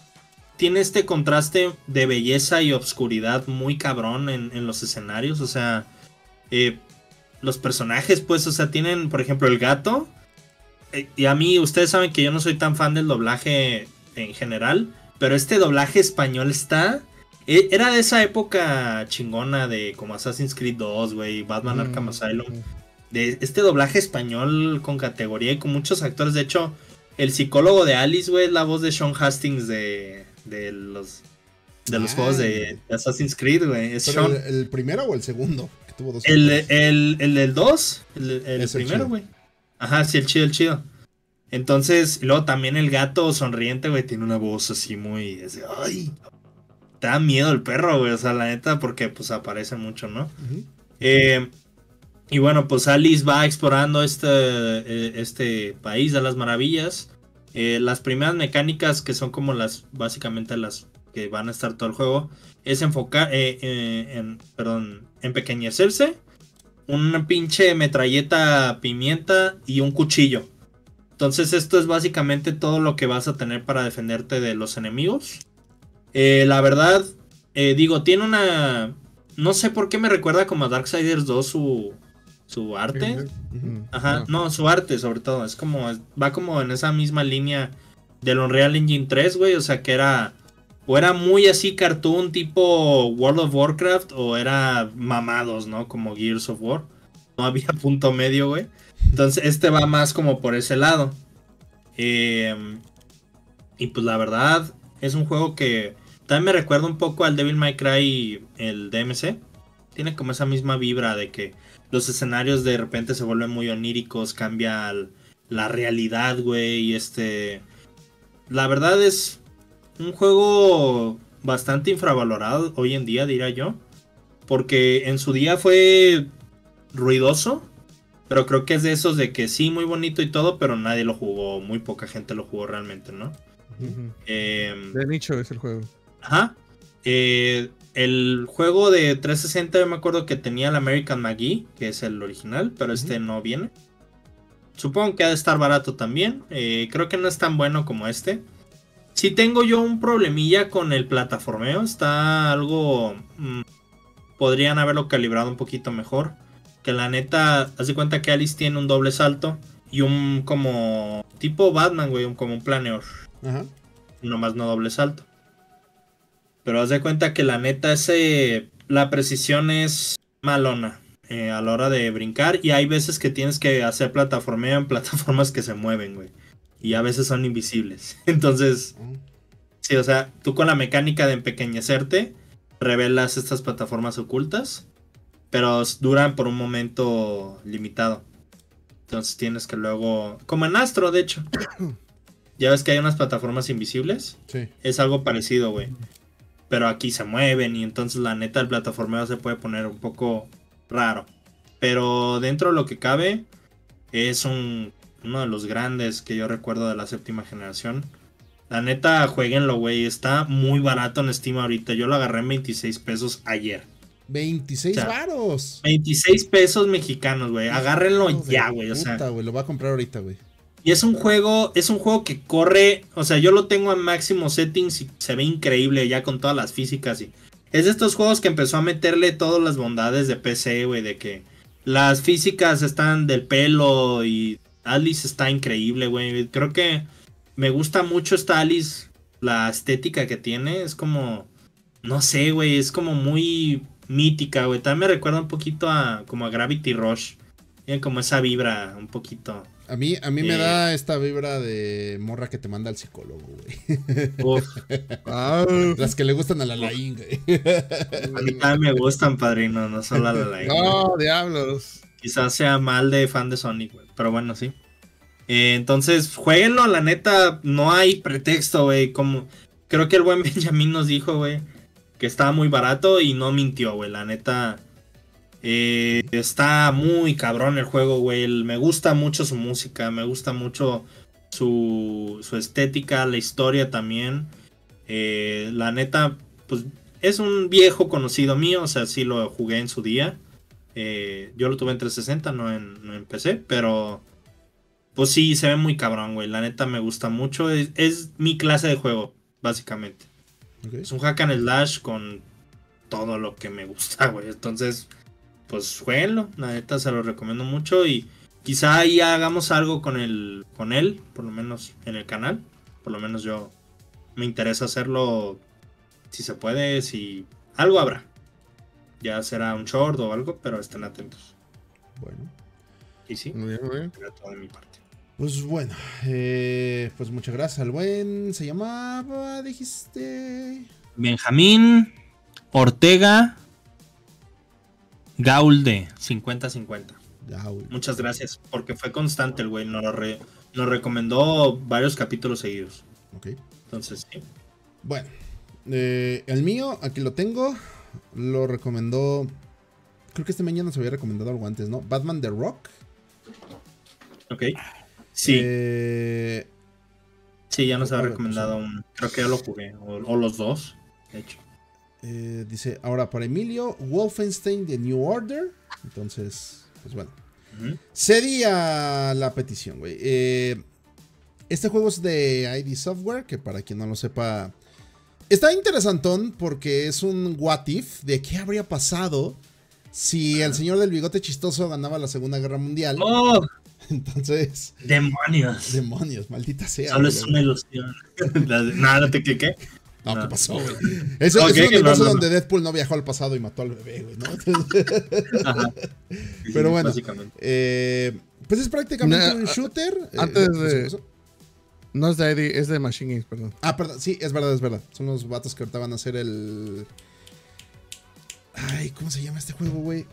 B: tiene este contraste de belleza y obscuridad muy cabrón en, en los escenarios. O sea, eh, los personajes, pues, o sea, tienen, por ejemplo, el gato. Eh, y a mí, ustedes saben que yo no soy tan fan del doblaje en general, pero este doblaje español está... era de esa época chingona de como Assassin's Creed dos, güey, Batman
A: Mm,
B: Arkham Asylum.
A: mm.
B: De este doblaje español con categoría y con muchos actores. De hecho, el psicólogo de Alice, güey, es la voz de Sean Hastings de, de los de los
A: Ah.
B: juegos de, de Assassin's Creed, güey. Es
A: ¿Pero
B: Sean.
A: el, el primero o el segundo? Que tuvo dos
B: El,
A: actores.
B: el, el del dos, el, el
A: Es el
B: primero,
A: chido.
B: güey. Ajá, sí, el chido, el chido. Entonces, y luego también el gato sonriente, güey, tiene una voz así muy... es de, ay, te da miedo el perro, güey, o sea, la neta, porque pues aparece mucho, ¿no?
A: Ujú.
B: Eh, y bueno, pues Alice va explorando este, eh, este país de las maravillas. Eh, las primeras mecánicas que son como las, básicamente las que van a estar todo el juego, es enfocar, eh, eh, en, perdón, empequeñecerse, una pinche metralleta pimienta y un cuchillo. Entonces esto es básicamente todo lo que vas a tener para defenderte de los enemigos. Eh, la verdad, eh, digo, tiene una... no sé por qué me recuerda como a Darksiders dos su, su arte.
A: Ujú.
B: Ajá,
C: Ah.
B: no, su arte sobre todo. Es como, va como en esa misma línea del Unreal Engine tres, güey. O sea que era, o era muy así cartoon tipo World of Warcraft, o era mamados, ¿no? Como Gears of War. No había punto medio, güey. Entonces este va más como por ese lado. Eh, y pues la verdad, es un juego que También me recuerda un poco al Devil May Cry, el D M C. Tiene como esa misma vibra de que los escenarios de repente se vuelven muy oníricos, cambia la realidad, güey. Y este... La verdad es un juego bastante infravalorado hoy en día, diría yo. Porque en su día fue ruidoso. Pero creo que es de esos de que sí, muy bonito y todo, pero nadie lo jugó. Muy poca gente lo jugó realmente, ¿no?
C: Uh-huh.
B: Eh,
C: de nicho es el juego.
B: Ajá. Eh, el juego de trescientos sesenta yo me acuerdo que tenía el American McGee, que es el original, pero uh-huh. este no viene. Supongo que ha de estar barato también. Eh, creo que no es tan bueno como este. Sí tengo yo un problemilla con el plataformeo. Está algo... Mmm, podrían haberlo calibrado un poquito mejor. Que la neta, haz de cuenta que Alice tiene un doble salto y un como tipo Batman, güey, un, como un planeador.
A: Ajá.
B: Nomás no doble salto. Pero haz de cuenta que la neta ese, la precisión es malona eh, a la hora de brincar. Y hay veces que tienes que hacer plataformeo en plataformas que se mueven, güey. Y a veces son invisibles. Entonces, sí, o sea, tú con la mecánica de empequeñecerte, revelas estas plataformas ocultas. Pero duran por un momento limitado. Entonces tienes que luego... Como en Astro, de hecho. Ya ves que hay unas plataformas invisibles.
A: Sí.
B: Es algo parecido, güey. Pero aquí se mueven y entonces la neta el plataformeo se puede poner un poco raro. Pero dentro de lo que cabe, es un, uno de los grandes que yo recuerdo de la séptima generación. La neta, jueguenlo, güey. Está muy barato en Steam ahorita. Yo lo agarré en veintiséis pesos ayer.
A: veintiséis
B: o sea,
A: varos.
B: veintiséis pesos mexicanos, güey. Agárrenlo no, ya, güey. O sea,
A: güey. Lo voy a comprar ahorita, güey.
B: Y es un juego, es un juego que corre, o sea, yo lo tengo a máximo settings y se ve increíble ya con todas las físicas. Y es de estos juegos que empezó a meterle todas las bondades de P C, güey, de que las físicas están del pelo y Alice está increíble, güey. Creo que me gusta mucho esta Alice, la estética que tiene, es como, no sé, güey, es como muy mítica, güey. También me recuerda un poquito a como a Gravity Rush. Tiene como esa vibra un poquito.
A: A mí, a mí
B: eh,
A: me da esta vibra de morra que te manda al psicólogo, güey. Ah, las que le gustan a la Laín, güey.
B: A mí también me gustan, padrino, no solo a la Laín.
C: No, diablos.
B: Quizás sea mal de fan de Sonic, güey, pero bueno, sí. Eh, entonces, jueguenlo, la neta, no hay pretexto, güey. Como creo que el buen Benjamín nos dijo, güey, que estaba muy barato y no mintió, güey. La neta, eh, está muy cabrón el juego, güey. Me gusta mucho su música, me gusta mucho su, su estética, la historia también. Eh, la neta, pues es un viejo conocido mío, o sea, sí lo jugué en su día. Eh, yo lo tuve en trescientos sesenta, no en, no en P C, pero pues sí, se ve muy cabrón, güey. La neta me gusta mucho. Es, es mi clase de juego, básicamente. Okay. Es un hack and slash con todo lo que me gusta, güey. Entonces, pues jueguenlo. La neta se lo recomiendo mucho. Y quizá ahí hagamos algo con, el, con él, por lo menos en el canal. Por lo menos yo me interesa hacerlo si se puede, si algo habrá. Ya será un short o algo, pero estén atentos.
A: Bueno.
B: Y sí,
C: muy bien, muy bien.
B: Era todo de mi parte.
A: Pues bueno, eh, pues muchas gracias al buen. Se llamaba, dijiste.
B: Benjamín Ortega Gaulde, cincuenta cincuenta.
A: Gaulde.
B: Muchas gracias, porque fue constante el güey. Nos, lo re, nos recomendó varios capítulos seguidos.
A: Ok.
B: Entonces, sí.
A: Bueno, eh, el mío, aquí lo tengo. Lo recomendó. Creo que este mañana se había recomendado algo antes, ¿no? Batman The Rock.
B: Ok. Sí.
A: Eh,
B: sí, ya nos había recomendado un. Creo que ya lo jugué. O, o los dos, de hecho.
A: Eh, dice, ahora para Emilio, Wolfenstein The New Order. Entonces, pues bueno. Uh-huh. Cedía la petición, güey. Eh, este juego es de I D Software, que para quien no lo sepa, está interesantón porque es un what if de qué habría pasado si el señor del bigote chistoso ganaba la Segunda Guerra Mundial.
B: ¡Oh!
A: Entonces...
B: ¡Demonios!
A: Demonios, maldita sea.
B: Solo es una ilusión. Nada, no te cliqué.
A: No,
B: no,
A: ¿qué pasó, güey? Eso okay, es un universo no, no, donde no. Deadpool no viajó al pasado y mató al bebé, güey, ¿no?
B: Ajá.
A: Pero bueno, eh, pues es prácticamente nah, un shooter.
C: Antes
A: eh,
C: de... No es de I D, es de Machine Games, perdón.
A: Ah, perdón, sí, es verdad, es verdad. Son los vatos que ahorita van a hacer el... Ay, ¿cómo se llama este juego, güey?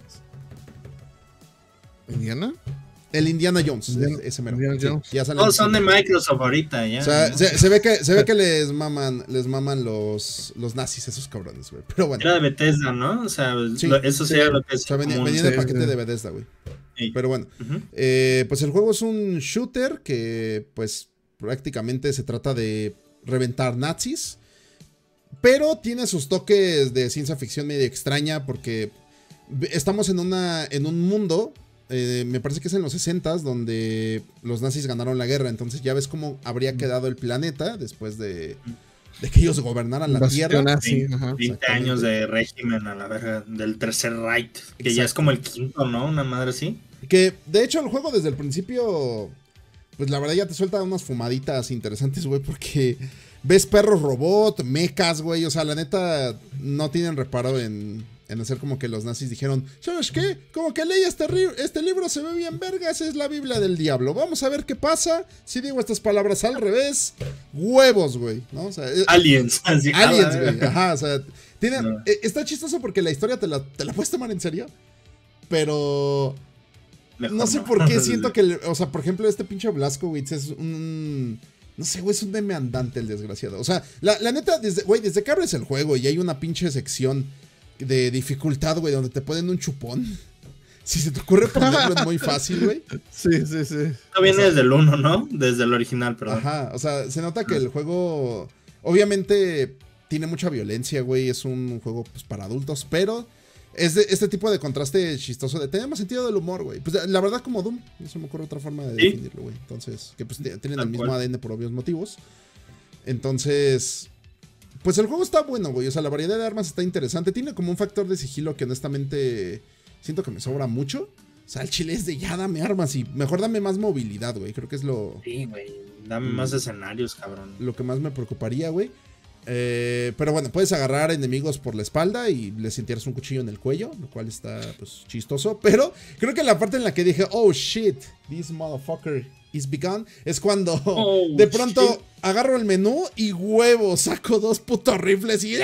C: ¿Indiana?
A: El Indiana Jones,
C: Indiana,
A: ese mero.
C: Indiana
A: Sí,
C: Jones.
A: ya salen
B: Todos son de Microsoft ahorita, ya.
A: O sea,
B: ¿no?
A: se, se ve que, se ve que les maman, les maman los, los nazis, esos cabrones, güey. Pero bueno.
B: Era de Bethesda, ¿no? O sea,
A: Sí,
B: lo- eso
A: sí.
B: sí era lo que
A: O
B: es
A: sea, venía,
B: común.
A: venía en el
C: Sí,
A: paquete
C: sí.
A: de Bethesda, güey.
B: Sí.
A: Pero bueno.
B: Ujú.
A: Eh, pues el juego es un shooter que, pues, prácticamente se trata de reventar nazis. Pero tiene sus toques de ciencia ficción medio extraña porque estamos en, una, en un mundo, eh, me parece que es en los sesentas, donde los nazis ganaron la guerra. Entonces ya ves cómo habría quedado el planeta después de, de que ellos gobernaran la
C: Invasión
A: Tierra.
C: nazi,
B: veinte
C: ajá.
B: años de régimen a la verga, del tercer Reich, que ya es
A: Exacto.
B: como el quinto, ¿no? Una madre así.
A: Que de hecho el juego desde el principio, pues la verdad ya te suelta unas fumaditas interesantes, güey, porque ves perros robot, mechas, güey, o sea, la neta no tienen reparo en, en hacer como que los nazis dijeron, ¿sabes qué? Como que leí este, ri- este libro, se ve bien vergas, es la Biblia del diablo, vamos a ver qué pasa si digo estas palabras al revés, huevos, güey, ¿no? O sea, eh,
B: Aliens, así. a la
A: aliens,
B: verga.
A: güey, ajá, o sea, tiene,
B: No.
A: eh, está chistoso porque la historia te la, te la puedes tomar en serio, pero...
B: Mejor
A: No sé por qué siento que, el- o sea, por ejemplo, este pinche Blazkowicz es un... No sé, güey, es un meme andante el desgraciado. O sea, la, la neta, desde, güey, desde que abres el juego y hay una pinche sección de dificultad, güey, donde te ponen un chupón. Si se te ocurre ponerlo es muy fácil, güey.
C: Sí, sí, sí.
B: Esto viene desde el uno, ¿no? Desde el original, perdón.
A: Ajá, o sea, se nota que el juego obviamente tiene mucha violencia, güey, es un juego pues para adultos, pero es de este tipo de contraste chistoso de tener más sentido del humor, güey. Pues la verdad como Doom, no se me ocurre otra forma de
B: Sí.
A: definirlo, güey. Entonces, que pues t- tienen
B: Tal
A: el mismo
B: cual.
A: A D N por obvios motivos. Entonces, pues el juego está bueno, güey. O sea, la variedad de armas está interesante. Tiene como un factor de sigilo que honestamente siento que me sobra mucho. O sea, el chile es de ya dame armas y mejor dame más movilidad, güey. Creo que es lo,
B: Sí, güey. Dame más escenarios, cabrón.
A: lo que más me preocuparía, güey. Eh, pero bueno, puedes agarrar enemigos por la espalda y les sintieras un cuchillo en el cuello, lo cual está pues chistoso. Pero creo que la parte en la que dije, oh shit, this motherfucker is begun, es cuando
B: Oh,
A: de pronto
B: shit.
A: agarro el menú y huevo, saco dos putos rifles y...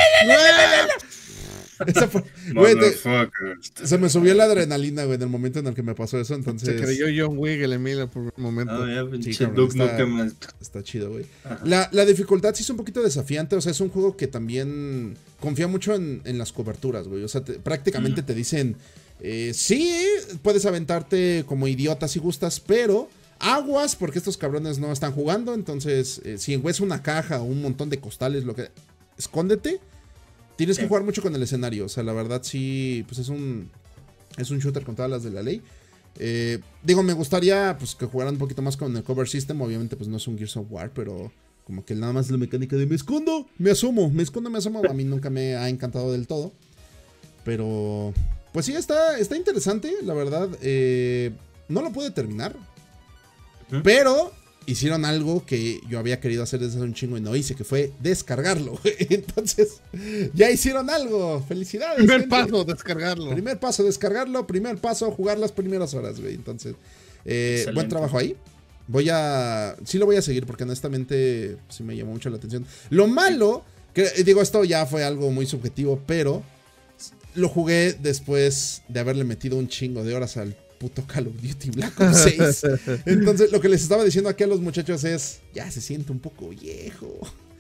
A: Esa fue- güey, te-
B: Motherfuckers.
A: se me subió la adrenalina, güey, en el momento en el que me pasó eso, entonces...
C: Se creyó John Wick el Emilio por un momento.
B: No, ya,
A: Sí,
B: pinche
A: cabrón,
B: Duke
A: está-
B: Nukem.
A: Está chido, güey.
B: Ajá.
A: La, la dificultad sí es un poquito desafiante. O sea, es un juego que también confía mucho en, en las coberturas, güey. O sea, te- prácticamente
B: Mm.
A: te dicen, eh, sí, puedes aventarte como idiota si gustas, pero aguas porque estos cabrones no están jugando. Entonces, eh, si ves una caja o un montón de costales, lo que... Escóndete. Tienes que
B: Sí.
A: jugar mucho con el escenario. O sea, la verdad sí, pues es un... Es un shooter con todas las de la ley. Eh, digo, me gustaría pues que jugaran un poquito más con el cover system. Obviamente, pues no es un Gears of War, pero como que nada más la mecánica de me escondo, me asomo, me escondo, me asomo. A mí nunca me ha encantado del todo. Pero, pues sí, está, está interesante, la verdad. Eh, no lo pude terminar.
B: Ujú.
A: Pero hicieron algo que yo había querido hacer desde hace un chingo y no hice, que fue descargarlo. Entonces, ya hicieron algo. Felicidades.
C: Primer
A: gente.
C: paso, descargarlo.
A: Primer paso, descargarlo. Primer paso, jugar las primeras horas, güey. Entonces, eh,
B: Excelente.
A: buen trabajo ahí. Voy a... Sí lo voy a seguir porque honestamente sí me llamó mucho la atención. Lo malo, que digo, esto ya fue algo muy subjetivo, pero lo jugué después de haberle metido un chingo de horas al puto Call of Duty Black Ops seis. Entonces, lo que les estaba diciendo aquí a los muchachos es, ya se siente un poco viejo.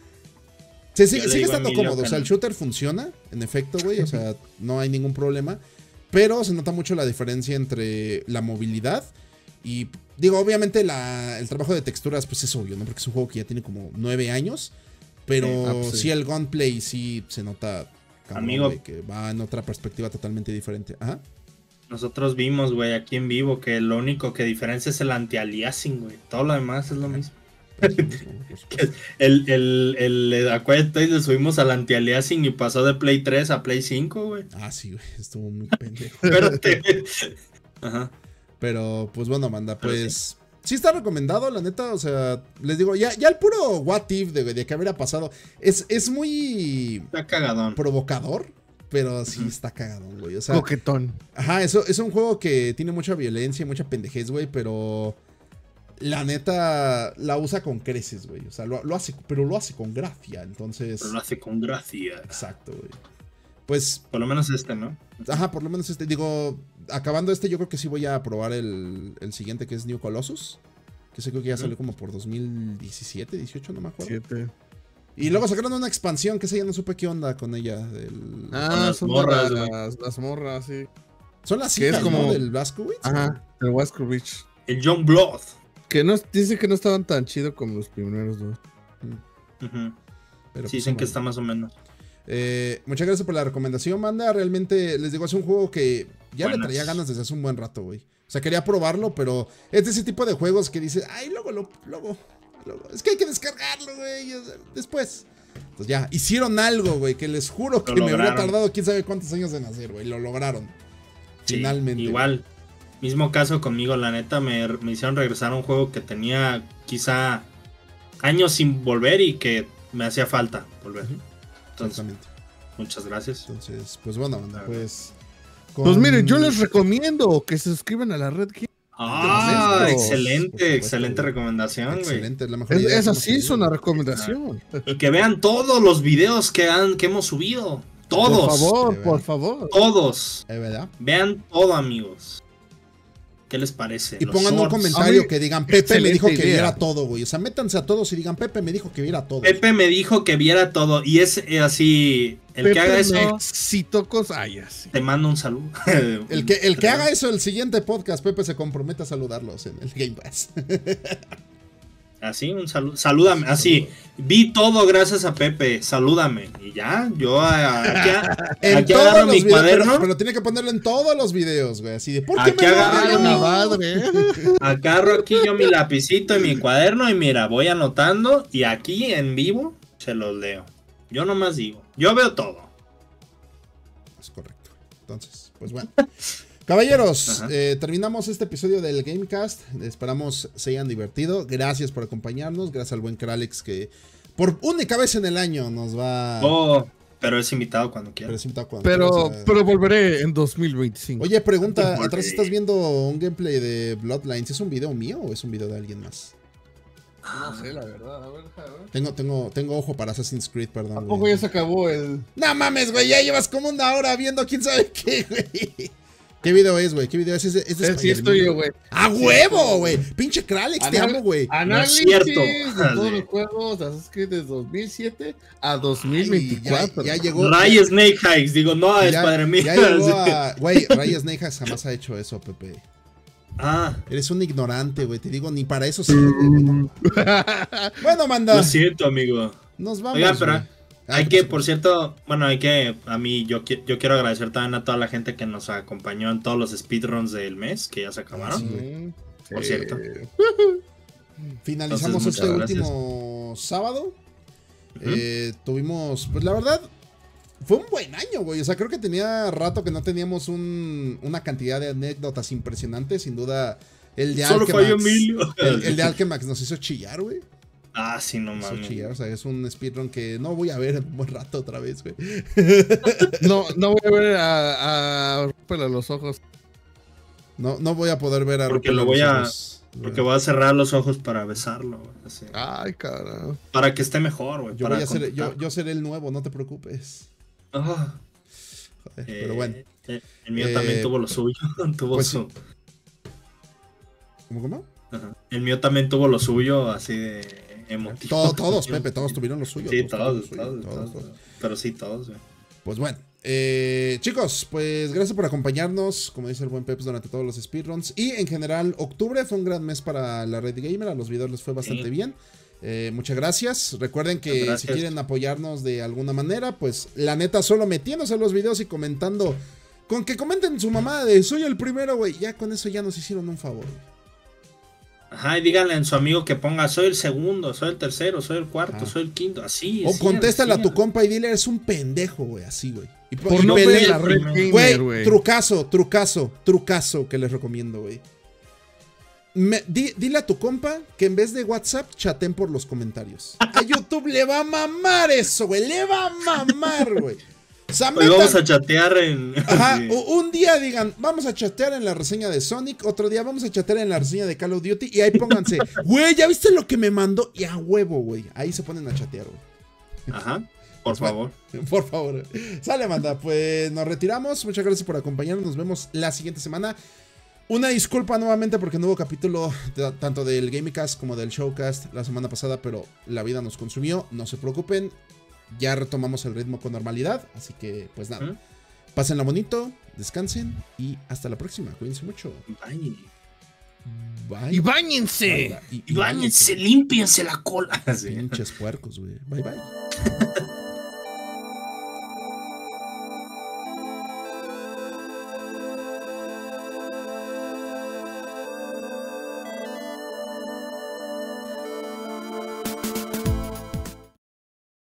A: Se sigue,
B: Yo le
A: sigue
B: digo a
A: estando
B: Emilio
A: cómodo, o sea, el
B: que-
A: shooter funciona, en efecto, güey, o sea, no hay ningún problema, pero se nota mucho la diferencia entre la movilidad y, digo, obviamente la, el trabajo de texturas, pues es obvio, ¿no? Porque es un juego que ya tiene como nueve años, pero
C: Sí, ah, pues
A: sí.
C: sí.
A: el gunplay sí se nota, cabrón,
B: Amigo.
A: güey, que va en otra perspectiva totalmente diferente. Ajá.
B: Nosotros vimos, güey, aquí en vivo, que lo único que diferencia es el anti-aliasing, güey. Todo lo demás es lo mismo.
A: Pues, lo mismo, por supuesto.
B: El, el, el, el Aquatic le subimos al anti-aliasing y pasó de Play tres a Play cinco, güey.
A: Ah, sí, güey, estuvo muy pendejo.
B: Espérate. Ajá.
A: Pero, pues bueno, Amanda,
B: Pero
A: pues... Sí está recomendado, la neta, o sea, les digo, ya, ya el puro what if de, de que hubiera pasado es, es muy
B: Está cagadón.
A: provocador, pero sí
B: Ujú.
A: está cagadón, güey. O sea,
C: Coquetón.
A: ajá, eso es un juego que tiene mucha violencia y mucha pendejez, güey, pero la neta la usa con creces, güey. O sea, lo, lo hace, pero lo hace con gracia, entonces...
B: Pero lo hace con gracia.
A: Exacto, güey. Pues...
B: Por lo menos este, ¿no?
A: Ajá, por lo menos este. Digo, acabando este, yo creo que sí voy a probar el, el siguiente, que es New Colossus. Que sé creo que ya salió como por dos mil diecisiete, dieciocho, no me acuerdo.
C: Siete.
A: Y luego sacaron una expansión, que esa ya no supe qué onda con ella. Del...
C: Ah,
B: las
C: son
B: morras,
C: las,
B: güey.
C: las, las morras, sí.
A: Son las
C: que
A: hijas,
C: es como-
A: ¿no? Del Blazkowicz.
C: Ajá, el Wascovich.
B: El John Blood.
C: Que no, dice que no estaban tan chido como los primeros dos.
B: Ujú.
A: Pero
B: Sí,
A: pues,
B: dicen que
A: bueno.
B: está más o menos.
A: Eh, muchas gracias por la recomendación, banda. Realmente, les digo, es un juego que ya
B: Buenas.
A: le traía ganas desde hace un buen rato, güey. O sea, quería probarlo, pero es de ese tipo de juegos que dices, ay, luego, lo, luego, luego. Es que hay que descargarlo, güey. o sea, Después. Entonces ya, hicieron algo, güey, que les juro que me hubiera
B: lograron.
A: tardado quién sabe cuántos años en hacer, güey. Lo lograron.
B: Sí,
A: Finalmente.
B: igual. Mismo caso conmigo, la neta, me, me hicieron regresar a un juego que tenía quizá años sin volver y que me hacía falta volver.
A: Ujú.
B: Entonces,
A: Exactamente.
B: muchas gracias.
A: Entonces, pues bueno, banda,
B: Claro.
A: pues.
C: Pues
A: con-
C: miren, yo les recomiendo que se suscriban a la red. Geek.
B: Ah,
C: Entonces,
B: excelente,
A: por supuesto,
B: excelente
A: güey.
B: recomendación, güey.
A: Excelente, es la mejor
C: Es,
A: idea
C: es
A: que hemos
C: así, es
A: tenido,
C: una
A: güey.
C: recomendación.
B: Y que vean todos los videos que, han, que hemos subido. Todos.
C: Por favor,
A: Sí,
C: por
A: ¿verdad?
C: favor.
B: Todos.
A: Es verdad.
B: Vean todo, amigos. ¿Qué les parece?
A: Y
B: Los
A: pongan un
B: shorts.
A: comentario
C: A mí,
A: que digan, Pepe me
C: excelente
A: dijo que
C: idea.
A: viera todo, güey. O sea, métanse a todos y digan, Pepe me dijo que viera todo.
B: Pepe me dijo que viera todo. Y es eh, así. El
C: Pepe
B: que haga eso,
C: me excitó con... Ay, así.
B: te mando un saludo.
A: El que, el que haga eso, el siguiente podcast, Pepe se compromete a saludarlos en el Game Pass.
B: Así, un saludo. Salúdame. Así. Vi todo gracias a Pepe. Salúdame. Y ya, yo a- aquí, a-
A: En
B: aquí
A: todos
B: agarro
A: los
B: mi
A: videos,
B: cuaderno.
A: pero, pero tiene que ponerlo en todos los videos, güey. Así de, ¿por qué
B: Aquí
A: me lo
B: agarro
A: hago?
C: Ay,
B: yo
C: la
B: mi-
C: madre.
B: Agarro aquí yo mi lapicito y mi cuaderno. Y mira, voy anotando. Y aquí en vivo se los leo. Yo nomás digo. Yo veo todo.
A: Es correcto. Entonces, pues bueno. Caballeros,
B: Ajá.
A: eh, terminamos este episodio del Gamecast. Esperamos se hayan divertido. Gracias por acompañarnos. Gracias al buen Kralex que por única vez en el año nos va
B: Oh, pero es invitado cuando
A: a
B: quiera.
A: presentar cuando
C: Pero,
A: quieras, eh.
C: pero volveré en dos mil veinticinco.
A: Oye, pregunta,
B: Volveré.
A: atrás estás viendo un gameplay de Bloodlines. ¿Es un video mío o es un video de alguien más?
C: No sé, la verdad. A ver, a ver.
A: Tengo, tengo, tengo ojo para Assassin's Creed, perdón.
C: ¿A
A: güey.
C: poco ya se acabó el...?
A: No mames, güey, ya llevas como una hora viendo quién sabe qué, güey. ¿Qué video es, güey? ¿Qué video es? Es de, es de
C: Eh, sí,
A: Spider-Man.
C: estoy yo, güey.
A: ¡A huevo, güey! Pinche Kralex, te
C: Anal-
A: amo, güey.
C: Análisis
B: cierto.
C: de todos
B: Dale.
C: los juegos de Assassin's Creed de dos mil siete a dos mil
A: Ay,
C: veinticuatro.
A: Ya, ya llegó.
B: Ray Snake Hikes, digo, no, es
A: ya,
B: padre mío.
A: ya llegó a. Güey, Ray Snake jamás ha hecho eso, Pepe.
B: Ah,
A: Eres un ignorante, güey. Te digo, ni para eso sirve, güey. No. Bueno, manda.
B: lo siento, amigo.
A: Nos vamos.
B: Oigan, pero
A: güey. Ah,
B: hay
A: ¿qué
B: que,
A: pasó?
B: por cierto, bueno, hay que, a mí, yo, qui- yo quiero agradecer también a toda la gente que nos acompañó en todos los speedruns del mes, que ya se acabaron.
A: Sí, güey.
B: Por cierto.
A: Finalizamos
B: Entonces,
A: este
B: muchas
A: último sábado.
B: Ujú.
A: Eh, tuvimos, pues la verdad, fue un buen año, güey. O sea, creo que tenía rato que no teníamos un- una cantidad de anécdotas impresionantes. Sin duda, el de
B: Solo falló
A: Alchemax.
B: Emilio.
A: El, el de Alchemax nos hizo chillar, güey.
B: Ah, sí, no
A: Nos hizo
B: mames.
A: chillar. O sea, es un speedrun que no voy a ver en un buen rato otra vez, güey.
C: No, no voy a ver a, a romperle los ojos.
A: No, no voy a poder ver a
B: Porque
A: Rupert
B: lo
A: los
B: voy a-
A: ojos.
B: Porque voy a cerrar los ojos para besarlo, güey, así.
C: Ay, cara.
B: Para que esté mejor, güey.
A: Yo,
B: para
A: voy a ser, yo,
B: contactar.
A: yo seré el nuevo, no te preocupes.
B: Ah,
A: Joder,
B: eh,
A: pero bueno.
B: eh, El mío
A: Eh,
B: también tuvo lo suyo. tuvo
A: pues
B: su.
A: ¿Cómo, cómo?
B: Ajá. El mío también tuvo lo suyo, así de emotivo.
A: Todo- todos, Pepe, todos tuvieron lo suyo.
B: Sí,
A: todos
B: todos,
A: tuvieron lo
B: todos,
A: suyo,
B: todos,
A: todos, todos.
B: Pero sí, todos, güey.
A: Pues bueno, eh, chicos, pues gracias por acompañarnos, como dice el buen Peps, durante todos los speedruns. Y en general, octubre fue un gran mes para la Red Gamer, a los videos les fue bastante
B: Sí.
A: bien. Eh, muchas gracias. Recuerden que
B: Muchas gracias.
A: si quieren apoyarnos de alguna manera, pues la neta, solo metiéndose a los videos y comentando. Con que comenten su mamá de soy el primero, güey. Ya con eso ya nos hicieron un favor.
B: Ajá, y díganle a su amigo que ponga soy el segundo, soy el tercero, soy el cuarto,
A: Ah.
B: soy el quinto, así.
A: O
B: sí,
A: contéstale a
B: así.
A: tu compa y dile, eres un pendejo, güey, así, güey. Y,
C: Por
A: y
C: no
A: pelea-
C: ver la red gamer,
A: Güey,
C: güey.
A: trucazo, trucazo, trucazo que les recomiendo, güey. Me- di- dile a tu compa que en vez de WhatsApp chaten por los comentarios. A YouTube le va a mamar eso, güey. Le va a mamar, güey. O sea,
B: Hoy
A: metan-
B: vamos a chatear en.
A: Ajá,
B: Sí.
A: u- un día digan, vamos a chatear en la reseña de Sonic, otro día vamos a chatear en la reseña de Call of Duty, y ahí pónganse, güey, ¿ya viste lo que me mandó? Y a huevo, güey, ahí se ponen a chatear, güey.
B: Ajá, por favor.
A: Por favor. Sale, manda, pues nos retiramos, muchas gracias por acompañarnos, nos vemos la siguiente semana. Una disculpa nuevamente porque no hubo capítulo de- tanto del Gamecast como del Showcast la semana pasada, pero la vida nos consumió, no se preocupen, ya retomamos el ritmo con normalidad, así que pues nada.
B: ¿Mm?
A: Pásenla bonito, descansen y hasta la próxima. Cuídense mucho.
B: Bye.
A: Bye.
C: Y báñense.
A: Y,
B: Y báñense, límpiense la cola. Sí.
A: Pinches puercos, güey. Bye, bye.